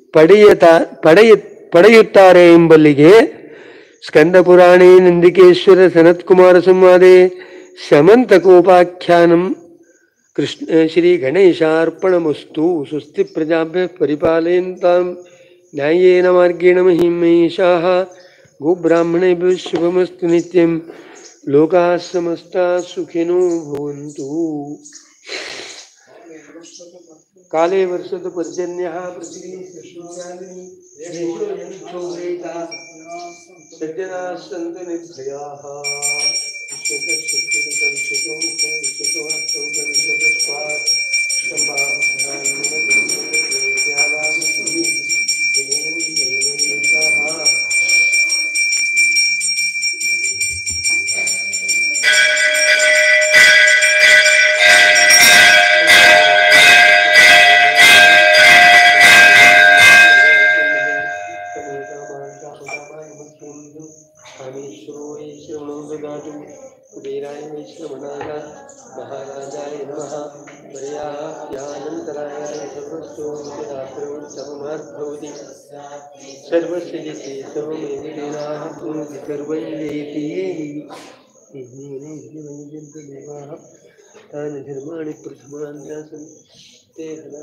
ಪಡೆಯುತ್ತಾರೆ ಎಂಬಲ್ಲಿಗೆ ಸ್ಕಂದ ಪುರಾಣೇ ನಂದಿಕೇಶ್ವರ ಸನತ್ಕುಮಾರ ಸಂವಾದೆ ಶಮಂತಕೋಪಾಖ್ಯಾನಂ ಕೃಷ್ಣ ಶ್ರೀ ಗಣೇಶಾರ್ಪಣಮಸ್ತು. ಸ್ವಸ್ತಿ ಪ್ರಜಾಭ್ಯ ಪರಿಪಾಲಯಂತಾಂ ನ್ಯಾಯೇನ ಮಾರ್ಗೇಣ ಮಹಿಮೈಷಾಃ ಗೋಬ್ರಾಹ್ಮಣೇಭ್ಯೋ ಶುಭಮಸ್ತು ನಿತ್ಯಂ. ಲೋಕಾಃ ಸಮಸ್ತಾಃ ಸುಖಿನೋ ಭವಂತು. ಕಾಲೇ ವರ್ಷತು ಪರ್ಜನ್ಯಃ ಪೃಥಿವೀ ಶೂನ್ಯಾನಿ ಸಜ್ಜನಾಃ ಸಂತು ನಿರ್ಭಯಾಃ. कुबेराय वैश्रवणाय महाराजाय नमः. पर्याप्यानन्तराय सर्वस्तोमार्थभवति सर्वस्य जिते सर्वमेवेनाः पूर्ति सर्वं जयति. तानि धर्माणि प्रथमान्यासन् ते